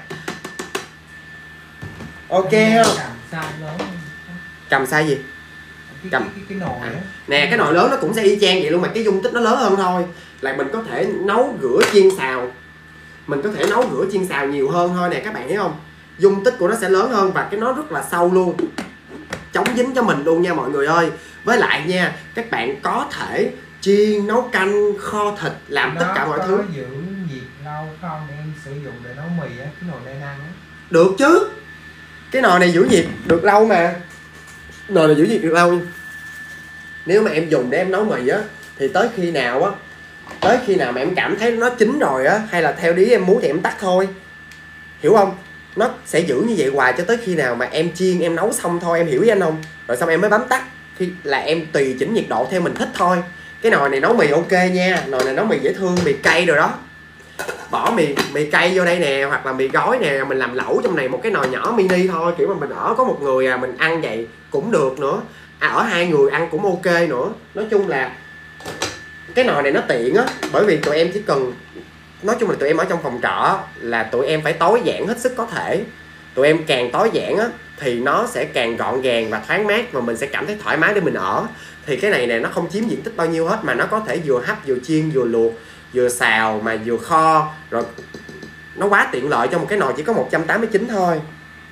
Ok không? Cầm size lớn. Cầm size gì? Cái, Cầm. cái, cái, cái nồi À, á. nè cái nồi lớn nó cũng sẽ y chang vậy luôn, mà cái dung tích nó lớn hơn thôi, là mình có thể nấu rửa chiên xào, mình có thể nấu rửa chiên xào nhiều hơn thôi nè các bạn thấy không, dung tích của nó sẽ lớn hơn và cái nó rất là sâu luôn, chống dính cho mình luôn nha mọi người ơi. Với lại nha, các bạn có thể chiên, nấu canh, kho thịt, làm Nó tất cả mọi có thứ. giữ nhiệt lâu không? Em sử dụng để nấu mì á, cái nồi đa năng á. Được chứ, cái nồi này giữ nhiệt được lâu mà, nồi này giữ nhiệt được lâu. Nếu mà em dùng để em nấu mì á thì tới khi nào á, tới khi nào mà em cảm thấy nó chín rồi á, hay là theo ý em muốn thì em tắt thôi, hiểu không? Nó sẽ giữ như vậy hoài cho tới khi nào mà em chiên em nấu xong thôi, em hiểu ý anh không? Rồi xong em mới bấm tắt, khi là em tùy chỉnh nhiệt độ theo mình thích thôi. Cái nồi này nấu mì ok nha, nồi này nấu mì dễ thương, mì cay rồi đó, bỏ mì mì cay vô đây nè, hoặc là mì gói nè, mình làm lẩu trong này một cái nồi nhỏ mini thôi, kiểu mà mình ở có một người à, mình ăn vậy cũng được nữa, à, ở hai người ăn cũng ok nữa. Nói chung là cái nồi này nó tiện á, bởi vì tụi em chỉ cần, nói chung là tụi em ở trong phòng trọ là tụi em phải tối giản hết sức có thể, tụi em càng tối giản á thì nó sẽ càng gọn gàng và thoáng mát, và mình sẽ cảm thấy thoải mái để mình ở. Thì cái này nè nó không chiếm diện tích bao nhiêu hết, mà nó có thể vừa hấp vừa chiên vừa luộc vừa xào mà vừa kho, rồi nó quá tiện lợi cho một cái nồi chỉ có một trăm tám mươi chín thôi.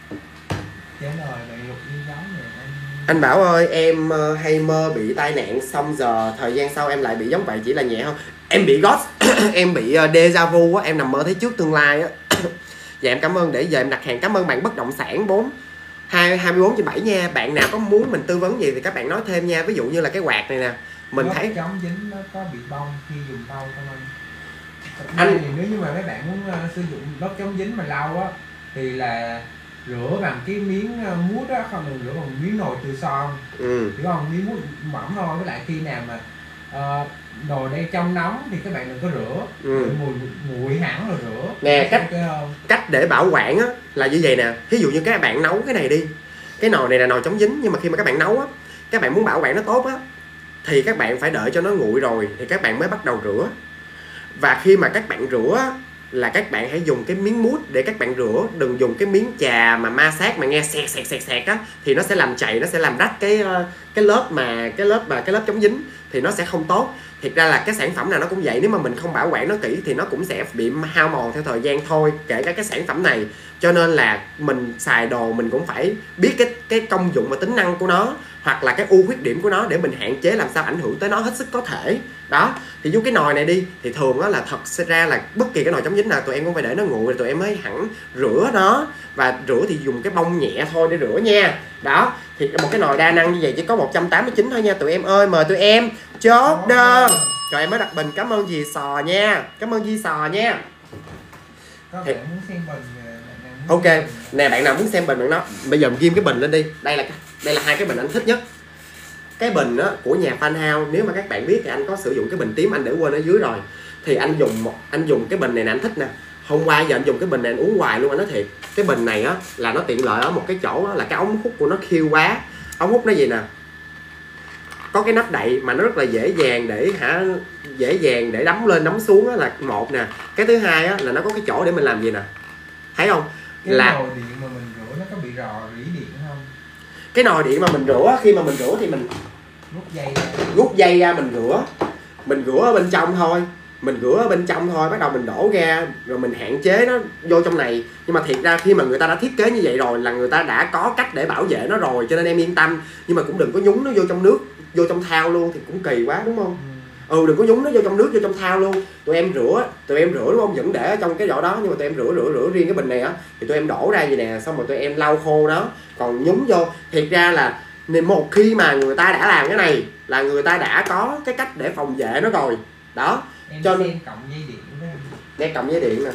Cái nồi này luộc như giống này anh. Anh Bảo ơi, em uh, hay mơ bị tai nạn, xong giờ thời gian sau em lại bị giống vậy, chỉ là nhẹ không? Em bị ghost, em bị uh, deja vu á, em nằm mơ thấy trước tương lai á. Dạ em cảm ơn, để giờ em đặt hàng. Cảm ơn bạn bất động sản bốn hai mươi bốn trên bảy nha. Bạn nào có muốn mình tư vấn gì thì các bạn nói thêm nha. Ví dụ như là cái quạt này nè, mình Lớp thấy chống dính nó có bị bong khi dùng lâu không anh? Anh- Anh thì nếu như mà mấy bạn muốn uh, sử dụng lớp chống dính mà lâu á thì là rửa bằng cái miếng uh, mút á, không đừng rửa bằng miếng nồi từ son, ừ. hiểu không? Miếng mút mỏng thôi. Với lại khi nào mà uh, nồi đang trong nóng thì các bạn đừng có rửa, Ừ. mùi nguội hẳn rồi rửa. Nè, cách- Ok không? Cách để bảo quản á là như vậy nè. Ví dụ như các bạn nấu cái này đi, cái nồi này là nồi chống dính, nhưng mà khi mà các bạn nấu á, các bạn muốn bảo quản nó tốt á thì các bạn phải đợi cho nó nguội rồi thì các bạn mới bắt đầu rửa. Và khi mà các bạn rửa á, là các bạn hãy dùng cái miếng mút để các bạn rửa, đừng dùng cái miếng chà mà ma sát mà nghe sẹt sẹt sẹt sẹt á, thì nó sẽ làm chày, nó sẽ làm rách cái cái lớp mà cái lớp mà cái lớp chống dính thì nó sẽ không tốt. Thiệt ra là cái sản phẩm nào nó cũng vậy, nếu mà mình không bảo quản nó kỹ thì nó cũng sẽ bị hao mòn theo thời gian thôi, kể cả cái sản phẩm này. Cho nên là mình xài đồ mình cũng phải biết cái cái công dụng và tính năng của nó, hoặc là cái ưu khuyết điểm của nó để mình hạn chế làm sao ảnh hưởng tới nó hết sức có thể. Đó, thì dùng cái nồi này đi thì thường á là thật ra là bất kỳ cái nồi chống dính nào tụi em cũng phải để nó nguội rồi tụi em mới hẳn rửa nó, và rửa thì dùng cái bông nhẹ thôi để rửa nha. Đó, Thì một cái nồi đa năng như vậy chỉ có một trăm tám mươi chín thôi nha tụi em ơi. Mời tụi em chốt đơn. Rồi em mới đặt bình. Cảm ơn dì Sò nha. Cảm ơn dì Sò nha. Có Thì... bạn muốn xem bình muốn ok xem bình. Nè bạn nào muốn xem bình bạn đó. Bây giờ ghim cái bình lên đi. Đây là đây là hai cái bình anh thích nhất. Cái bình á, của nhà Fan House, nếu mà các bạn biết thì anh có sử dụng cái bình tím, anh để quên ở dưới rồi. Thì anh dùng một anh dùng cái bình này nè, anh thích nè. Hôm qua giờ anh dùng cái bình này anh uống hoài luôn, anh nói thiệt. Cái bình này á là nó tiện lợi ở một cái chỗ á, là cái ống hút của nó khiêu quá. Ống hút nó gì nè, có cái nắp đậy mà nó rất là dễ dàng để hả dễ dàng để đóng lên đóng xuống á, là một nè. Cái thứ hai á là nó có cái chỗ để mình làm gì nè, thấy không? Cái Là nồi điện mà mình rửa nó có bị rò rỉ điện không? cái nồi điện mà mình rửa, khi mà mình rửa thì mình Rút dây ra. rút dây ra mình rửa. Mình rửa ở bên trong thôi. Mình rửa ở bên trong thôi, bắt đầu mình đổ ra rồi mình hạn chế nó vô trong này. Nhưng mà thiệt ra khi mà người ta đã thiết kế như vậy rồi là người ta đã có cách để bảo vệ nó rồi, cho nên em yên tâm. Nhưng mà cũng đừng có nhúng nó vô trong nước, vô trong thau luôn thì cũng kỳ quá đúng không? Ừ, ừ đừng có nhúng nó vô trong nước, vô trong thau luôn. Tụi em rửa, tụi em rửa đúng không? Vẫn để ở trong cái chỗ đó, nhưng mà tụi em rửa rửa rửa riêng cái bình này á thì tụi em đổ ra vậy nè, xong rồi tụi em lau khô nó. Còn nhúng vô, thiệt ra là nên một khi mà người ta đã làm cái này là người ta đã có cái cách để phòng vệ nó rồi. Đó. Em cho xem cộng dây điện đó. Nè cộng dây điện nè.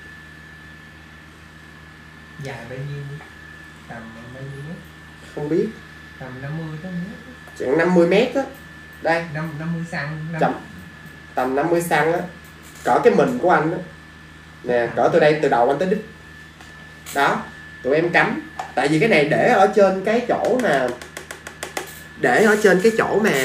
Dài bao nhiêu? Tầm bao nhiêu mét? Không biết. Tầm năm mươi tới mét. Chặng năm mươi mét á. Đây. năm mươi xăng. Chậm. Tầm năm mươi xăng á. Cỡ cái mình của anh á. Nè, cỡ từ đây từ đầu anh tới đít. Đó, tụi em cắm. Tại vì cái này để ở trên cái chỗ mà để ở trên cái chỗ mà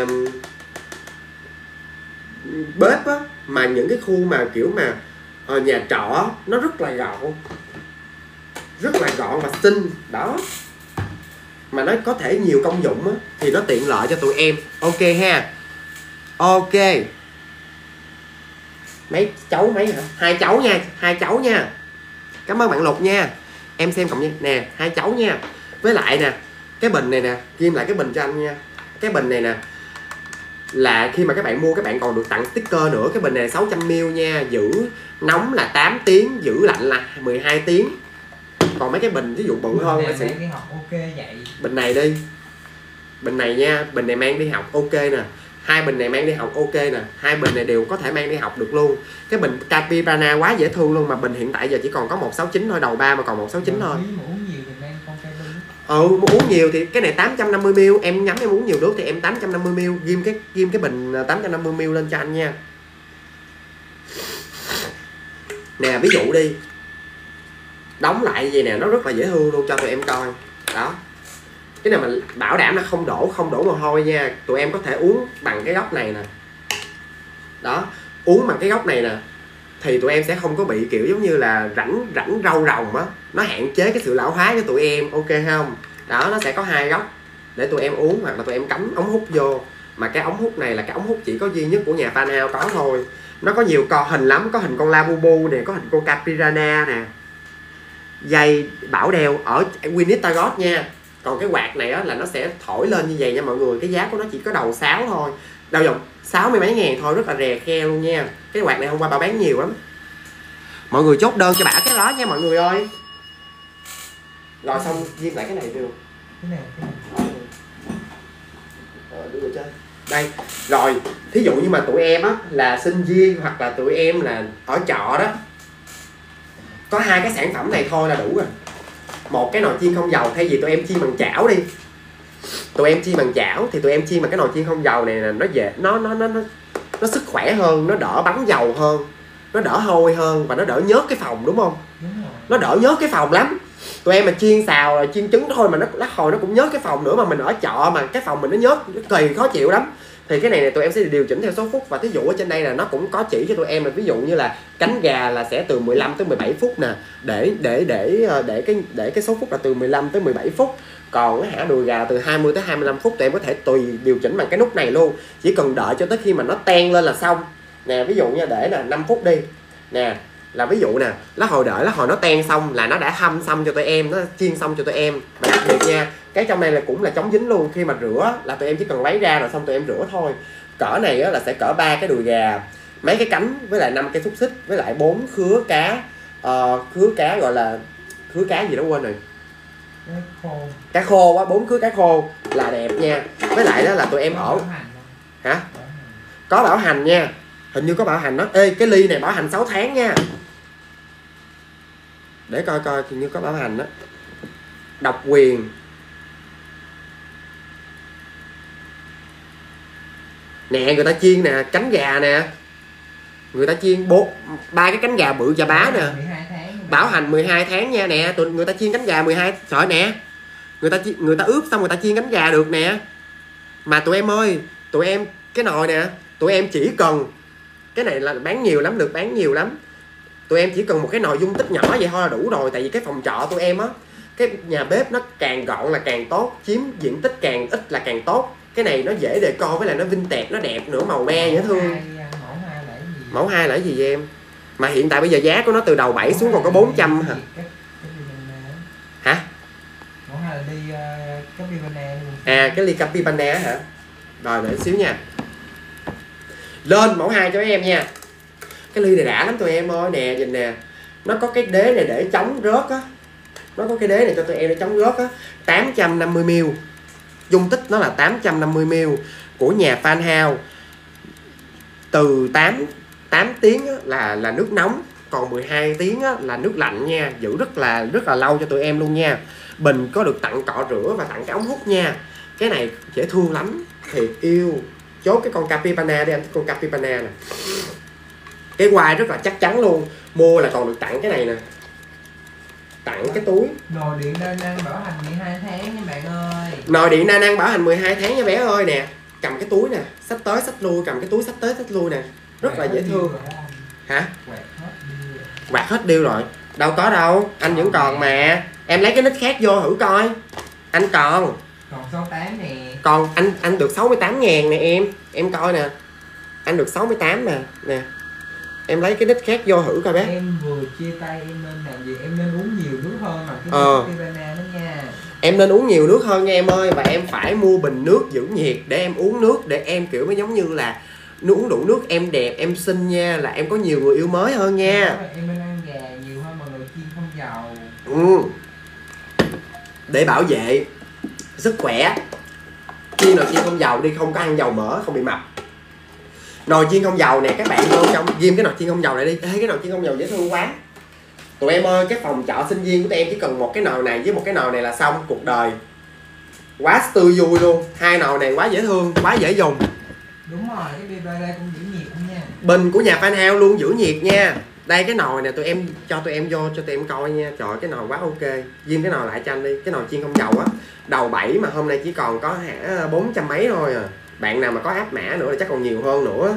bếp á, mà những cái khu mà kiểu mà ở nhà trọ nó rất là gọn, rất là gọn và xinh đó, mà nó có thể nhiều công dụng á, thì nó tiện lợi cho tụi em. Ok ha. Ok. Mấy cháu mấy hả? Hai cháu nha, hai cháu nha. Cảm ơn bạn Lục nha. Em xem cộng nha. Nè, hai cháu nha. Với lại nè, cái bình này nè, ghim lại cái bình cho anh nha. Cái bình này nè là khi mà các bạn mua các bạn còn được tặng sticker nữa. Cái bình này sáu trăm mi li lít nha. Giữ nóng là tám tiếng, giữ lạnh là mười hai tiếng. Còn mấy cái bình ví dụ bự hơn nó sẽ đi học ok vậy. Bình này đi. Bình này nha, bình này mang đi học ok nè. Hai bình này mang đi học ok nè. Hai bình này đều có thể mang đi học được luôn. Cái bình Capirana quá dễ thương luôn. Mà bình hiện tại giờ chỉ còn có một sáu chín thôi. Đầu ba mà còn một sáu chín thôi. Uống nhiều thì mang con cây bưng. Ừ, uống nhiều thì cái này tám trăm năm mươi mi li lít. Em nhắm em uống nhiều nước thì em tám trăm năm mươi mi li lít. Ghim cái ghim cái bình tám trăm năm mươi mi li lít lên cho anh nha. Nè ví dụ đi, đóng lại như vậy nè, nó rất là dễ thương luôn, cho tụi em coi. Đó. Cái này mình bảo đảm là không đổ không đổ mồ hôi nha. Tụi em có thể uống bằng cái góc này nè. Đó, uống bằng cái góc này nè thì tụi em sẽ không có bị kiểu giống như là rãnh rãnh rau ròng á, nó hạn chế cái sự lão hóa cho tụi em, ok không? Đó, nó sẽ có hai góc để tụi em uống, hoặc là tụi em cắm ống hút vô. Mà cái ống hút này là cái ống hút chỉ có duy nhất của nhà Fan House có thôi. Nó có nhiều con hình lắm, có hình con Labubu nè, có hình con Capirana nè. Dây bảo đeo ở Winnie nha. Còn cái quạt này á là nó sẽ thổi lên như vậy nha mọi người. Cái giá của nó chỉ có đầu sáu thôi. Đâu dòng sáu mươi mấy ngàn thôi, rất là rè khe luôn nha. Cái quạt này hôm qua bà bán nhiều lắm. Mọi người chốt đơn cho bả cái đó nha mọi người ơi. Rồi xong viên lại cái này được. Cái này, cái này. Ờ, đưa chơi. Đây, rồi, thí dụ như mà tụi em á là sinh viên hoặc là tụi em là ở trọ đó, có hai cái sản phẩm này thôi là đủ rồi. Một cái nồi chiên không dầu, thay vì tụi em chiên bằng chảo đi, tụi em chiên bằng chảo thì tụi em chiên bằng cái nồi chiên không dầu này là nó dễ, nó nó nó nó nó sức khỏe hơn, nó đỡ bắn dầu hơn, nó đỡ hôi hơn và nó đỡ nhớt cái phòng, đúng không? Đúng rồi. Nó đỡ nhớt cái phòng lắm. Tụi em mà chiên xào rồi chiên trứng thôi mà nó lát hồi nó cũng nhớt cái phòng nữa, mà mình ở trọ mà cái phòng mình nó nhớt, nó kỳ khó chịu lắm. Thì cái này, này tụi em sẽ điều chỉnh theo số phút, và thí dụ ở trên đây là nó cũng có chỉ cho tụi em là ví dụ như là cánh gà là sẽ từ mười lăm tới mười bảy phút nè, để để để để cái để cái số phút là từ mười lăm tới mười bảy phút. Còn hả đùi gà từ hai mươi tới hai mươi lăm phút, tụi em có thể tùy điều chỉnh bằng cái nút này luôn. Chỉ cần đợi cho tới khi mà nó ten lên là xong. Nè ví dụ như để là năm phút đi. Nè, là ví dụ nè, lá hồi đợi lá hồi nó ten xong là nó đã hâm xong cho tụi em, nó chiên xong cho tụi em. Và đặc biệt nha, cái trong này là cũng là chống dính luôn. Khi mà rửa là tụi em chỉ cần lấy ra rồi xong tụi em rửa thôi. Cỡ này á, là sẽ cỡ ba cái đùi gà, mấy cái cánh với lại năm cái xúc xích với lại bốn khứa cá, uh, khứa cá gọi là khứa cá gì đó quên rồi, Cái khô. Cá khô á, bốn khứa cá khô là đẹp nha. Với lại đó là tụi em ở hả? Có bảo hành nha. Hình như có bảo hành đó. Ê, cái ly này bảo hành sáu tháng nha. Để coi coi hình như có bảo hành đó. Độc quyền. Nè, người ta chiên nè, cánh gà nè. Người ta chiên bốn ba cái cánh gà bự chà bá nè. Bảo hành mười hai tháng nha nè, tụi người ta chiên cánh gà mười hai, trời nè. Người ta người ta ướp xong người ta chiên cánh gà được nè. Mà tụi em ơi, tụi em cái nồi nè, tụi em chỉ cần cái này là bán nhiều lắm, được bán nhiều lắm. Tụi em chỉ cần một cái nồi dung tích nhỏ vậy thôi là đủ rồi. Tại vì cái phòng trọ tụi em á, cái nhà bếp nó càng gọn là càng tốt, chiếm diện tích càng ít là càng tốt. Cái này nó dễ decor, với lại nó vintage, nó đẹp nữa, màu me dễ thương. Mẫu hai là cái gì vậy em? Mà hiện tại bây giờ giá của nó từ đầu bảy xuống còn có bốn trăm hả? Hả? Mẫu hai là ly uh, Capibana. À, cái ly Capibana hả? Rồi để xíu nha. Lên mẫu hai cho em nha. Cái ly này đã lắm tụi em ơi. Nè, nhìn nè. Nó có cái đế này để chống rớt á. Nó có cái đế này cho tụi em để chống rớt á. Tám trăm năm mươi mi li lít. Dung tích nó là tám trăm năm mươi mi li lít. Của nhà Fan House. Từ tám, tám tiếng á, là là nước nóng. Còn mười hai tiếng á, là nước lạnh nha. Giữ rất là rất là lâu cho tụi em luôn nha. Bình có được tặng cọ rửa và tặng cái ống hút nha. Cái này dễ thương lắm. Thiệt yêu. Chốt cái con Capibana đi anh. Con Capibana nè. Cái quai rất là chắc chắn luôn. Mua là còn được tặng cái này nè. Tặng cái túi. Nồi điện đa năng bảo hành mười hai tháng nha bạn ơi. Nồi điện đa năng bảo hành mười hai tháng nha bé ơi nè. Cầm cái túi nè. Xách tới xách lui. Cầm cái túi xách tới xách lui nè. Rất là dễ thương. Hả? Quạt hết điêu rồi. Đâu có đâu. Anh vẫn còn mà. Em lấy cái nick khác vô thử coi. Anh còn. Còn sáu mươi tám nè. Còn anh anh được sáu mươi tám ngàn nè em. Em coi nè. Anh được sáu mươi tám nè. Nè. Em lấy cái nick khác vô thử coi bé. Em vừa chia tay em nên làm gì? Em nên uống nhiều nước hơn mà cái ờ. Capibana đó nha. Em nên uống nhiều nước hơn nha em ơi. Và em phải mua bình nước giữ nhiệt để em uống nước. Để em kiểu mới giống như là nó uống đủ nước em đẹp, em xinh nha. Là em có nhiều người yêu mới hơn nha. Em nên ăn gà nhiều hơn mà nồi chiên không dầu. Ừ. Để bảo vệ sức khỏe. Chiên nồi chiên không dầu đi, không có ăn dầu mỡ, không bị mập. Nồi chiên không dầu nè, các bạn vô trong ghim cái nồi chiên không dầu này đi. Ê, cái nồi chiên không dầu dễ thương quá. Tụi em ơi, cái phòng trọ sinh viên của tụi em chỉ cần một cái nồi này với một cái nồi này là xong cuộc đời. Quá tươi vui luôn. Hai nồi này quá dễ thương, quá dễ dùng. Đúng rồi, cái Capibana cũng giữ nhiệt nha. Bình của nhà Fan House luôn giữ nhiệt nha. Đây cái nồi nè, tụi em cho tụi em vô cho tụi em coi nha. Trời, cái nồi quá ok. Ghim cái nồi lại cho anh đi. Cái nồi chiên không dầu á. Đầu bảy mà hôm nay chỉ còn có hả bốn trăm mấy thôi à. Bạn nào mà có áp mã nữa là chắc còn nhiều hơn nữa.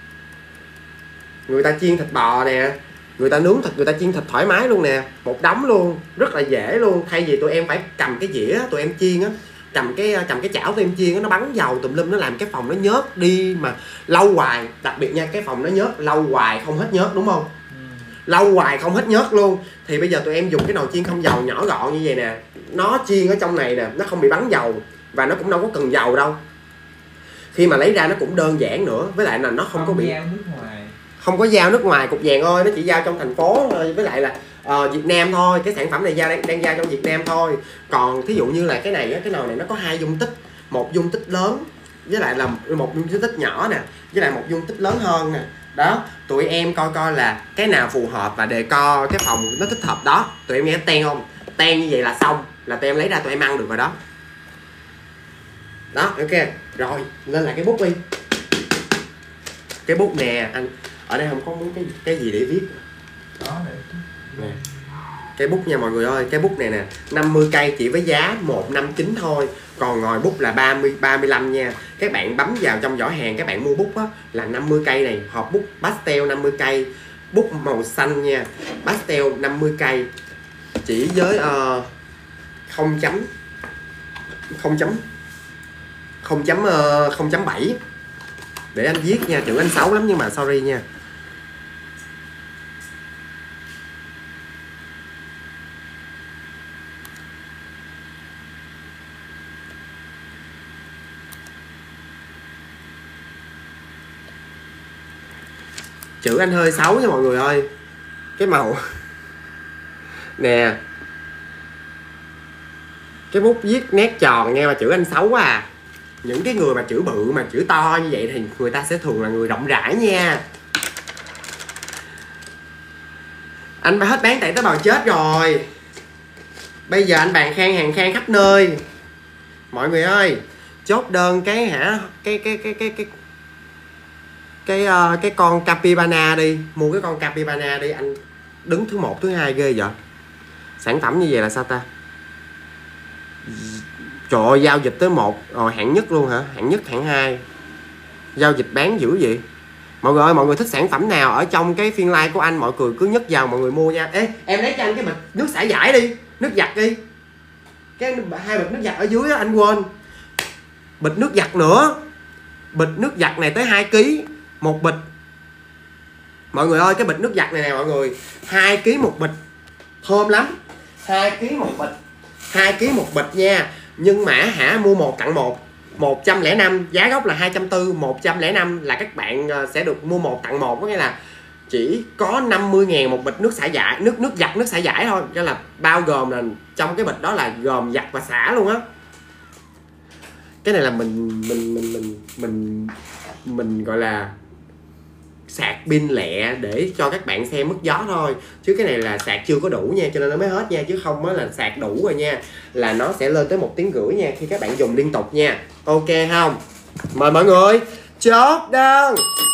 Người ta chiên thịt bò nè, người ta nướng thịt, người ta chiên thịt thoải mái luôn nè. Một đống luôn, rất là dễ luôn. Thay vì tụi em phải cầm cái dĩa tụi em chiên á, cầm cái cầm cái chảo tụi em chiên á, nó bắn dầu tùm lum, nó làm cái phòng nó nhớt đi mà lâu hoài. Đặc biệt nha, cái phòng nó nhớt lâu hoài không hết nhớt đúng không? Ừ. Lâu hoài không hết nhớt luôn. Thì bây giờ tụi em dùng cái nồi chiên không dầu nhỏ gọn như vậy nè. Nó chiên ở trong này nè, nó không bị bắn dầu. Và nó cũng đâu có cần dầu đâu. Khi mà lấy ra nó cũng đơn giản nữa. Với lại là nó không, không có bị giao nước ngoài. Không có giao nước ngoài cục vàng ơi. Nó chỉ giao trong thành phố thôi. Với lại là uh, Việt Nam thôi. Cái sản phẩm này giao đang, đang giao trong Việt Nam thôi. Còn thí dụ như là cái này, cái nồi này nó có hai dung tích. Một dung tích lớn với lại là một dung tích nhỏ nè, với lại một dung tích lớn hơn nè. Đó, tụi em coi coi là cái nào phù hợp và decor cái phòng nó thích hợp đó. Tụi em nghe ten không? Ten như vậy là xong. Là tụi em lấy ra tụi em ăn được rồi đó. Đó, ok. Rồi, lên lại cái bút đi. Cái bút nè, anh ở đây không có muốn cái cái gì để viết. Đó nè. Cái bút nha mọi người ơi, cái bút này nè, năm mươi cây chỉ với giá một trăm năm mươi chín thôi. Còn ngòi bút là ba mươi, ba mươi lăm nha. Các bạn bấm vào trong giỏ hàng, các bạn mua bút á là năm mươi cây này, hộp bút pastel năm mươi cây. Bút màu xanh nha, pastel năm mươi cây. Chỉ với uh, không chấm không chấm không chấm không chấm bảy. Để anh viết nha, chữ anh xấu lắm nhưng mà sorry nha. Chữ anh hơi xấu nha mọi người ơi. Cái màu nè, Cái bút viết nét tròn nghe mà chữ anh xấu quá à. Những cái người mà chữ bự mà chữ to như vậy thì người ta sẽ thường là người rộng rãi nha. Anh hết bán tại tế bào chết rồi. Bây giờ anh bàn khang hàng khang khắp nơi. Mọi người ơi, chốt đơn cái hả cái cái cái cái cái cái uh, cái con capybara đi, mua cái con capybara đi. Anh đứng thứ một thứ hai ghê vậy. Sản phẩm như vậy là sao ta? Trời ơi, giao dịch tới một rồi, hạng nhất luôn hả? Hạng nhất hạng hai giao dịch bán dữ vậy. Mọi người ơi, mọi người thích sản phẩm nào ở trong cái phiên live của anh, mọi người cứ nhấc vào mọi người mua nha. Ê, em lấy cho anh cái bịch nước xả giải đi, nước giặt đi. Cái hai bịch nước giặt ở dưới đó, anh quên. Bịch nước giặt nữa. Bịch nước giặt này tới hai ký một bịch. Mọi người ơi, cái bịch nước giặt này nè mọi người, hai ký một bịch. Thơm lắm. hai ký một bịch. hai ký một bịch nha. Nhưng mà hả, mua một tặng một. một trăm lẻ năm, giá gốc là hai trăm bốn mươi, một trăm lẻ năm là các bạn sẽ được mua một tặng một, có nghĩa là chỉ có năm mươi ngàn một bịch nước xả giải, nước nước giặt nước xả giải thôi. Cho là bao gồm là trong cái bịch đó là gồm giặt và xả luôn á. Cái này là mình mình mình mình mình mình gọi là sạc pin lẹ để cho các bạn xem mất gió thôi, chứ cái này là sạc chưa có đủ nha, cho nên nó mới hết nha, chứ không mới là sạc đủ rồi nha là nó sẽ lên tới một tiếng rưỡi nha khi các bạn dùng liên tục nha. Ok không? Mời mọi người chốt đơn.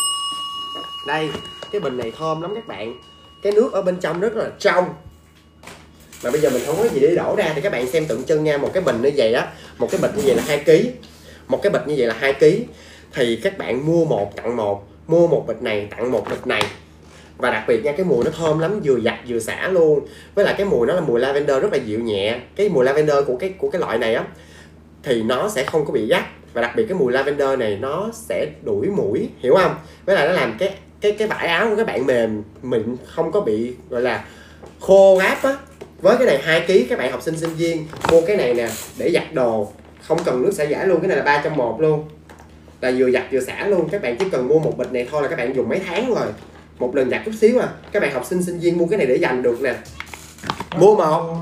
Đây, cái bình này thơm lắm các bạn, cái nước ở bên trong rất là trong, mà bây giờ mình không có gì để đổ ra thì các bạn xem tượng trưng nha. Một cái bình như vậy á, một cái bịch như vậy là hai ký, một cái bịch như vậy là hai ký, thì các bạn mua một tặng một, mua một bịch này tặng một bịch này. Và đặc biệt nha, cái mùi nó thơm lắm, vừa giặt vừa xả luôn. Với lại cái mùi nó là mùi lavender rất là dịu nhẹ. Cái mùi lavender của cái của cái loại này á thì nó sẽ không có bị gắt, và đặc biệt cái mùi lavender này nó sẽ đuổi muỗi, hiểu không? Với lại nó làm cái cái cái vải áo của các bạn mềm mịn, không có bị gọi là khô ráp á. Với cái này hai ký, các bạn học sinh sinh viên mua cái này nè để giặt đồ, không cần nước xả giải luôn. Cái này là ba trong một luôn, là vừa giặt vừa xả luôn. Các bạn chỉ cần mua một bịch này thôi là các bạn dùng mấy tháng rồi, một lần giặt chút xíu à. Các bạn học sinh sinh viên mua cái này để dành được nè. Mua một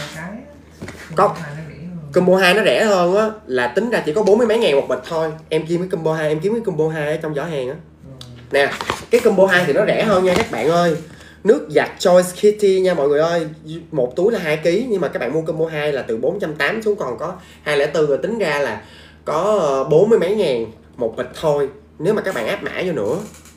có combo hai nó rẻ hơn á, là tính ra chỉ có bốn mươi mấy ngàn một bịch thôi. Em kiếm cái combo hai, em kiếm cái combo hai ở trong giỏ hàng á nè. Cái combo hai thì nó rẻ hơn nha các bạn ơi. Nước giặt Choice Kitty nha mọi người ơi, một túi là hai ký, nhưng mà các bạn mua combo hai là từ bốn trăm tám mươi xuống còn có hai không bốn, rồi tính ra là có bốn mươi mấy ngàn một bịch thôi. Nếu mà các bạn áp mã vô nữa,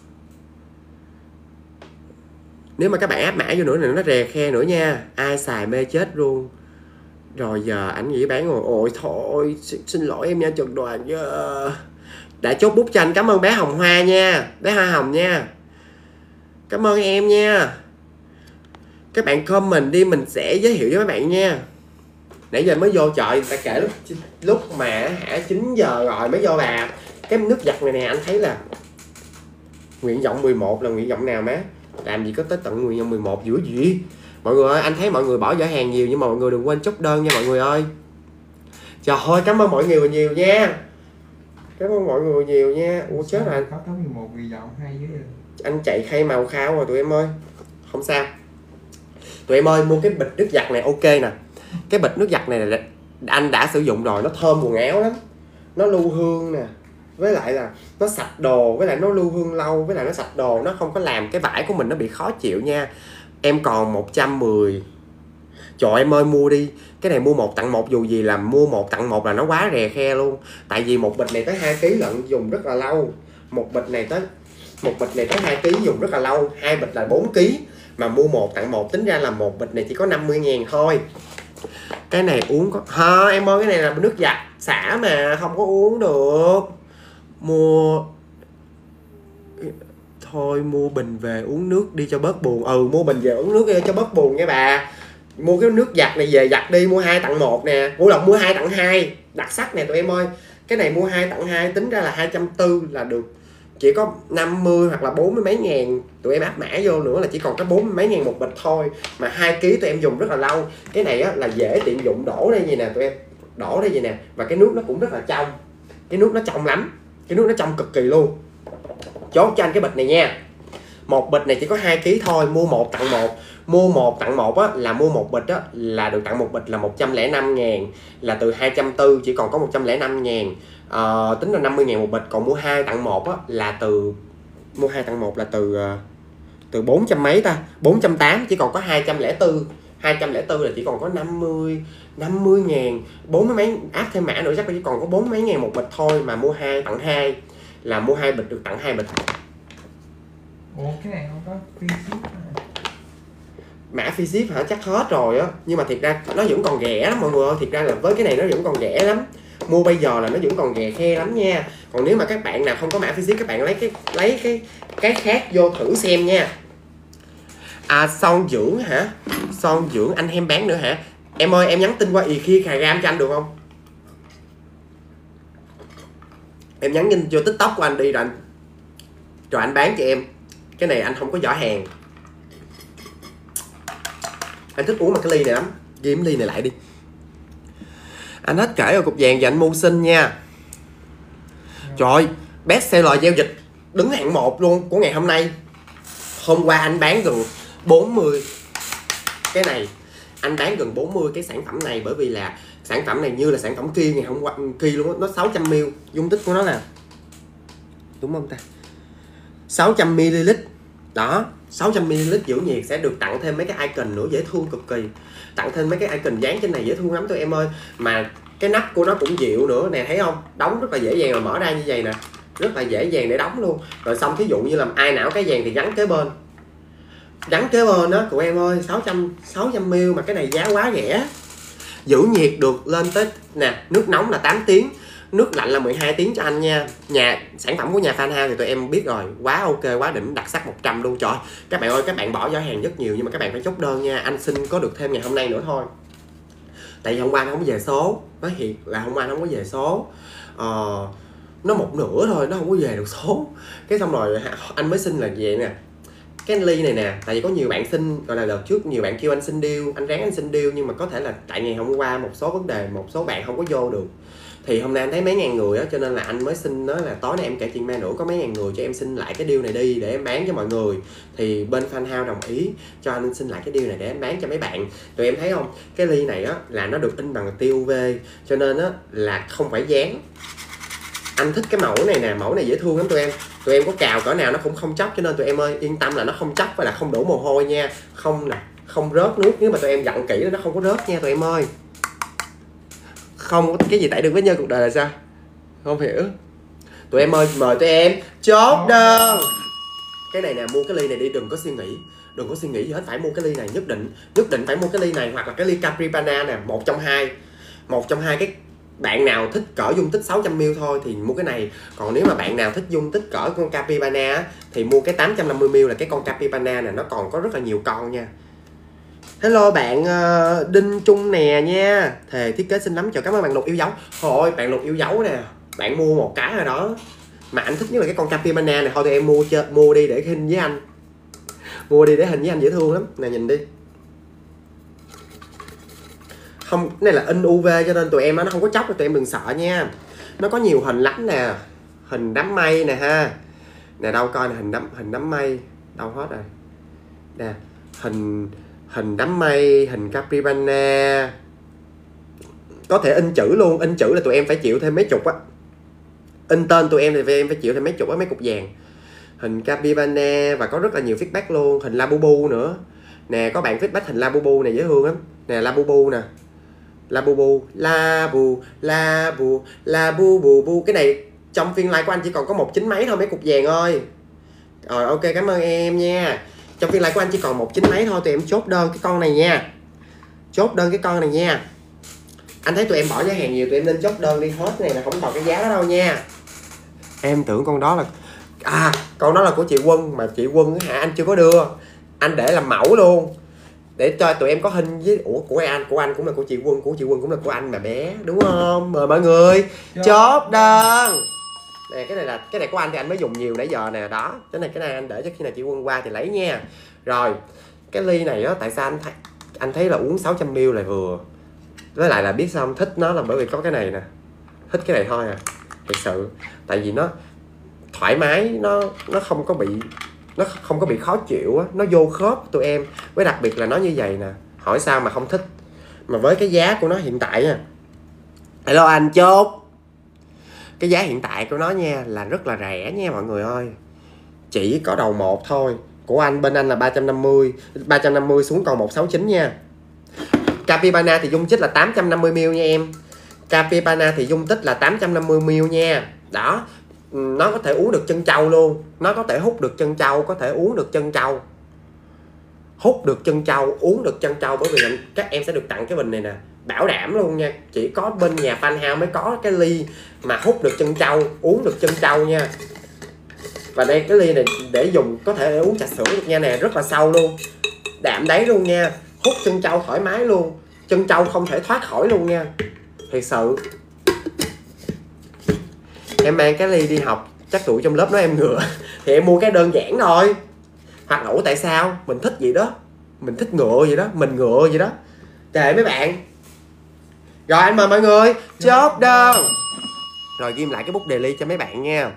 nếu mà các bạn áp mã vô nữa thì nó rè khe nữa nha. Ai xài mê chết luôn. Rồi giờ ảnh nghĩ bán rồi. Ôi thôi, xin, xin lỗi em nha Trần Đoàn. Đã chốt bút cho anh. Cảm ơn bé Hồng Hoa nha, bé Hoa Hồng nha, cảm ơn em nha. Các bạn comment đi, mình sẽ giới thiệu với các bạn nha. Nãy giờ mới vô chợ, ta kể lúc lúc mà hả chín giờ rồi mới vô bà. Cái nước giặt này nè, anh thấy là nguyện vọng mười một là nguyện vọng nào má? Làm gì có tới tận nguyện vọng mười một dữ gì. Mọi người ơi, anh thấy mọi người bỏ giỏ hàng nhiều, nhưng mà mọi người đừng quên chốt đơn nha mọi người ơi. Trời ơi, cảm ơn mọi người nhiều nha. Cảm ơn mọi người nhiều nha. Ủa chết rồi. Có tới mười một nguyện vọng hay dữ vậy. Anh chạy khay màu khao rồi tụi em ơi. Không sao. Tụi em ơi, mua cái bịch nước giặt này ok nè. Cái bịch nước giặt này là anh đã sử dụng rồi, nó thơm quần áo lắm. Nó lưu hương nè, với lại là nó sạch đồ, với lại nó lưu hương lâu, với lại nó sạch đồ, nó không có làm cái vải của mình nó bị khó chịu nha. Em còn một trăm mười. Trời em ơi, mua đi. Cái này mua một tặng một, dù gì là mua một tặng một là nó quá rè khe luôn. Tại vì một bịch này tới hai ký lận, dùng rất là lâu. Một bịch này tới một bịch này tới hai ký dùng rất là lâu, hai bịch là bốn ký, mà mua một tặng một tính ra là một bịch này chỉ có năm mươi ngàn thôi. Cái này uống có ha em ơi, cái này là nước giặt xả mà không có uống được. Mua thôi, mua bình về uống nước đi cho bớt buồn. Ừ, mua bình về uống nước đi cho bớt buồn nha bà. Mua cái nước giặt này về giặt đi, mua hai tặng một nè. Ủa lộc mua hai tặng hai, đặc sắc nè tụi em ơi. Cái này mua hai tặng hai tính ra là hai trăm bốn mươi là được, chỉ có năm mươi hoặc là bốn mươi mấy ngàn. Tụi em áp mã vô nữa là chỉ còn có bốn mươi mấy ngàn một bịch thôi, mà hai ký tụi em dùng rất là lâu. Cái này á là dễ tiện dụng, đổ đây gì nè tụi em, đổ đây gì nè, và cái nước nó cũng rất là trong, cái nước nó trong lắm, cái nước nó trong cực kỳ luôn. Chốt cho anh cái bịch này nha. Một bịch này chỉ có hai ký thôi, mua một tặng một. mua một tặng một á, là mua một bịch á là được tặng một bịch là một trăm lẻ năm ngàn, là từ hai trăm bốn mươi chỉ còn có một trăm lẻ năm ngàn. À, tính là năm mươi ngàn một bịch. Còn mua hai tặng một á là từ mua hai tặng một là từ từ bốn trăm mấy ta, bốn trăm tám chỉ còn có hai trăm lẻ bốn. hai trăm lẻ bốn là chỉ còn có năm mươi năm mươi ngàn, bốn mươi mấy áp thêm mã nữa chắc là chỉ còn có bốn mấy ngàn một bịch thôi. Mà mua hai tặng hai là mua hai bịch được tặng hai bịch. Ủa cái này không có free ship à? Mã free ship hả? Chắc hết rồi á. Nhưng mà thiệt ra nó vẫn còn rẻ lắm mọi người ơi. Thiệt ra là với cái này nó vẫn còn rẻ lắm. Mua bây giờ là nó vẫn còn rẻ khe lắm nha. Còn nếu mà các bạn nào không có mã free ship, các bạn lấy cái lấy cái cái khác vô thử xem nha. À, son dưỡng hả? Son dưỡng anh em bán nữa hả? Em ơi, em nhắn tin qua ì khi khà ram cho anh được không? Em nhắn tin vô TikTok của anh đi rồi anh rồi anh bán cho em. Cái này anh không có giỏ hàng. Anh thích uống mà cái ly này lắm. Ghim ly này lại đi. Anh hết kể rồi cục vàng và anh mưu sinh nha. Trời ơi, best seller giao dịch đứng hạng một luôn của ngày hôm nay. Hôm qua anh bán gần bốn mươi cái này, anh bán gần bốn mươi cái sản phẩm này, bởi vì là sản phẩm này như là sản phẩm kia ngày hôm qua kia luôn đó, nó sáu trăm mi li lít, dung tích của nó là đúng không ta, sáu trăm mi li lít đó, sáu trăm mi li lít giữ nhiệt sẽ được tặng thêm mấy cái icon nữa dễ thương cực kỳ, tặng thêm mấy cái icon dán trên này dễ thương lắm tụi em ơi. Mà cái nắp của nó cũng dịu nữa nè, thấy không, đóng rất là dễ dàng, mà mở ra như vậy nè rất là dễ dàng để đóng luôn. Rồi xong thí dụ như làm ai não cái vàng thì gắn kế bên, gắn kế bên đó tụi em ơi, sáu trăm sáu trăm mi li lít mà cái này giá quá rẻ. Giữ nhiệt được lên tới nè, nước nóng là tám tiếng, nước lạnh là mười hai tiếng cho anh nha. Nhà sản phẩm của nhà Fan House thì tụi em biết rồi, quá ok, quá đỉnh, đặc sắc một trăm luôn. Trời, các bạn ơi, các bạn bỏ giỏ hàng rất nhiều nhưng mà các bạn phải chốt đơn nha. Anh xin có được thêm ngày hôm nay nữa thôi. Tại vì hôm qua nó không có về số, nói thiệt là hôm qua nó không có về số. Ờ, nó một nửa thôi, nó không có về được số. Cái xong rồi anh mới xin là vậy nè. Cái ly này nè, tại vì có nhiều bạn xin, gọi là đợt trước nhiều bạn kêu anh xin deal, anh ráng anh xin deal, nhưng mà có thể là tại ngày hôm qua một số vấn đề, một số bạn không có vô được. Thì hôm nay anh thấy mấy ngàn người á, cho nên là anh mới xin nói là tối nay em kể chuyện ma nữa, có mấy ngàn người cho em xin lại cái deal này đi để em bán cho mọi người. Thì bên Fan House đồng ý cho anh xin lại cái deal này để em bán cho mấy bạn. Tụi em thấy không, cái ly này á là nó được in bằng tia u vê, cho nên á là không phải dán. Anh thích cái mẫu này nè, mẫu này dễ thương lắm tụi em. Tụi em có cào cỡ nào nó cũng không chóc, cho nên tụi em ơi yên tâm là nó không chóc và là không đổ mồ hôi nha. Không nè, không rớt nước, nếu mà tụi em dặn kỹ nó không có rớt nha tụi em ơi. Không cái gì tẩy được với nhân cuộc đời là sao? Không hiểu. Tụi em ơi, mời tụi em chốt đơn. Cái này nè, mua cái ly này đi, đừng có suy nghĩ. Đừng có suy nghĩ gì hết, phải mua cái ly này, nhất định nhất định phải mua cái ly này, hoặc là cái ly Capripana nè, một trong hai. Một trong hai cái bạn nào thích cỡ dung tích sáu trăm mi li lít thôi thì mua cái này. Còn nếu mà bạn nào thích dung tích cỡ con Capibana á, thì mua cái tám trăm năm mươi mi li lít là cái con Capibana này, nó còn có rất là nhiều con nha. Hello bạn uh, Đinh Trung nè nha. Thề thiết kế xinh lắm, chào cảm ơn bạn Lục yêu dấu. Thôi bạn Lục yêu dấu nè, bạn mua một cái rồi đó. Mà anh thích nhất là cái con Capibana này, thôi tụi em mua chơi, mua đi để hình với anh. Mua đi để hình với anh dễ thương lắm. Nè nhìn đi. Không, cái này là in u vê cho nên tụi em nó không có chóc, tụi em đừng sợ nha. Nó có nhiều hình lắm nè. Hình đám mây nè ha. Nè đâu coi nè, hình đám hình đám mây đâu hết rồi. Nè, hình hình đám mây, hình Capripana. Có thể in chữ luôn, in chữ là tụi em phải chịu thêm mấy chục á. In tên tụi em thì em phải chịu thêm mấy chục á, mấy cục vàng. Hình Capibana và có rất là nhiều feedback luôn, hình Labubu nữa. Nè, có bạn feedback hình Labubu này dễ thương lắm. Nè Labubu nè. Labubu, Labu, Labu, Labu bu bu. Cái này trong phiên live của anh chỉ còn có một chín mấy thôi mấy cục vàng ơi. Rồi ok, cảm ơn em nha. Trong phiên live của anh chỉ còn một chín mấy thôi, tụi em chốt đơn cái con này nha. Chốt đơn cái con này nha. Anh thấy tụi em bỏ giá hàng nhiều, tụi em nên chốt đơn đi, hết này là không còn cái giá đó đâu nha. Em tưởng con đó là à, con đó là của chị Quân, mà chị Quân hả anh chưa có đưa. Anh để làm mẫu luôn, để cho tụi em có hình với. Ủa của anh, của anh cũng là của chị Quân, của chị Quân cũng là của anh mà bé, đúng không? Mời mọi người chốt đơn. Nè cái này là cái này của anh thì anh mới dùng nhiều nãy giờ nè, đó. Cái này cái này anh để cho khi nào chị Quân qua thì lấy nha. Rồi, cái ly này á, tại sao anh thấy anh thấy là uống sáu trăm mi li lít lại vừa. Với lại là biết sao không, thích nó là bởi vì có cái này nè. Thích cái này thôi à. Thật sự, tại vì nó thoải mái, nó nó không có bị nó không có bị khó chịu á, nó vô khớp tụi em. Với đặc biệt là nó như vậy nè, hỏi sao mà không thích. Mà với cái giá của nó hiện tại nha, hello anh Chốt, cái giá hiện tại của nó nha là rất là rẻ nha mọi người ơi. Chỉ có đầu một thôi. Của anh bên anh là ba trăm năm mươi, ba trăm năm mươi xuống còn một trăm sáu mươi chín nha. Capibana thì dung tích là tám trăm năm mươi mi li lít nha em. Capibana thì dung tích là tám trăm năm mươi mi li lít nha. Đó, nó có thể uống được chân trâu luôn. Nó có thể hút được chân trâu, có thể uống được chân trâu. Hút được chân trâu, uống được chân trâu. Bởi vì là các em sẽ được tặng cái bình này nè, bảo đảm luôn nha. Chỉ có bên nhà Fan House mới có cái ly mà hút được chân trâu, uống được chân trâu nha. Và đây cái ly này để dùng có thể để uống trà sữa được nha nè, rất là sâu luôn, đạm đáy luôn nha, hút chân trâu thoải mái luôn, chân trâu không thể thoát khỏi luôn nha, thiệt sự. Em mang cái ly đi học chắc tụi trong lớp nói em ngựa thì em mua cái đơn giản thôi. Hoặc ủa tại sao mình thích gì đó, mình thích ngựa vậy đó, mình ngựa vậy đó, kệ mấy bạn. Rồi anh mời mọi người chốt đơn. Rồi ghim lại cái bút đề ly cho mấy bạn nha.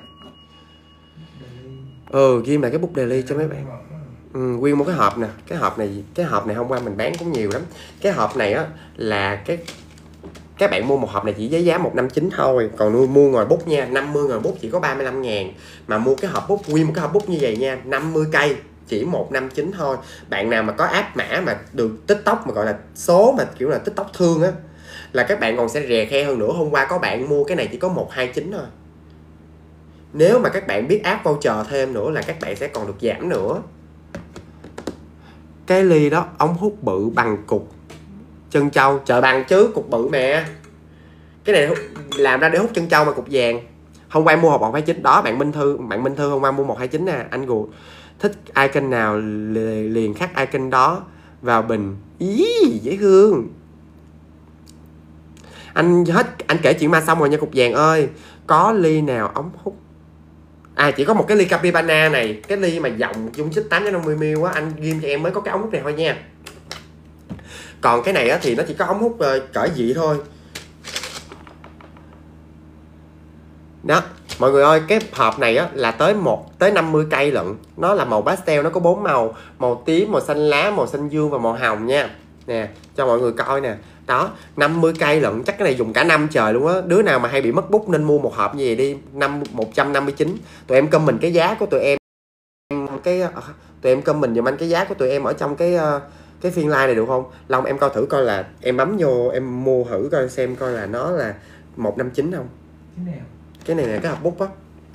Ừ, ghim lại cái bút đề ly cho mấy bạn. Ừ, nguyên một cái hộp nè. Cái hộp này, cái hộp này hôm qua mình bán cũng nhiều lắm. Cái hộp này á là cái các bạn mua một hộp này chỉ với giá một trăm năm mươi chín thôi. Còn nuôi mua ngòi bút nha, năm mươi ngòi bút chỉ có ba mươi lăm ngàn. Mà mua cái hộp bút, nguyên một cái hộp bút như vậy nha, năm mươi cây chỉ một trăm năm mươi chín thôi. Bạn nào mà có áp mã mà được TikTok mà gọi là số mà kiểu là TikTok thương á, là các bạn còn sẽ rè khe hơn nữa. Hôm qua có bạn mua cái này chỉ có một trăm hai mươi chín thôi. Nếu mà các bạn biết áp voucher thêm nữa là các bạn sẽ còn được giảm nữa. Cái ly đó ống hút bự bằng cục chân trâu. Trời bằng chứ, cục bự mẹ. Cái này làm ra để hút chân trâu mà cục vàng. Hôm qua em mua hộp một trăm hai mươi chín. Đó bạn Minh Thư, bạn Minh Thư hôm qua mua một trăm hai mươi chín nè. Anh gù thích icon nào liền khắc icon đó vào bình. Ý dễ thương. Anh hết anh kể chuyện ma xong rồi nha cục vàng ơi. Có ly nào ống hút? À chỉ có một cái ly Capibana này, cái ly mà dòng dung tích tám trăm năm mươi mi li lít á, anh ghim cho em mới có cái ống hút này thôi nha. Còn cái này á thì nó chỉ có ống hút uh, cỡ dị thôi. Đó, mọi người ơi, cái hộp này á là tới một tới năm mươi cây lận. Nó là màu pastel, nó có bốn màu, màu tím, màu xanh lá, màu xanh dương và màu hồng nha. Nè, cho mọi người coi nè. Đó, năm mươi cây lận, chắc cái này dùng cả năm trời luôn á. Đứa nào mà hay bị mất bút nên mua một hộp như vậy đi, năm một trăm năm mươi chín. Tụi em comment cái giá của tụi em cái tụi em comment giùm anh cái giá của tụi em ở trong cái cái phiên live này được không? Long em coi thử coi là em bấm vô em mua thử coi xem coi là nó là một trăm năm mươi chín không. Cái nào? Cái này nè, cái hộp bút á.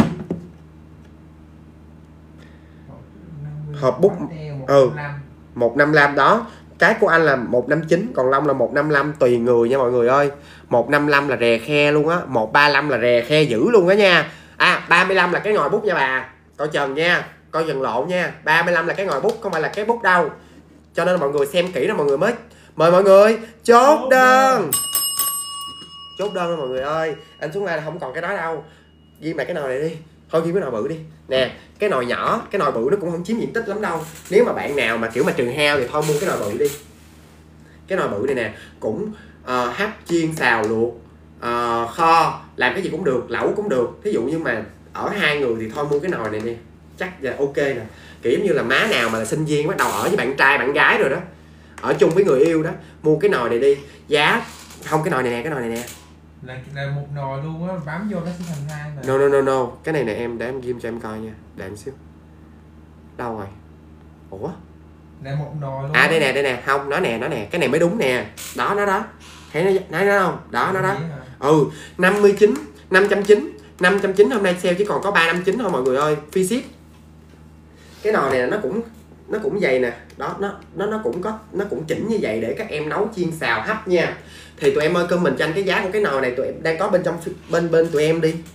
Hộp bút ừ một trăm năm mươi lăm đó. Cái của anh là một trăm năm mươi chín, còn Long là một trăm năm mươi lăm, tùy người nha mọi người ơi. một trăm năm mươi lăm là rè khe luôn á, một trăm ba mươi lăm là rè khe dữ luôn á nha. À ba mươi lăm là cái ngòi bút nha bà. Coi chừng nha, coi dần lộn nha. ba mươi lăm là cái ngòi bút, không phải là cái bút đâu. Cho nên mọi người xem kỹ đó mọi người mới. Mời mọi người chốt đơn. Chốt đơn đó mọi người ơi. Anh xuống live là không còn cái đó đâu. Ghi lại cái nồi này đi. Thôi ghi cái nồi bự đi. Nè, cái nồi nhỏ, cái nồi bự nó cũng không chiếm diện tích lắm đâu. Nếu mà bạn nào mà kiểu mà trường heo thì thôi mua cái nồi bự đi. Cái nồi bự này nè, cũng uh, hấp, chiên, xào, luộc, uh, kho, làm cái gì cũng được, lẩu cũng được. Thí dụ như mà ở hai người thì thôi mua cái nồi này đi. Chắc là ok nè. Kiểu như là má nào mà là sinh viên bắt đầu ở với bạn trai, bạn gái rồi đó, ở chung với người yêu đó, mua cái nồi này đi. Giá không, cái nồi này nè, cái nồi này nè là, là một nồi luôn á, bám vô nó sẽ thành hai mà. No no no no, cái này nè em, để em ghim cho em coi nha, để em xíu. Đâu rồi? Ủa? Là một nồi luôn. À đây nè, đây nè, không, nó nè, nó nè, cái này mới đúng nè. Đó, nó đó. Thấy nó nói nó không? Đó, nó đó. Ừ, năm mươi chín, năm trăm chín mươi, năm trăm chín mươi hôm nay sale chỉ còn có ba trăm năm mươi chín thôi mọi người ơi, free ship. Cái nồi này nó cũng nó cũng vậy nè, đó nó nó nó cũng có nó cũng chỉnh như vậy để các em nấu chiên xào hấp nha. Thì tụi em ơi comment cho anh cái giá của cái nồi này tụi em đang có bên trong bên bên tụi em đi.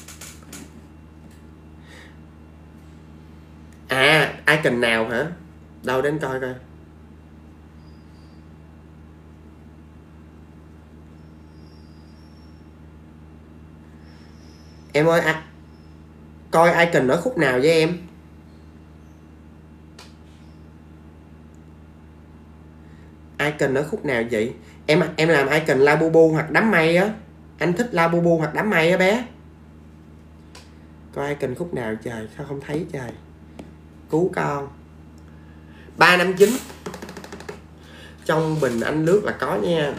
À, icon nào hả? Đâu đến coi coi. Em ơi, à, coi icon ở khúc nào với em? Icon ở khúc nào vậy? Em em làm icon Labubu hoặc đám mây á. Anh thích Labubu hoặc đám mây á bé. Coi icon khúc nào trời, sao không thấy trời. cứu con. Ba năm chín trong bình anh lướt là có nha.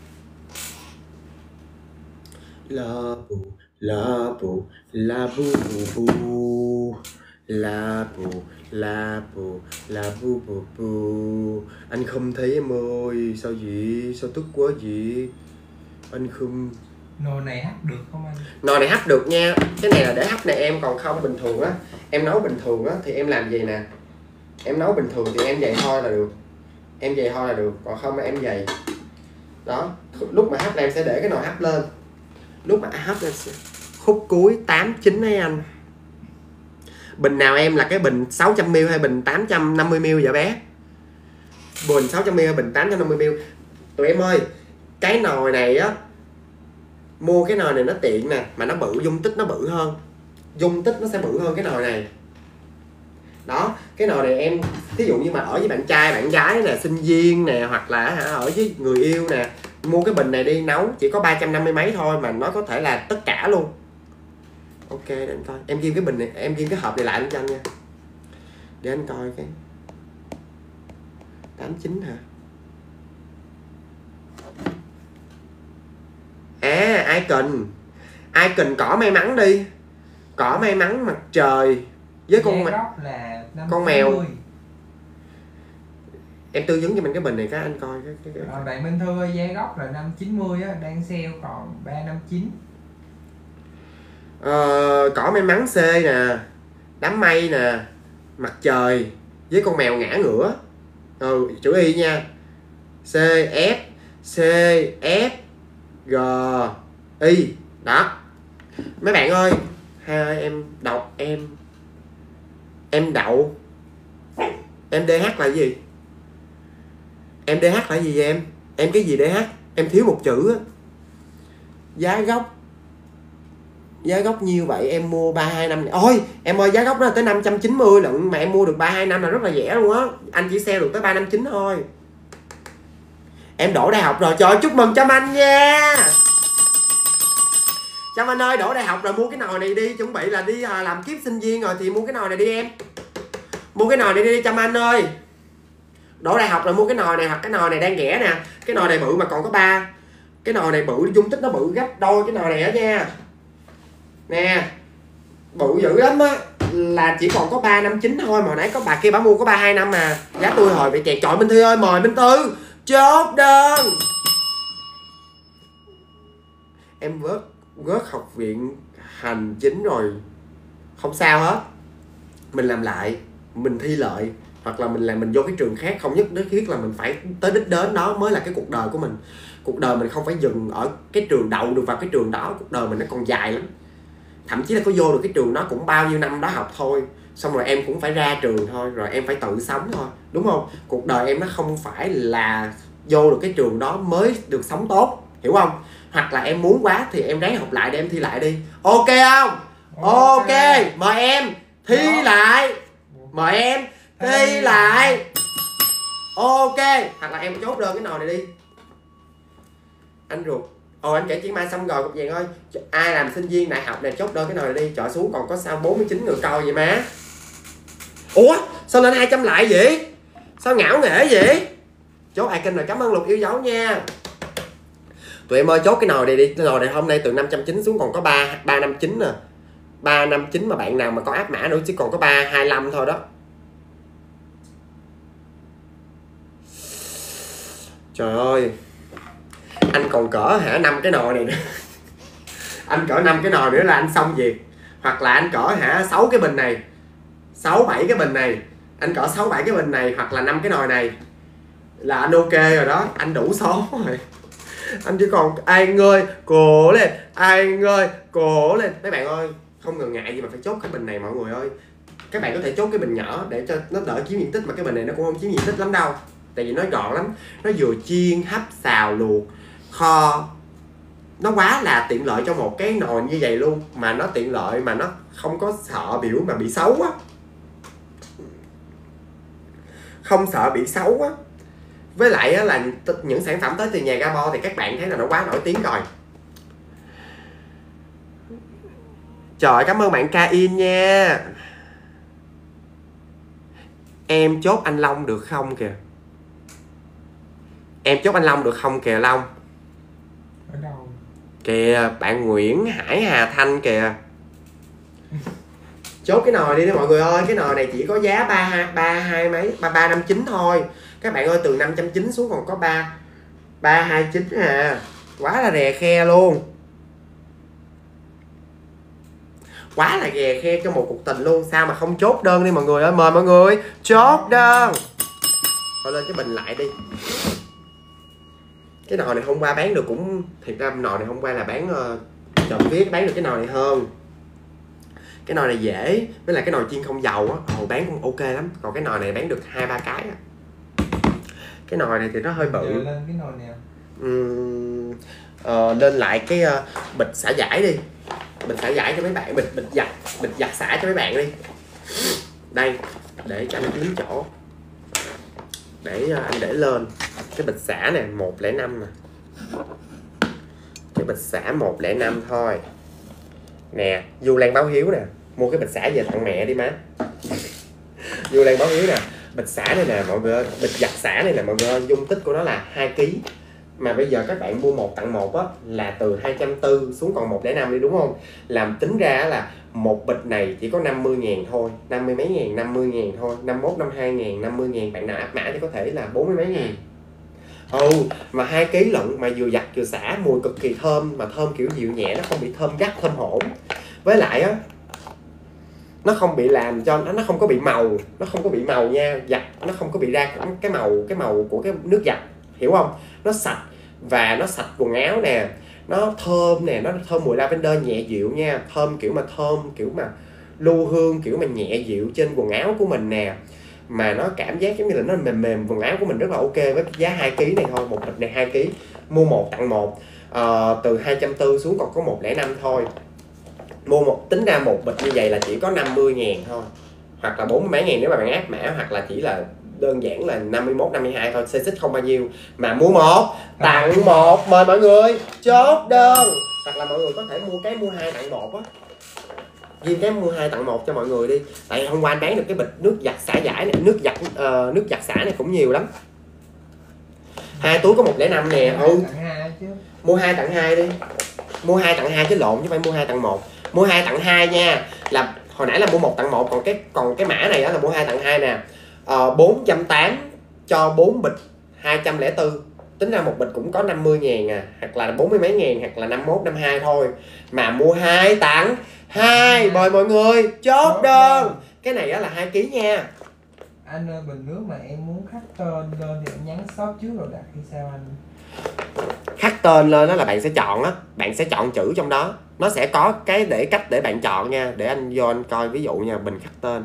La bù la bù la bù bù bù la bù la bù la bù bù bù. Anh không thấy em ơi, sao vậy, sao tức quá vậy anh không. Nồi này hấp được không anh? Nồi này hấp được nha, cái này là để hấp nè em, còn không bình thường á, em nấu bình thường á thì em làm gì nè, em nấu bình thường thì em vậy thôi là được, em vậy thôi là được, còn không là em vậy đó. Lúc mà hấp là em sẽ để cái nồi hấp lên, lúc mà hấp lên khúc cuối tám chín ấy anh. Bình nào em là cái bình sáu trăm mi li lít hay bình tám trăm năm mươi mi li lít vậy bé? Bình sáu trăm mi li lít hay bình tám trăm năm mươi mi li lít? Tụi em ơi, cái nồi này á, mua cái nồi này nó tiện nè, mà nó bự, dung tích nó bự hơn, dung tích nó sẽ bự hơn cái nồi này đó. Cái nồi này em thí dụ như mà ở với bạn trai bạn gái nè, sinh viên nè, hoặc là ở với người yêu nè, mua cái bình này đi nấu chỉ có ba trăm năm mươi mấy thôi mà nó có thể là tất cả luôn. Ok, để anh coi, em ghi cái bình này, em ghi cái hộp này lại anh cho anh nha, để anh coi cái tám chín hả. À, icon icon cỏ may mắn đi, cỏ may mắn mặt trời với con Giá gốc là con mèo. Em tư vấn cho mình cái bình này cái anh coi cái, cái, cái. À, bạn Minh Thư ơi, giá gốc là năm chín mươi á, đang sale còn ba năm chín. Ờ, cỏ may mắn C nè, đám mây nè, mặt trời với con mèo ngã ngửa. Ừ, chữ Y nha. C F C F G Y đó. Mấy bạn ơi, hai em đọc em em đậu em đê hát là gì? Em đê hát là gì vậy em? Em cái gì đê hát? Em thiếu một chữ á. Giá gốc giá gốc nhiêu vậy? Em mua ba hai năm này. Ôi em ơi, giá gốc đó là tới năm trăm chín mươi lận, mà em mua được ba hai năm là rất là rẻ luôn á. Anh chỉ sale được tới ba năm chín thôi. Em đổ đại học rồi, trời ơi, chúc mừng Trâm Anh nha. Trâm Anh ơi, đổ đại học rồi, mua cái nồi này đi, chuẩn bị là đi à, làm kiếp sinh viên rồi thì mua cái nồi này đi em. Mua cái nồi này đi Trâm Anh ơi. Đổ đại học rồi mua cái nồi này, hoặc cái nồi này đang rẻ nè. Cái nồi này bự mà còn có ba. Cái nồi này bự, dung tích nó bự gấp đôi cái nồi này á nha. Nè, bự dữ lắm á, là chỉ còn có ba năm chín thôi, mà hồi nãy có bà kia bà mua có ba hai năm mà. Giá tôi hồi bị kẹt. Trời Minh Thư ơi, mời Minh Thư chốt đơn. Em vớt vớt học viện hành chính rồi, không sao hết, mình làm lại, mình thi lợi, hoặc là mình làm mình vô cái trường khác, không nhất thiết là mình phải tới đích đến đó mới là cái cuộc đời của mình. Cuộc đời mình không phải dừng ở cái trường, đậu được vào cái trường đó, cuộc đời mình nó còn dài lắm. Thậm chí là có vô được cái trường đó cũng bao nhiêu năm đó học thôi, xong rồi em cũng phải ra trường thôi, rồi em phải tự sống thôi, đúng không? Cuộc đời em nó không phải là vô được cái trường đó mới được sống tốt, hiểu không? Hoặc là em muốn quá thì em ráng học lại để em thi lại đi, ok không? Ok, okay. Mời em thi đó. Lại mời em thi lại. Ok, hoặc là em chốt đơn cái nồi này đi anh ruột. Ồ, anh kể chuyện mai xong rồi cục vàng ơi, ai làm sinh viên đại học này chốt đơn cái nồi này đi. Chọi xuống còn có sao bốn mươi chín người coi vậy má. Ủa sao lên hai trăm lại vậy, sao ngảo nghễ vậy? Chốt icon rồi, cảm ơn Lục yêu dấu nha. Tụi em ơi, chốt cái nồi này đi. Cái nồi này hôm nay từ năm trăm chín mươi xuống còn có ba ba năm chín nè, ba năm chín, mà bạn nào mà có áp mã nữa chứ còn có ba hai lăm thôi đó. Trời ơi, anh còn cỡ hả năm cái nồi này nữa. Anh cỡ năm cái nồi nữa là anh xong việc. Hoặc là anh cỡ hả sáu cái bình này, sáu bảy cái bình này, anh cỡ sáu bảy cái bình này hoặc là năm cái nồi này là anh ok rồi đó, anh đủ số rồi. Anh chỉ còn An ơi cố lên, An ơi cố lên. Mấy bạn ơi, không ngần ngại gì mà phải chốt cái bình này mọi người ơi. Các bạn có thể chốt cái bình nhỏ để cho nó đỡ chiếm diện tích, mà cái bình này nó cũng không chiếm diện tích lắm đâu, tại vì nó gọn lắm. Nó vừa chiên, hấp, xào, luộc, kho, nó quá là tiện lợi cho một cái nồi như vậy luôn. Mà nó tiện lợi mà nó không có sợ biểu mà bị xấu á, không sợ bị xấu á. Với lại á, là những sản phẩm tới từ nhà Gabo thì các bạn thấy là nó quá nổi tiếng rồi. Trời, cảm ơn bạn Kain nha. Em chốt anh Long được không kìa? Em chốt anh Long được không kìa Long? Ở đâu? Kìa, bạn Nguyễn Hải Hà Thanh kìa. Chốt cái nồi đi đó mọi người ơi. Cái nồi này chỉ có giá ba ba hai mấy ba ba năm chín thôi. Các bạn ơi, từ năm trăm chín mươi xuống còn có ba ba hai chín à. Quá là rè khe luôn. Quá là rè khe cho một cuộc tình luôn. Sao mà không chốt đơn đi mọi người ơi. Mời mọi người chốt đơn. Thôi lên cái bình lại đi. Cái nồi này hôm qua bán được cũng... Thiệt ra nồi này hôm qua là bán uh, trộm vía bán được cái nồi này hơn. Cái nồi này dễ. Với lại cái nồi chiên không dầu á, ồ bán cũng ok lắm. Còn cái nồi này bán được hai ba cái á. Cái nồi này thì nó hơi bự. Giờ lên cái nồi nào? Uhm, uh, lên lại cái uh, bịch xả giải đi. Bịch xả giải cho mấy bạn, bịch bịch giặt, bịch giặt xả cho mấy bạn đi. Đây, để cho anh kiếm chỗ. Để uh, anh để lên cái bịch xả này một không năm nè. Cái bịch xả một không năm thôi. Nè, Du Lan báo hiếu nè. Mua cái bịch xả về tặng mẹ đi má. Du Lan báo hiếu nè. Bịch xả này nè mọi người ơi. Bịch giặt xả này nè mọi người ơi. Dung tích của nó là hai ki lô gam. Mà bây giờ các bạn mua một tặng một á, là từ hai trăm bốn mươi xuống còn một không năm đi đúng không? Làm tính ra là một bịch này chỉ có năm mươi ngàn thôi. năm mươi mấy ngàn, năm mươi ngàn thôi. năm mươi mốt, năm mươi hai ngàn, năm mươi ngàn. Bạn nào áp mã thì có thể là bốn mươi mấy ngàn. Ừ, mà hai ký lận mà vừa giặt vừa xả, mùi cực kỳ thơm. Mà thơm kiểu dịu nhẹ, nó không bị thơm gắt, thơm hỗn. Với lại á, nó không bị làm cho nó nó không có bị màu, nó không có bị màu nha, giặt nó không có bị ra cái màu cái màu của cái nước giặt, hiểu không? Nó sạch và nó sạch quần áo nè, nó thơm nè, nó thơm mùi lavender nhẹ dịu nha, thơm kiểu mà thơm kiểu mà lưu hương, kiểu mà nhẹ dịu trên quần áo của mình nè, mà nó cảm giác giống như là nó mềm mềm quần áo của mình, rất là ok. Với giá hai ki lô gam này thôi, một bịch này hai ki lô gam, mua một tặng một. À, từ hai trăm bốn mươi xuống còn có một không năm thôi. Mua một, tính ra một bịch như vậy là chỉ có năm mươi ngàn thôi, hoặc là bốn mươi mấy ngàn nếu mà bạn áp mã, hoặc là chỉ là đơn giản là năm mươi mốt, năm mươi hai thôi, xê xích không bao nhiêu. Mà mua một tặng một, mời mọi người chốt đơn. Hoặc là mọi người có thể mua cái mua hai tặng một á, ghi cái mua hai tặng một cho mọi người đi. Tại hôm qua anh bán được cái bịch nước giặt xả giải này, nước giặt uh, nước giặt xả này cũng nhiều lắm. Hai túi có một không năm nè. Ừ, mua hai tặng hai đi. Mua hai tặng hai chứ lộn, chứ phải mua hai tặng một. Mua hai tặng hai nha. Là hồi nãy là mua một tặng một, còn cái còn cái mã này đó là mua hai tặng hai nè. Uh, bốn trăm tám mươi cho bốn bịch hai trăm lẻ bốn. Tính ra một bịch cũng có năm mươi ngàn à, hoặc là bốn mươi mấy ngàn, hoặc là năm mươi mốt, năm mươi hai thôi. Mà mua hai tặng hai, mời mọi người chốt đơn. Cái này á là hai ki lô gam nha. Anh ơi, bình nước mà em muốn khắc tên lên thì em nhắn shop trước rồi đặt hay sao anh? Khắc tên lên đó là bạn sẽ chọn á, bạn sẽ chọn chữ trong đó. Nó sẽ có cái để cách để bạn chọn nha. Để anh vô anh coi ví dụ nha, bình khắc tên.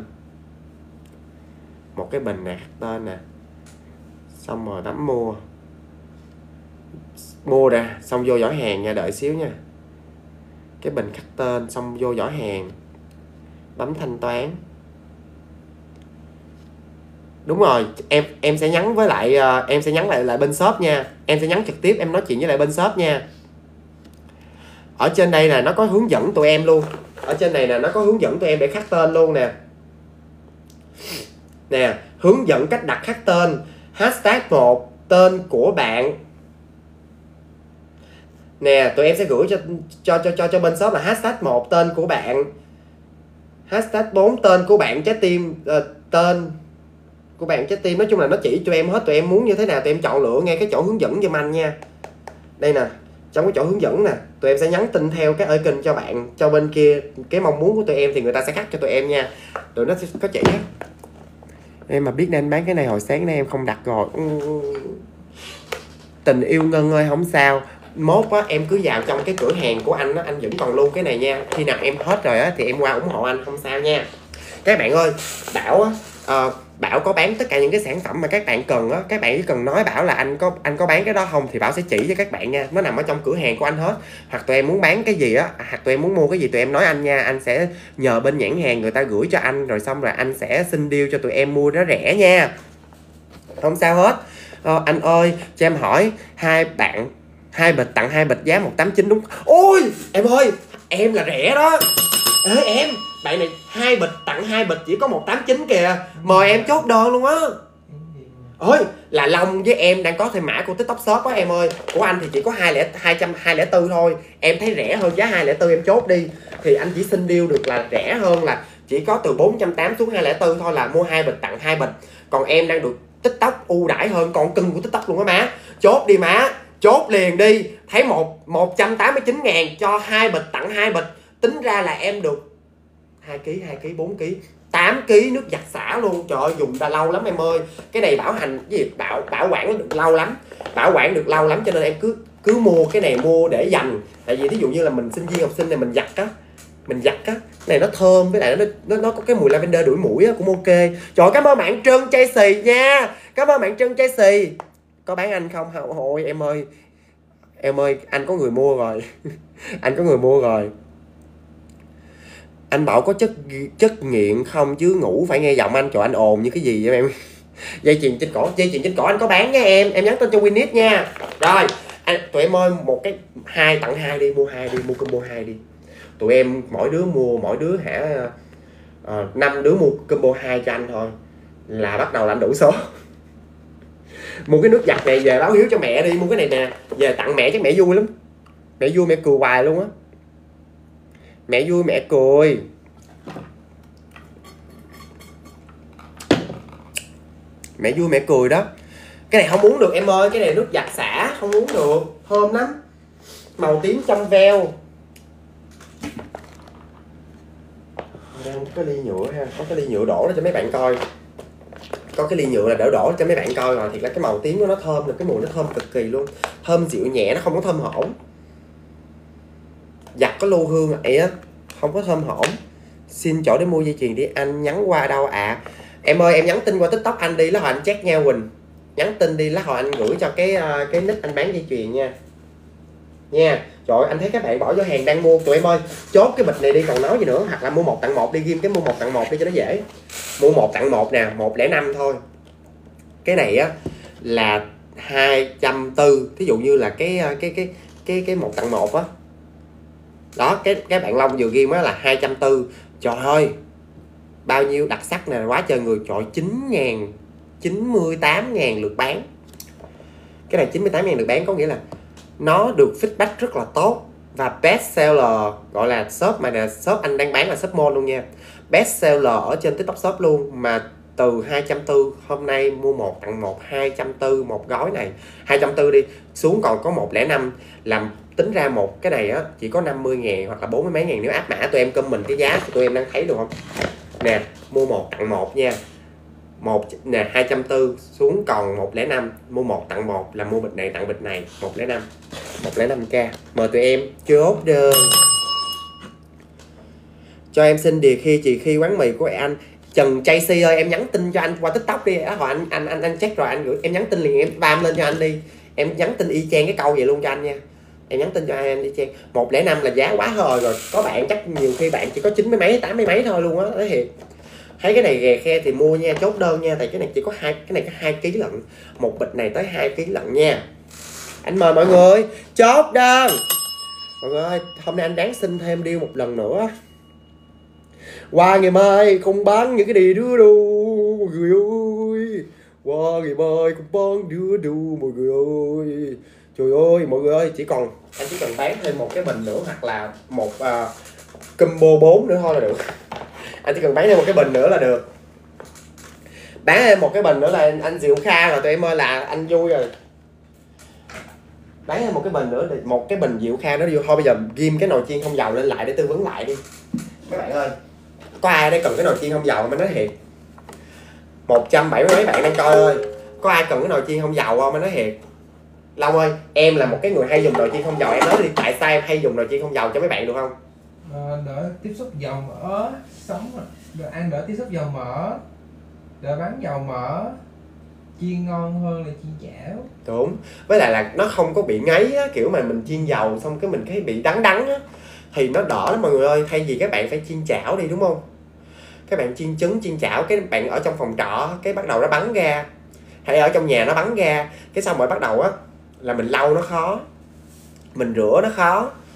Một cái bình này khắc tên nè. Xong rồi bấm mua. Mua ra, xong vô giỏ hàng nha, đợi xíu nha. Cái bình khắc tên, xong vô giỏ hàng. Bấm thanh toán. Đúng rồi, em em sẽ nhắn với lại uh, em sẽ nhắn lại lại bên shop nha. Em sẽ nhắn trực tiếp, em nói chuyện với lại bên shop nha. Ở trên đây là nó có hướng dẫn tụi em luôn. Ở trên này là nó có hướng dẫn tụi em để khắc tên luôn nè. Nè, hướng dẫn cách đặt khắc tên. Hashtag một, tên của bạn. Nè, tụi em sẽ gửi cho cho cho cho cho bên shop là hashtag một, tên của bạn. Hashtag bốn, tên của bạn trái tim, uh, tên của bạn trái tim. Nói chung là nó chỉ cho em hết, tụi em muốn như thế nào tụi em chọn lựa ngay cái chỗ hướng dẫn giùm anh nha. Đây nè, trong cái chỗ hướng dẫn nè, tụi em sẽ nhắn tin theo cái icon cho bạn, cho bên kia cái mong muốn của tụi em thì người ta sẽ khắc cho tụi em nha. Tụi nó sẽ có chỉ hết. Em mà biết nên bán cái này hồi sáng nay em không đặt rồi. Tình yêu Ngân ơi, không sao. Mốt á, em cứ vào trong cái cửa hàng của anh á, anh vẫn còn luôn cái này nha. Khi nào em hết rồi á thì em qua ủng hộ anh, không sao nha. Các bạn ơi, Bảo á, uh, Bảo có bán tất cả những cái sản phẩm mà các bạn cần á. Các bạn chỉ cần nói Bảo là anh có anh có bán cái đó không thì Bảo sẽ chỉ cho các bạn nha. Nó nằm ở trong cửa hàng của anh hết. Hoặc tụi em muốn bán cái gì á, hoặc tụi em muốn mua cái gì tụi em nói anh nha. Anh sẽ nhờ bên nhãn hàng người ta gửi cho anh, rồi xong rồi anh sẽ xin deal cho tụi em mua nó rẻ nha. Không sao hết. uh, Anh ơi, cho em hỏi, hai bạn hai bịch tặng hai bịch giá một trăm tám mươi chín đúng. Ôi em ơi, em là rẻ đó. Ê, em bạn này hai bịch tặng hai bịch chỉ có một tám chín kìa. Mời em chốt đơn luôn á. Ôi là Long với em đang có thêm mã của TikTok Shop á em ơi. Của anh thì chỉ có hai lẻ hai trăm hai lẻ bốn thôi. Em thấy rẻ hơn giá hai lẻ bốn em chốt đi. Thì anh chỉ xin deal được là rẻ hơn là chỉ có từ bốn trăm tám mươi xuống hai lẻ bốn thôi, là mua hai bịch tặng hai bịch. Còn em đang được TikTok ưu đãi hơn, còn cưng của TikTok luôn á má. Chốt đi má, chốt liền đi. Thấy một một trăm tám mươi chín ngàn cho hai bịch tặng hai bịch. Tính ra là em được hai ký, hai ký, bốn ký, tám ký nước giặt xả luôn. Trời ơi, dùng ra lâu lắm em ơi. Cái này bảo hành cái gì bảo bảo quản được lâu lắm. Bảo quản được lâu lắm cho nên em cứ cứ mua cái này, mua để dành. Tại vì ví dụ như là mình sinh viên học sinh này mình giặt á, mình giặt á, này nó thơm, với lại nó nó nó có cái mùi lavender đuổi mũi á, cũng ok. Trời, cảm ơn bạn Trân Chay Xì nha. Cảm ơn bạn Trân Chay Xì. Có bán anh không? Hồi em ơi, em ơi anh có người mua rồi. Anh có người mua rồi. Anh bảo có chất chất nghiện không chứ ngủ phải nghe giọng anh. Trời, anh ồn như cái gì vậy em? Dây chuyền trên cổ, dây chuyền trên cổ anh có bán nha em. Em nhắn tin cho Winnie nha. Rồi anh, tụi em ơi, một cái hai tặng hai đi, mua hai đi, mua combo hai đi. Tụi em mỗi đứa mua, mỗi đứa hả uh, năm đứa mua combo hai cho anh thôi là bắt đầu là anh đủ số. Mua cái nước giặt này về báo hiếu cho mẹ đi. Mua cái này nè về tặng mẹ, chắc mẹ vui lắm. Mẹ vui, mẹ cười hoài luôn á. Mẹ vui mẹ cười. Mẹ vui mẹ cười đó. Cái này không uống được em ơi. Cái này nước giặt xả không uống được. Thơm lắm. Màu tím trong veo. Đang có cái ly nhựa ha. Có cái ly nhựa đổ đó cho mấy bạn coi. Có cái ly nhựa là đỡ đổ cho mấy bạn coi rồi. Thiệt là cái màu tím của nó thơm được. Cái mùi nó thơm cực kỳ luôn. Thơm dịu nhẹ, nó không có thơm hổn. Giặt có lưu hương vậy á, không có thơm hổn. Xin chỗ để mua dây chuyền đi anh. Nhắn qua đâu ạ? À? Em ơi em nhắn tin qua TikTok anh đi, lát hồi anh check nha Quỳnh. Nhắn tin đi, lát hồi anh gửi cho cái cái nick anh bán dây chuyền nha. Nha. Trời ơi, anh thấy các bạn bỏ vô hàng đang mua. Tụi em ơi, chốt cái bịch này đi còn nói gì nữa. Hoặc là mua một tặng một đi, ghim cái mua một tặng một đi cho nó dễ. Mua một tặng một nè, một lẻ năm thôi. Cái này á là hai trăm tư. Thí dụ như là cái cái cái cái cái một tặng một á. Đó, cái cái bạn Long vừa ghim á là hai trăm tư. Trời ơi, bao nhiêu đặc sắc nè, quá trời người. Trời, chín ngàn, chín mươi tám ngàn lượt bán. Cái này chín mươi tám ngàn lượt bán có nghĩa là nó được feedback rất là tốt. Và best seller, gọi là shop mà nè, shop anh đang bán là shop mall luôn nha. Best seller ở trên TikTok Shop luôn. Mà từ hai trăm tư, hôm nay mua một tặng một, hai trăm tư một gói này. Hai trăm tư đi, xuống còn có một lẻ năm. Làm tính ra một cái này á chỉ có năm mươi ngàn hoặc là bốn mươi mấy ngàn nếu áp mã. Tụi em comment cái giá tụi em đang thấy được không? Nè, mua một tặng một nha. Một nè, hai trăm tư xuống còn một lẻ năm. Mua một tặng một là mua bịch này tặng bịch này, một lẻ năm. một lẻ năm k. Mời tụi em chốt đơn. Cho em xin địa khi chị khi quán mì của anh Trần Chay Xì ơi, em nhắn tin cho anh qua TikTok đi. Đó, hồi anh anh anh anh check rồi anh gửi em nhắn tin liền, em spam lên cho anh đi. Em nhắn tin y chang cái câu vậy luôn cho anh nha. Em nhắn tin cho em đi chang. một lẻ năm là giá quá hời rồi. Có bạn chắc nhiều khi bạn chỉ có chín mươi mấy, tám mươi mấy thôi luôn á. Nói thiệt. Thấy cái này ghè khe thì mua nha, chốt đơn nha. Tại cái này chỉ có hai, cái này có hai ký lận. Một bịch này tới hai ký lận nha. Anh mời mọi người chốt đơn. Mọi người ơi, hôm nay anh đáng xin thêm deal một lần nữa. Qua ngày mai không bán những cái gì đưa đâu mọi người ơi. Qua ngày mai không bán đưa đâu mọi người ơi. Trời ơi mọi người ơi, chỉ còn anh chỉ cần bán thêm một cái bình nữa hoặc là một uh, combo bốn nữa thôi là được. Anh chỉ cần bán thêm một cái bình nữa là được. Bán thêm một cái bình nữa là anh, anh Diệu Kha rồi tụi em ơi, là anh vui rồi. Bán thêm một cái bình nữa thì một cái bình Diệu Kha nó vô thôi. Bây giờ ghim cái nồi chiên không dầu lên lại để tư vấn lại đi các bạn ơi. Có ai đây cần cái nồi chiên không dầu mới nói thiệt? Một trăm bảy mươi mấy bạn đang coi ơi, có ai cần cái nồi chiên không dầu không mới nói thiệt? Long ơi, em là một cái người hay dùng nồi chiên không dầu, em nói đi tại sao em hay dùng nồi chiên không dầu cho mấy bạn được không? À, đỡ tiếp xúc dầu mỡ sống, đỡ ăn đỡ tiếp xúc dầu mỡ, đỡ bắn dầu mỡ, chiên ngon hơn là chiên chảo. Đúng, với lại là nó không có bị ngấy á, kiểu mà mình chiên dầu xong cái mình cái bị đắng đắng á thì nó đỡ lắm mọi người ơi. Thay vì các bạn phải chiên chảo đi đúng không? Các bạn chiên trứng, chiên chảo, cái bạn ở trong phòng trọ cái bắt đầu nó bắn ra, hay ở trong nhà nó bắn ra, cái xong rồi bắt đầu á là mình lau nó khó, mình rửa nó khó.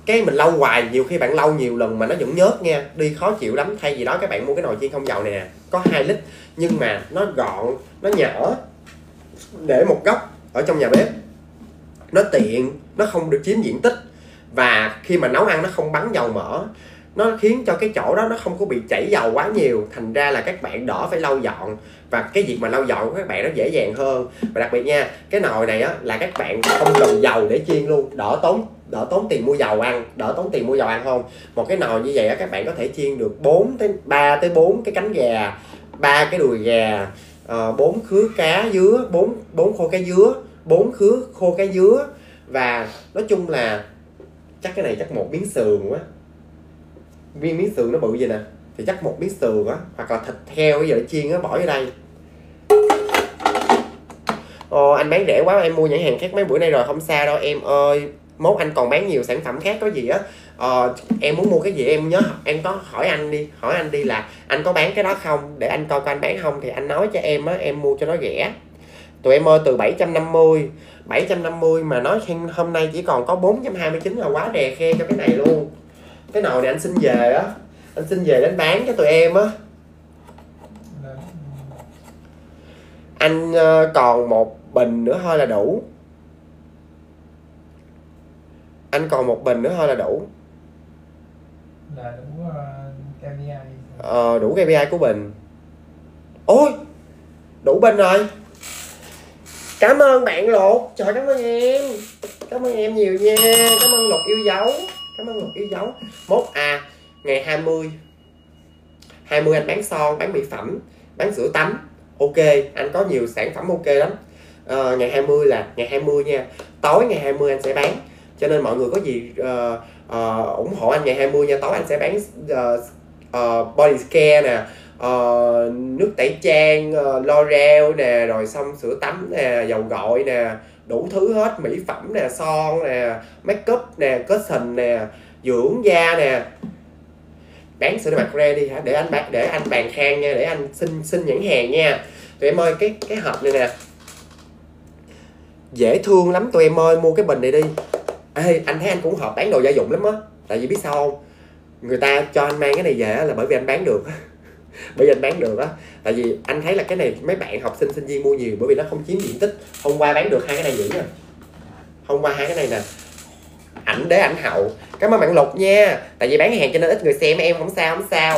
cái mình lau hoài, nhiều khi bạn lau nhiều lần mà nó vẫn nhớt nha, đi khó chịu lắm. Thay vì đó các bạn mua cái nồi chiên không dầu này nè, có hai lít nhưng mà nó gọn, nó nhỏ, để một góc ở trong nhà bếp, nó tiện, nó không được chiếm diện tích, và khi mà nấu ăn nó không bắn dầu mỡ, nó khiến cho cái chỗ đó nó không có bị chảy dầu quá nhiều, thành ra là các bạn đỡ phải lau dọn, và cái việc mà lau dọn của các bạn nó dễ dàng hơn. Và đặc biệt nha, cái nồi này á là các bạn không cần dầu để chiên luôn, đỡ tốn đỡ tốn tiền mua dầu ăn, đỡ tốn tiền mua dầu ăn không. Một cái nồi như vậy á các bạn có thể chiên được bốn tới ba tới bốn cái cánh gà, ba cái đùi gà, bốn uh, khứa cá dứa, bốn bốn khô cá dứa, bốn khứa khô cá dứa, và nói chung là chắc cái này chắc một miếng sườn quá, viên miếng sườn nó bự vậy nè, thì chắc một miếng sườn á, hoặc là thịt heo bây giờ để chiên á, bỏ vô đây. Ồ, anh bán rẻ quá, em mua nhãn hàng khác mấy bữa nay rồi. Không sao đâu em ơi, mốt anh còn bán nhiều sản phẩm khác, có gì á ờ, em muốn mua cái gì em nhớ em có hỏi anh đi, hỏi anh đi là anh có bán cái đó không, để anh coi coi anh bán không thì anh nói cho em á, em mua cho nó rẻ. Tụi em ơi, từ bảy trăm năm mươi bảy trăm năm mươi mà nói hôm nay chỉ còn có bốn trăm hai mươi chín là quá rè khe cho cái này luôn. Cái nồi này anh xin về á, anh xin về đến bán cho tụi em á. Anh uh, còn một bình nữa thôi là đủ. Anh còn một bình nữa thôi là đủ. Là đủ uh, ca pê i. Ờ, đủ ca pê i của bình. Ôi, đủ bình rồi. Cảm ơn bạn Lột. Trời, cảm ơn em. Cảm ơn em nhiều nha. Cảm ơn Lột yêu dấu. Cảm ơn Lột yêu dấu. Mốt à, ngày hai mươi hai mươi anh bán son, bán mỹ phẩm, bán sữa tắm. Ok, anh có nhiều sản phẩm ok lắm. à, Ngày hai mươi là ngày hai mươi nha. Tối ngày hai mươi anh sẽ bán. Cho nên mọi người có gì uh, uh, ủng hộ anh ngày hai mươi nha. Tối anh sẽ bán uh, uh, body care nè, uh, nước tẩy trang, uh, L'Oreal nè, rồi xong sữa tắm nè, dầu gội nè, đủ thứ hết, mỹ phẩm nè, son nè, make up nè, cushion nè, dưỡng da nè. Bán sữa mặt re đi hả, để anh bán, để anh bàn khang nha, để anh xin xin nhãn hàng nha. Tụi em ơi, cái cái hộp này nè dễ thương lắm tụi em ơi, mua cái bình này đi. Ê, anh thấy anh cũng hợp bán đồ gia dụng lắm á. Tại vì biết sao không, người ta cho anh mang cái này về là bởi vì anh bán được bởi vì anh bán được á. Tại vì anh thấy là cái này mấy bạn học sinh sinh viên mua nhiều, bởi vì nó không chiếm diện tích. Hôm qua bán được hai cái này dữ nè, hôm qua hai cái này nè, ảnh để ảnh hậu. Cảm ơn bạn Lục nha. Tại vì bán hàng cho nên ít người xem em, không sao không sao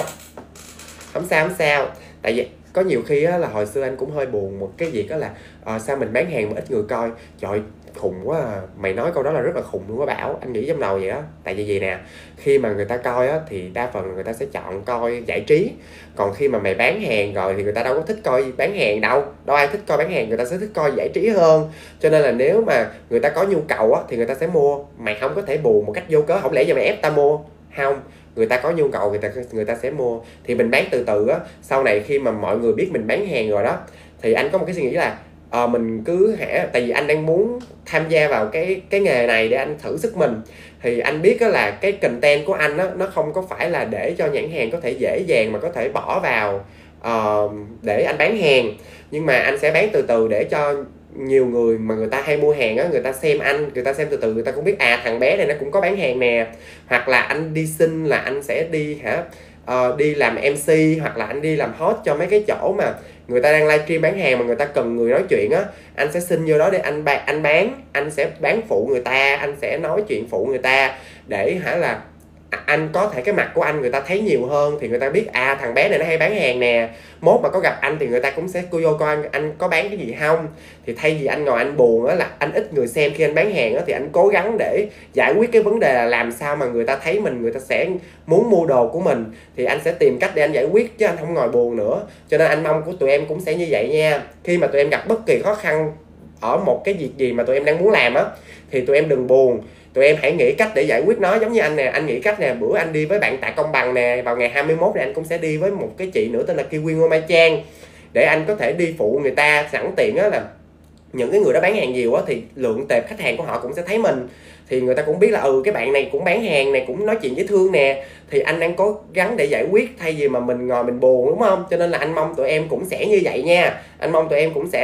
không sao không sao. Tại vì có nhiều khi á, là hồi xưa anh cũng hơi buồn một cái việc đó là à, sao mình bán hàng mà ít người coi. Trời, khùng quá à. Mày nói câu đó là rất là khùng luôn á Bảo. Anh nghĩ trong đầu vậy á. Tại vì gì nè, khi mà người ta coi á, thì đa phần người ta sẽ chọn coi giải trí. Còn khi mà mày bán hàng rồi thì người ta đâu có thích coi bán hàng đâu. Đâu ai thích coi bán hàng, người ta sẽ thích coi giải trí hơn. Cho nên là nếu mà người ta có nhu cầu á, thì người ta sẽ mua. Mày không có thể buồn một cách vô cớ, không lẽ giờ mày ép ta mua. Không, người ta có nhu cầu người ta người ta sẽ mua. Thì mình bán từ từ á, sau này khi mà mọi người biết mình bán hàng rồi đó, thì anh có một cái suy nghĩ là à, mình cứ hả, tại vì anh đang muốn tham gia vào cái cái nghề này để anh thử sức mình. Thì anh biết đó là cái content của anh á, nó không có phải là để cho nhãn hàng có thể dễ dàng mà có thể bỏ vào uh, để anh bán hàng. Nhưng mà anh sẽ bán từ từ để cho nhiều người mà người ta hay mua hàng á, người ta xem anh, người ta xem từ từ, người ta cũng biết à thằng bé này nó cũng có bán hàng nè. Hoặc là anh đi xin là anh sẽ đi hả uh, đi làm em xê, hoặc là anh đi làm host cho mấy cái chỗ mà người ta đang livestream bán hàng mà người ta cần người nói chuyện á, anh sẽ xin vô đó để anh bán, anh bán, anh sẽ bán phụ người ta, anh sẽ nói chuyện phụ người ta để hả là anh có thể cái mặt của anh người ta thấy nhiều hơn, thì người ta biết à thằng bé này nó hay bán hàng nè. Mốt mà có gặp anh thì người ta cũng sẽ cô vô coi anh, anh có bán cái gì không. Thì thay vì anh ngồi anh buồn á là anh ít người xem khi anh bán hàng á, thì anh cố gắng để giải quyết cái vấn đề là làm sao mà người ta thấy mình, người ta sẽ muốn mua đồ của mình. Thì anh sẽ tìm cách để anh giải quyết, chứ anh không ngồi buồn nữa. Cho nên anh mong của tụi em cũng sẽ như vậy nha. Khi mà tụi em gặp bất kỳ khó khăn ở một cái việc gì mà tụi em đang muốn làm á, thì tụi em đừng buồn, tụi em hãy nghĩ cách để giải quyết nó. Giống như anh nè, anh nghĩ cách nè, bữa anh đi với bạn Tạ Công Bằng nè, vào ngày hai mươi mốt này anh cũng sẽ đi với một cái chị nữa tên là Kiwi Ngô Mai Trang, để anh có thể đi phụ người ta. Sẵn tiện á là những cái người đó bán hàng nhiều á, thì lượng tệp khách hàng của họ cũng sẽ thấy mình, thì người ta cũng biết là ừ cái bạn này cũng bán hàng này, cũng nói chuyện dễ thương nè. Thì anh đang cố gắng để giải quyết, thay vì mà mình ngồi mình buồn, đúng không? Cho nên là anh mong tụi em cũng sẽ như vậy nha. Anh mong tụi em cũng sẽ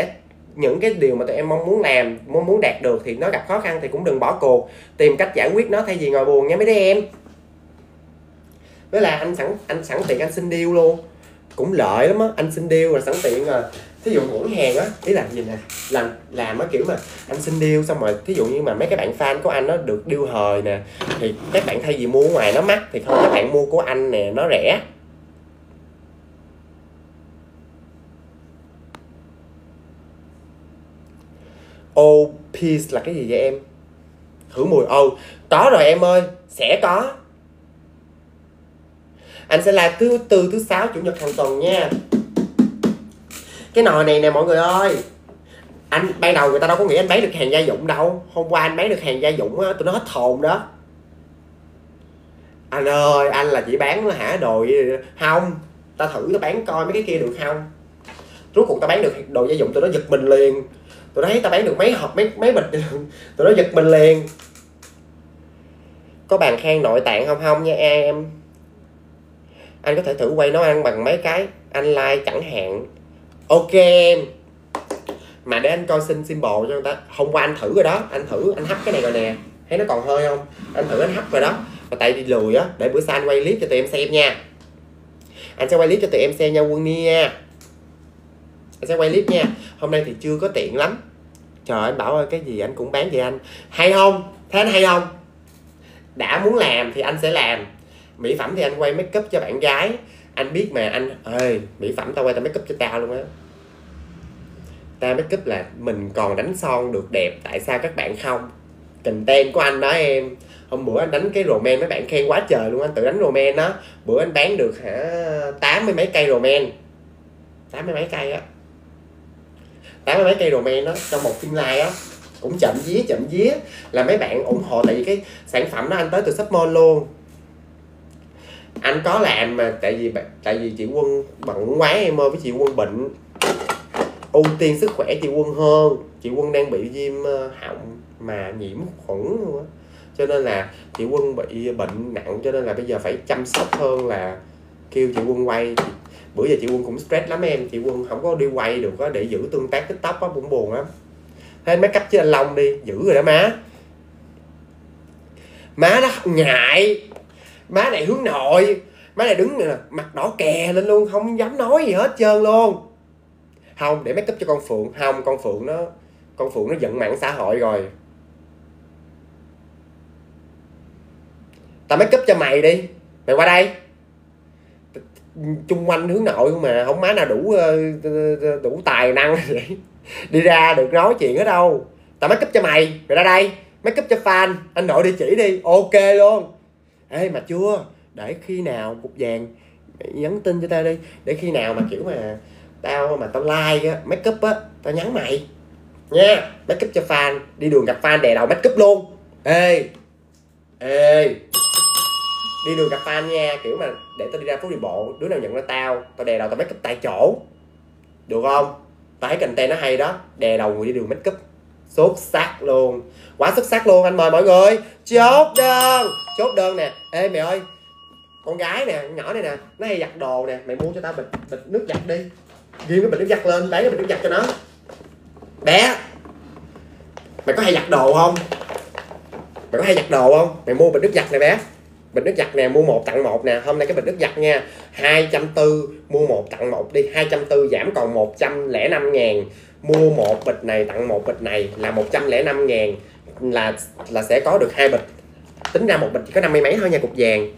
những cái điều mà tụi em mong muốn làm, mong muốn đạt được thì nó gặp khó khăn thì cũng đừng bỏ cuộc, tìm cách giải quyết nó thay vì ngồi buồn nha mấy đứa em. Với là anh sẵn anh sẵn tiện anh xin deal luôn, cũng lợi lắm á, anh xin deal rồi sẵn tiện à. Thí dụ ngưỡng hàng á, ý là gì nè, làm làm á kiểu mà anh xin deal xong rồi thí dụ như mà mấy cái bạn fan của anh nó được deal hời nè, thì các bạn thay vì mua ngoài nó mắc thì không, các bạn mua của anh nè nó rẻ. Oh peace là cái gì vậy em? Thử mùi ô. Oh, có rồi em ơi, sẽ có. Anh sẽ live thứ tư, thứ sáu, chủ nhật hàng tuần nha. Cái nồi này nè mọi người ơi, anh ban đầu người ta đâu có nghĩ anh bán được hàng gia dụng đâu. Hôm qua anh bán được hàng gia dụng á, tụi nó hết hồn đó. Anh ơi, anh là chỉ bán hả đồ không? Ta thử ta bán coi mấy cái kia được không? Rốt cuộc ta bán được đồ gia dụng tụi nó giật mình liền. Tụi nó thấy ta bán được mấy hộp mấy mấy bịch tụi nó giật mình liền. Có bàn khan nội tạng không? Không nha em. Anh có thể thử quay nấu ăn bằng mấy cái anh like chẳng hạn. Ok em. Mà để anh coi xin symbol cho người ta. Hôm qua anh thử rồi đó, anh thử anh hấp cái này rồi nè, thấy nó còn hơi không? Anh thử anh hấp rồi đó. Mà tại đi lười á, để bữa sau anh quay clip cho tụi em xem nha. Anh sẽ quay clip cho tụi em xem nha Quân nha. Anh sẽ quay clip nha. Hôm nay thì chưa có tiện lắm. Trời anh bảo ơi, cái gì anh cũng bán vậy anh. Hay không? Thế anh hay không? Đã muốn làm thì anh sẽ làm. Mỹ phẩm thì anh quay make up cho bạn gái. Anh biết mà anh ơi, mỹ phẩm tao quay tao make up cho tao luôn á. Tao make up là mình còn đánh son được đẹp, tại sao các bạn không? Content của anh đó em. Hôm bữa anh đánh cái roman mấy bạn khen quá trời luôn, anh tự đánh roman đó. Bữa anh bán được hả tám mươi mấy cây roman. Tám mươi mấy cây á. Tám mươi mấy cây roman đó trong một phiên live á. Cũng chậm vía chậm vía là mấy bạn ủng hộ, tại vì cái sản phẩm đó anh tới từ Shopmall luôn. Anh có làm mà tại vì tại vì chị Quân bận quá em ơi, với chị Quân bệnh, ưu tiên sức khỏe chị Quân hơn. Chị Quân đang bị viêm họng mà nhiễm khuẩn luôn á, cho nên là chị Quân bị bệnh nặng, cho nên là bây giờ phải chăm sóc hơn là kêu chị Quân quay. Bữa giờ chị Quân cũng stress lắm em, chị Quân không có đi quay được á, để giữ tương tác TikTok á, cũng buồn lắm. Thế make up chứ anh Long đi, giữ rồi đó má. Má đó ngại, má này hướng nội, má này đứng nè, mặt đỏ kè lên luôn, không dám nói gì hết trơn luôn. Không, để make up cho con Phượng. Không, con Phượng nó con Phượng nó giận mạng xã hội rồi. Tao make up cho mày đi, mày qua đây. Chung quanh hướng nội mà không má nào đủ đủ tài năng vậy đi ra được nói chuyện ở đâu. Tao make up cho mày, mày ra đây. Make up cho fan, anh nội địa chỉ đi, ok luôn. Ê mà chưa, để khi nào cục vàng mày nhắn tin cho tao đi, để khi nào mà kiểu mà tao mà tao like á, make up á, tao nhắn mày nha. Make up cho fan, đi đường gặp fan đè đầu make up luôn. Ê ê đi đường gặp fan nha, kiểu mà để tao đi ra phố đi bộ, đứa nào nhận ra tao, tao đè đầu tao make up tại chỗ, được không? Tao thấy content nó hay đó, đè đầu người đi đường make up xuất sắc luôn, quá xuất sắc luôn. Anh mời mọi người chốt đơn, chốt đơn nè. Ê mày ơi, con gái nè, nhỏ này nè, nó hay giặt đồ nè, mày mua cho tao bịch bịch nước giặt đi, ghi cái bịch nước giặt lên, lấy cái bịch nước giặt cho nó. Bé, mày có hay giặt đồ không? Mày có hay giặt đồ không? Mày mua bịch nước giặt này bé, bịch nước giặt nè, mua một tặng một nè. Hôm nay cái bịch nước giặt nha, hai trăm tư mua một tặng một đi, hai trăm tư giảm còn một trăm lẻ năm ngàn. Mua một bịch này tặng một bịch này là một trăm lẻ năm ngàn, là là sẽ có được hai bịch. Tính ra một bịch chỉ có năm mươi mấy thôi nha cục vàng.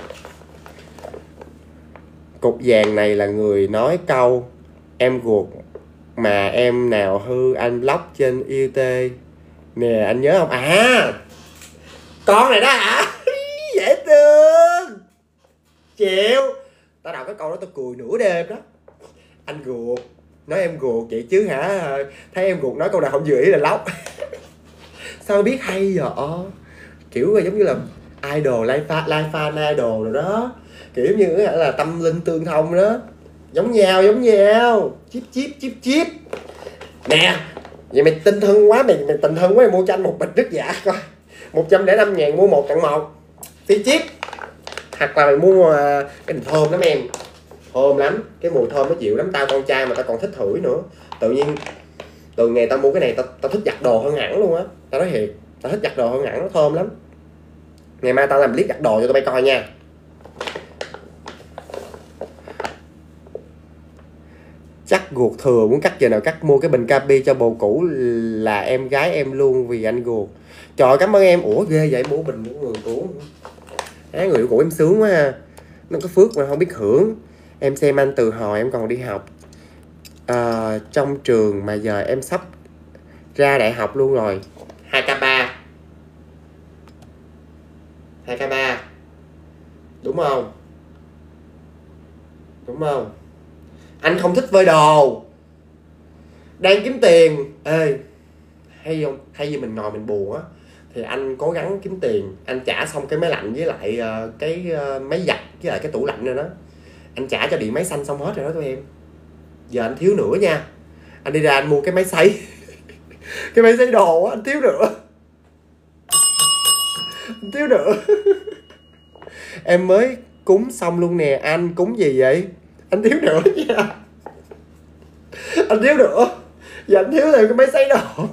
Cục vàng này là người nói câu em ruột mà em nào hư anh block trên i tê nè, anh nhớ không? À, con này đó hả? Dễ thương. Chịu. Tao đọc cái câu đó tao cười nửa đêm đó. Anh ruột, nói em ruột vậy chứ hả? Thấy em ruột nói câu nào không vừa ý là lóc. Sao biết hay vậy? Kiểu giống như là idol, live fan, live fan idol rồi đó. Kiểu như là tâm linh tương thông đó. Giống nhau, giống nhau. Chip chip chip chip. Nè, vậy mày tinh thân quá, mày mày tình thân quá, mày mua cho anh một bịch nước giả coi. một trăm lẻ năm ngàn mua một tặng một. Phi chip. Hoặc là mày mua cái thơm lắm em. Thơm lắm, cái mùi thơm nó chịu lắm, tao con trai mà tao còn thích thử nữa. Tự nhiên Từ ngày tao mua cái này tao, tao thích giặt đồ hơn hẳn luôn á. Tao nói thiệt, tao thích giặt đồ hơn hẳn, nó thơm lắm. Ngày mai tao làm clip giặt đồ cho tụi bay coi nha. Chắc ruột thừa muốn cắt giờ nào cắt, mua cái bình Capi cho bồ cũ là em gái em luôn vì anh ruột. Trời ơi, cảm ơn em. Ủa ghê vậy, bố bình của người cũ. Á, người cũ em sướng quá ha. Nó có phước mà không biết hưởng. Em xem anh từ hồi em còn đi học à, trong trường mà giờ em sắp ra đại học luôn rồi. Hai k ba hai k ba đúng không? Đúng không? Anh không thích vơi đồ, đang kiếm tiền. Ê, hay không? Hay gì mình ngồi mình buồn á thì anh cố gắng kiếm tiền, anh trả xong cái máy lạnh với lại uh, cái uh, máy giặt với lại cái tủ lạnh rồi đó, anh trả cho điện máy xanh xong hết rồi đó tụi em. Giờ anh thiếu nữa nha, anh đi ra anh mua cái máy sấy cái máy sấy đồ á, anh thiếu nữa anh thiếu nữa em mới cúng xong luôn nè. Anh cúng gì vậy? Anh thiếu nữa nha, anh thiếu nữa. Giờ anh thiếu thêm cái máy sấy đồ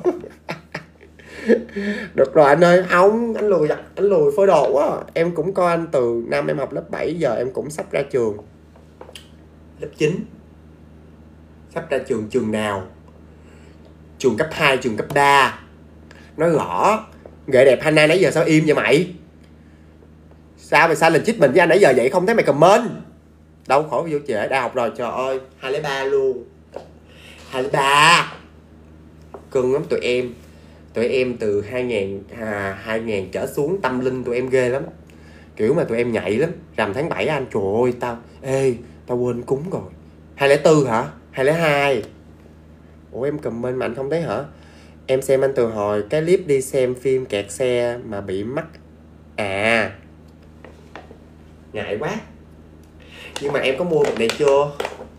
được rồi anh ơi. Không, anh lùi anh lùi phơi đồ quá. Em cũng coi anh từ năm em học lớp bảy, giờ em cũng sắp ra trường lớp chín. Sắp ra trường. Trường nào? Trường cấp hai, trường cấp ba. Nói rõ. Ghệ đẹp Hana nãy giờ sao im vậy mày? Sao mày sao lên chích mình với anh nãy giờ vậy, không thấy mày comment? Đâu khỏi vô trễ, đã học rồi. Trời ơi, hai lấy ba luôn. Hai lấy ba cưng lắm tụi em. Tụi em từ hai nghìn à, hai nghìn trở xuống tâm linh tụi em ghê lắm. Kiểu mà tụi em nhạy lắm. Rằm tháng bảy anh, trời ơi tao ê tao quên cúng rồi. Hai lẻ tư hả? Hai lẻ hai. Ủa em comment mà anh không thấy hả? Em xem anh từ hồi cái clip đi xem phim kẹt xe mà bị mắc. À, ngại quá. Nhưng mà em có mua bịch này chưa?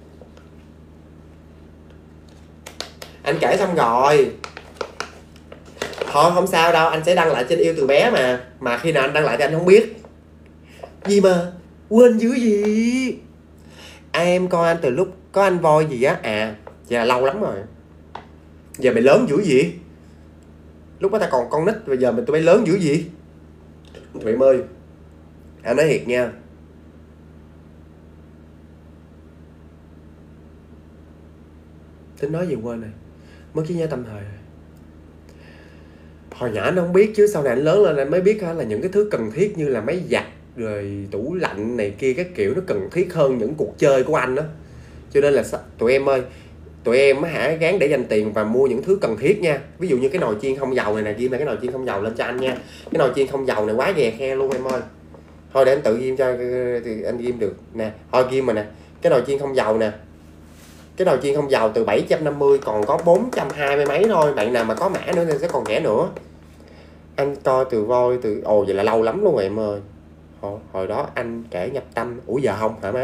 Anh kể xong rồi. Thôi không sao đâu, anh sẽ đăng lại trên Yêu Từ Bé mà. Mà khi nào anh đăng lại thì anh không biết. Gì mà quên dữ gì. À, em coi anh từ lúc có anh voi gì á. À, vậy là lâu lắm rồi. Giờ mày lớn dữ gì? Lúc đó ta còn con nít, bây giờ mình tụi bay lớn dữ gì? Tụi em ơi, anh nói thiệt nha, tính nói gì quên rồi, mất trí nhớ tâm thời rồi. Hồi nhỏ anh không biết, chứ sau này anh lớn lên anh mới biết là những cái thứ cần thiết như là máy giặt rồi tủ lạnh này kia các kiểu nó cần thiết hơn những cuộc chơi của anh đó. Cho nên là tụi em ơi, tụi em hả gán để dành tiền và mua những thứ cần thiết nha. Ví dụ như cái nồi chiên không dầu này nè, ghim cái nồi chiên không dầu lên cho anh nha. Cái nồi chiên không dầu này quá ghè khe luôn em ơi. Thôi để anh tự ghim cho thì anh ghim được nè. Thôi ghim mà nè, cái nồi chiên không dầu nè. Cái nồi chiên không dầu từ bảy trăm năm mươi còn có bốn trăm hai mươi mấy thôi. Bạn nào mà có mã nữa thì sẽ còn rẻ nữa. Anh coi từ voi từ ồ vậy là lâu lắm luôn rồi em ơi. Hồi, hồi đó anh kể nhập tâm. Ủa giờ không hả má?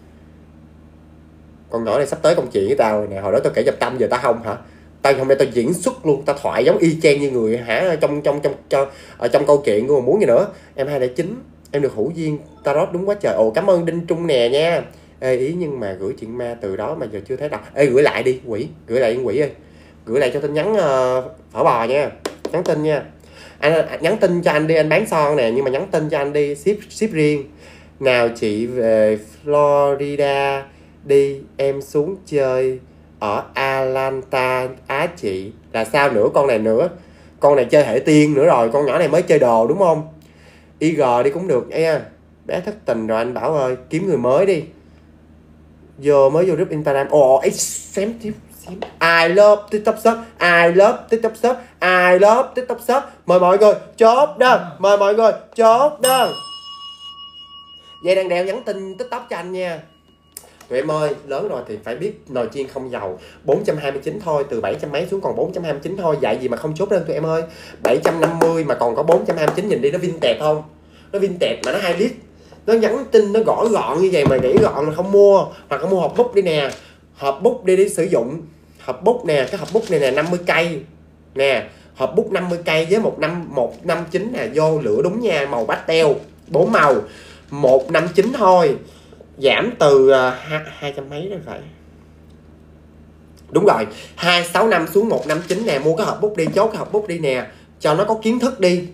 Con nhỏ này sắp tới công chuyện với tao rồi nè. Hồi đó tao kể nhập tâm giờ tao không hả? Tao hôm nay tao diễn xuất luôn, tao thoại giống y chang như người hả trong trong trong trong ở trong câu chuyện của mà muốn gì nữa. Em hai lẻ chín, em được hữu duyên tarot đúng quá trời. Ồ cảm ơn Đinh Trung nè nha. Ê ý nhưng mà gửi chuyện ma từ đó mà giờ chưa thấy đâu. Ê gửi lại đi quỷ, gửi lại quỷ ơi. Gửi lại cho tin nhắn uh, phở bò nha. Nhắn tin nha. Anh nhắn tin cho anh đi, anh bán son nè, nhưng mà nhắn tin cho anh đi, ship ship riêng. Nào chị về Florida đi, em xuống chơi ở Atlanta á chị. Là sao nữa con này nữa? Con này chơi hệ tiên nữa rồi, con nhỏ này mới chơi đồ đúng không? i giê đi cũng được nha. Bé thất tình rồi anh Bảo ơi, kiếm người mới đi. Vô mới vô group Instagram. Ồ, ấy xem tiếp. I love TikTok shop, I love TikTok shop, I love TikTok shop. Mời mọi người chốt đơn, mời mọi người chốt đơn. Dây đang đeo nhắn tin TikTok cho anh nha. Tụi em ơi, lớn rồi thì phải biết nồi chiên không dầu bốn trăm hai mươi chín thôi, từ bảy trăm mấy xuống còn bốn trăm hai mươi chín thôi. Dạy gì mà không chốt đơn tụi em ơi. Bảy trăm năm mươi mà còn có bốn trăm hai mươi chín, nhìn đi nó vintage không? Nó vintage mà nó hai lít. Nó nhắn tin nó gõ gọn như vậy mà nghĩ gọn mà không mua. Hoặc là mua hộp bút đi nè. Hộp bút đi để sử dụng. Hộp bút nè, cái hộp bút này nè năm mươi cây. Nè, hộp bút năm mươi cây với một năm một năm chín nè, vô lửa đúng nha, màu pastel, bốn màu. một năm chín thôi. Giảm từ uh, hai trăm mấy rồi phải. Đúng rồi, hai sáu năm xuống một năm chín nè, mua cái hộp bút đi, chốt cái hộp bút đi nè, cho nó có kiến thức đi.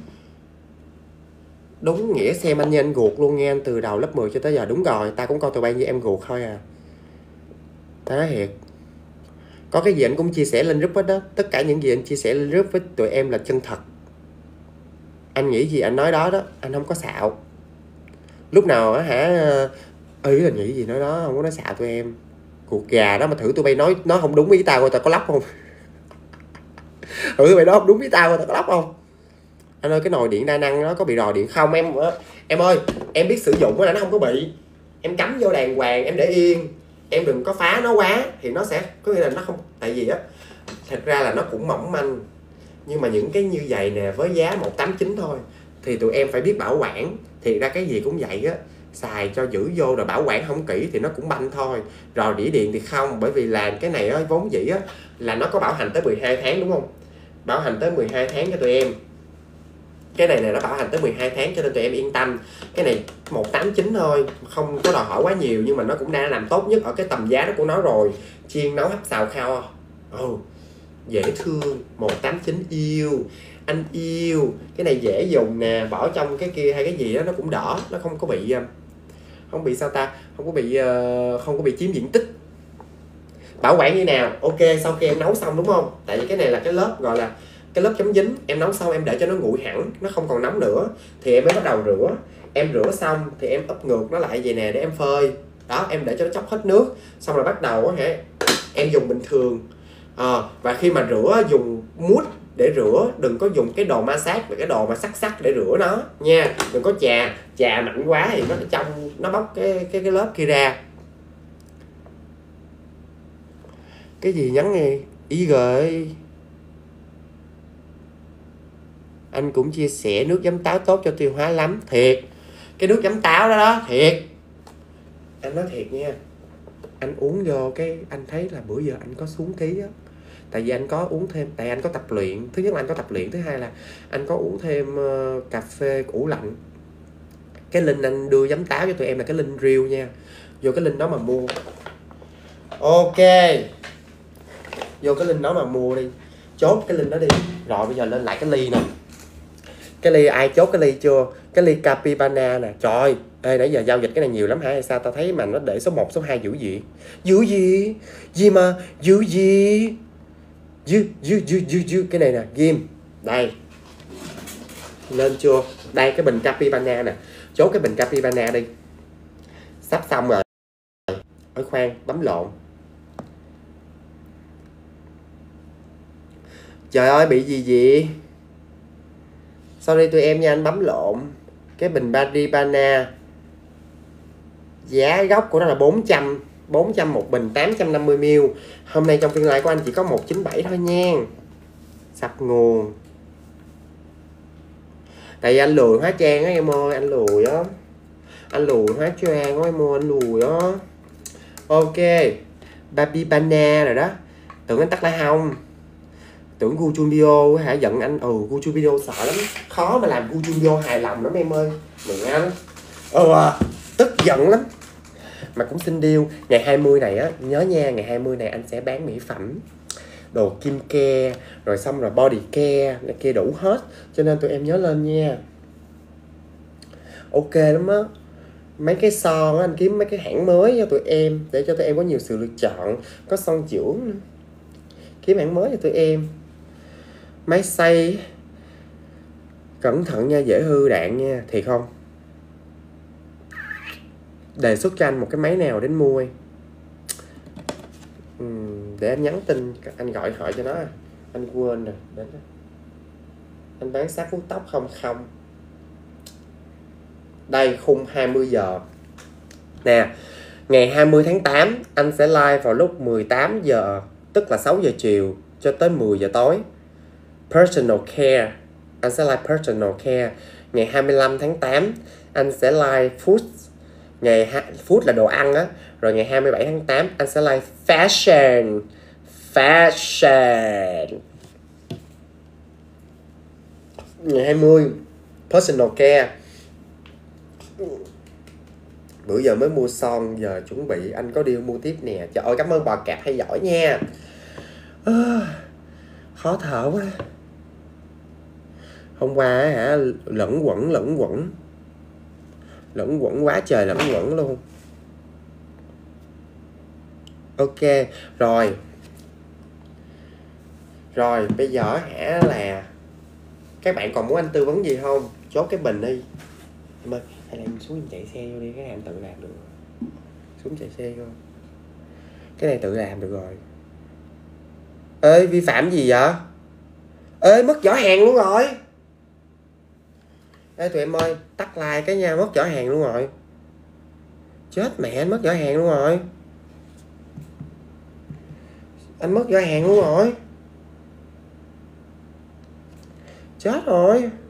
Đúng nghĩa xem anh như anh ruột luôn nghe anh, từ đầu lớp mười cho tới giờ. Đúng rồi, ta cũng coi tụi bay như em ruột thôi à. Ta nói thiệt, có cái gì anh cũng chia sẻ lên group hết đó. Tất cả những gì anh chia sẻ lên group với tụi em là chân thật. Anh nghĩ gì anh nói đó đó, anh không có xạo. Lúc nào á hả, ý là nghĩ gì nói đó, không có nói xạo tụi em. Cuộc gà đó mà thử tụi bay nói nó không đúng ý tao coi tao có lóc không. Thử tụi bay nói không đúng ý tao coi tao có lóc không. Anh ơi, cái nồi điện đa năng nó có bị rò điện không em? Em ơi, em biết sử dụng là nó không có bị. Em cắm vô đàng hoàng, em để yên, em đừng có phá nó quá thì nó sẽ có nghĩa là nó không. Tại vì á, thật ra là nó cũng mỏng manh, nhưng mà những cái như vậy nè với giá một tám chín thôi thì tụi em phải biết bảo quản. Thì ra cái gì cũng vậy á, xài cho giữ vô rồi bảo quản không kỹ thì nó cũng banh thôi. Rò đĩa điện thì không, bởi vì làm cái này á vốn dĩ á là nó có bảo hành tới mười hai tháng đúng không? Bảo hành tới mười hai tháng cho tụi em. Cái này này nó bảo hành tới mười hai tháng cho nên tụi em yên tâm. Cái này một tám chín thôi, không có đòi hỏi quá nhiều, nhưng mà nó cũng đã làm tốt nhất ở cái tầm giá đó của nó rồi. Chiên nấu hấp xào khao, ừ, dễ thương, một tám chín yêu. Anh yêu. Cái này dễ dùng nè, bỏ trong cái kia hay cái gì đó nó cũng đỡ, nó không có bị không bị sao ta, không có bị không có bị chiếm diện tích. Bảo quản như nào? Ok, sau khi em nấu xong đúng không? Tại vì cái này là cái lớp gọi là cái lớp chống dính. Em nấu xong em để cho nó nguội hẳn, nó không còn nóng nữa thì em mới bắt đầu rửa. Em rửa xong thì em ấp ngược nó lại vậy nè để em phơi. Đó, em để cho nó chóc hết nước. Xong rồi bắt đầu hả, em dùng bình thường. À, và khi mà rửa dùng mút để rửa, đừng có dùng cái đồ ma sát và cái đồ mà sắc sắc để rửa nó nha. Đừng có chà, chà mạnh quá thì nó trong nó bóc cái cái cái lớp kia ra. Cái gì nhắn nghe ý gợi. Anh cũng chia sẻ nước giấm táo tốt cho tiêu hóa lắm. Thiệt, cái nước giấm táo đó đó, thiệt. Anh nói thiệt nha, anh uống vô cái anh thấy là bữa giờ anh có xuống ký á. Tại vì anh có uống thêm, tại anh có tập luyện. Thứ nhất là anh có tập luyện, thứ hai là anh có uống thêm uh, cà phê ủ lạnh. Cái link anh đưa giấm táo cho tụi em là cái link real nha. Vô cái link đó mà mua. Ok, vô cái link đó mà mua đi. Chốt cái link đó đi. Rồi bây giờ lên lại cái ly nè. Cái ly ai chốt cái ly chưa? Cái ly Capibana nè. Trời ơi, ê, nãy giờ giao dịch cái này nhiều lắm hả hay sao? Tao thấy mà nó để số một, số hai giữ gì? Giữ gì? Gì mà? Giữ gì? Giữ, giữ, giữ, giữ, giữ. Cái này nè, ghim. Đây. Lên chưa? Đây cái bình Capibana nè. Chốt cái bình Capibana đi. Sắp xong rồi. Ôi khoan, bấm lộn. Trời ơi, bị gì vậy? Sorry tụi em nha, anh bấm lộn. Cái bình Capibana giá gốc của nó là bốn trăm. bốn trăm một bình, tám trăm năm mươi mi li lít. Hôm nay trong phiên live của anh chỉ có một chín bảy thôi nha. Sập nguồn. Tại vì anh lùi hóa trang á em ơi, anh lùi á. Anh lùi hóa trang á em ơi, anh lùi á. Ok, Capibana rồi đó. Tưởng anh tắt lại không? Tưởng Guchumbio hả giận anh. Ừ, Guchumbio sợ lắm, khó mà làm Guchumbio hài lòng lắm em ơi. Mẹ anh ừ à, tức giận lắm. Mà cũng xin deal ngày hai mươi này á, nhớ nha, ngày hai mươi này anh sẽ bán mỹ phẩm, đồ kim care, rồi xong rồi body care này kia đủ hết, cho nên tụi em nhớ lên nha. Ok lắm á. Mấy cái son á, anh kiếm mấy cái hãng mới cho tụi em để cho tụi em có nhiều sự lựa chọn. Có son dưỡng nữa. Kiếm hãng mới cho tụi em. Máy xay cẩn thận nha, dễ hư đạn nha. Thiệt không? Đề xuất cho anh một cái máy nào đến mua. uhm, Để anh nhắn tin, anh gọi hỏi cho nó. Anh quên rồi. Đến đó. Anh bán sát vuốt tóc không? Không. Đây, khung hai mươi giờ nè. Ngày hai mươi tháng tám anh sẽ live vào lúc mười tám giờ, tức là sáu giờ chiều cho tới mười giờ tối. Personal care. Anh sẽ live personal care. Ngày hai mươi lăm tháng tám anh sẽ live food. Ngày ha... food là đồ ăn á. Rồi ngày hai mươi bảy tháng tám anh sẽ live fashion. Fashion. Ngày hai mươi personal care. Bữa giờ mới mua son, giờ chuẩn bị anh có deal mua tiếp nè. Trời ơi, cảm ơn Bò Cạp hay giỏi nha. À, khó thở quá. Hôm qua hả, lẫn quẩn lẫn quẩn lẫn quẩn quá trời lẫn quẩn luôn. Ok rồi. Rồi bây giờ hả là các bạn còn muốn anh tư vấn gì không? Chốt cái bình đi em ơi. Hay là em xuống em chạy xe vô đi, cái này em tự làm được. Xuống chạy xe vô, cái này tự làm được rồi. Ê, vi phạm gì vậy? Ê, mất giỏ hàng luôn rồi. Ê tụi em ơi, tắt like cái nha, mất giỏ hàng luôn rồi. Chết mẹ, anh mất giỏ hàng luôn rồi. Anh mất giỏ hàng luôn rồi. Chết rồi.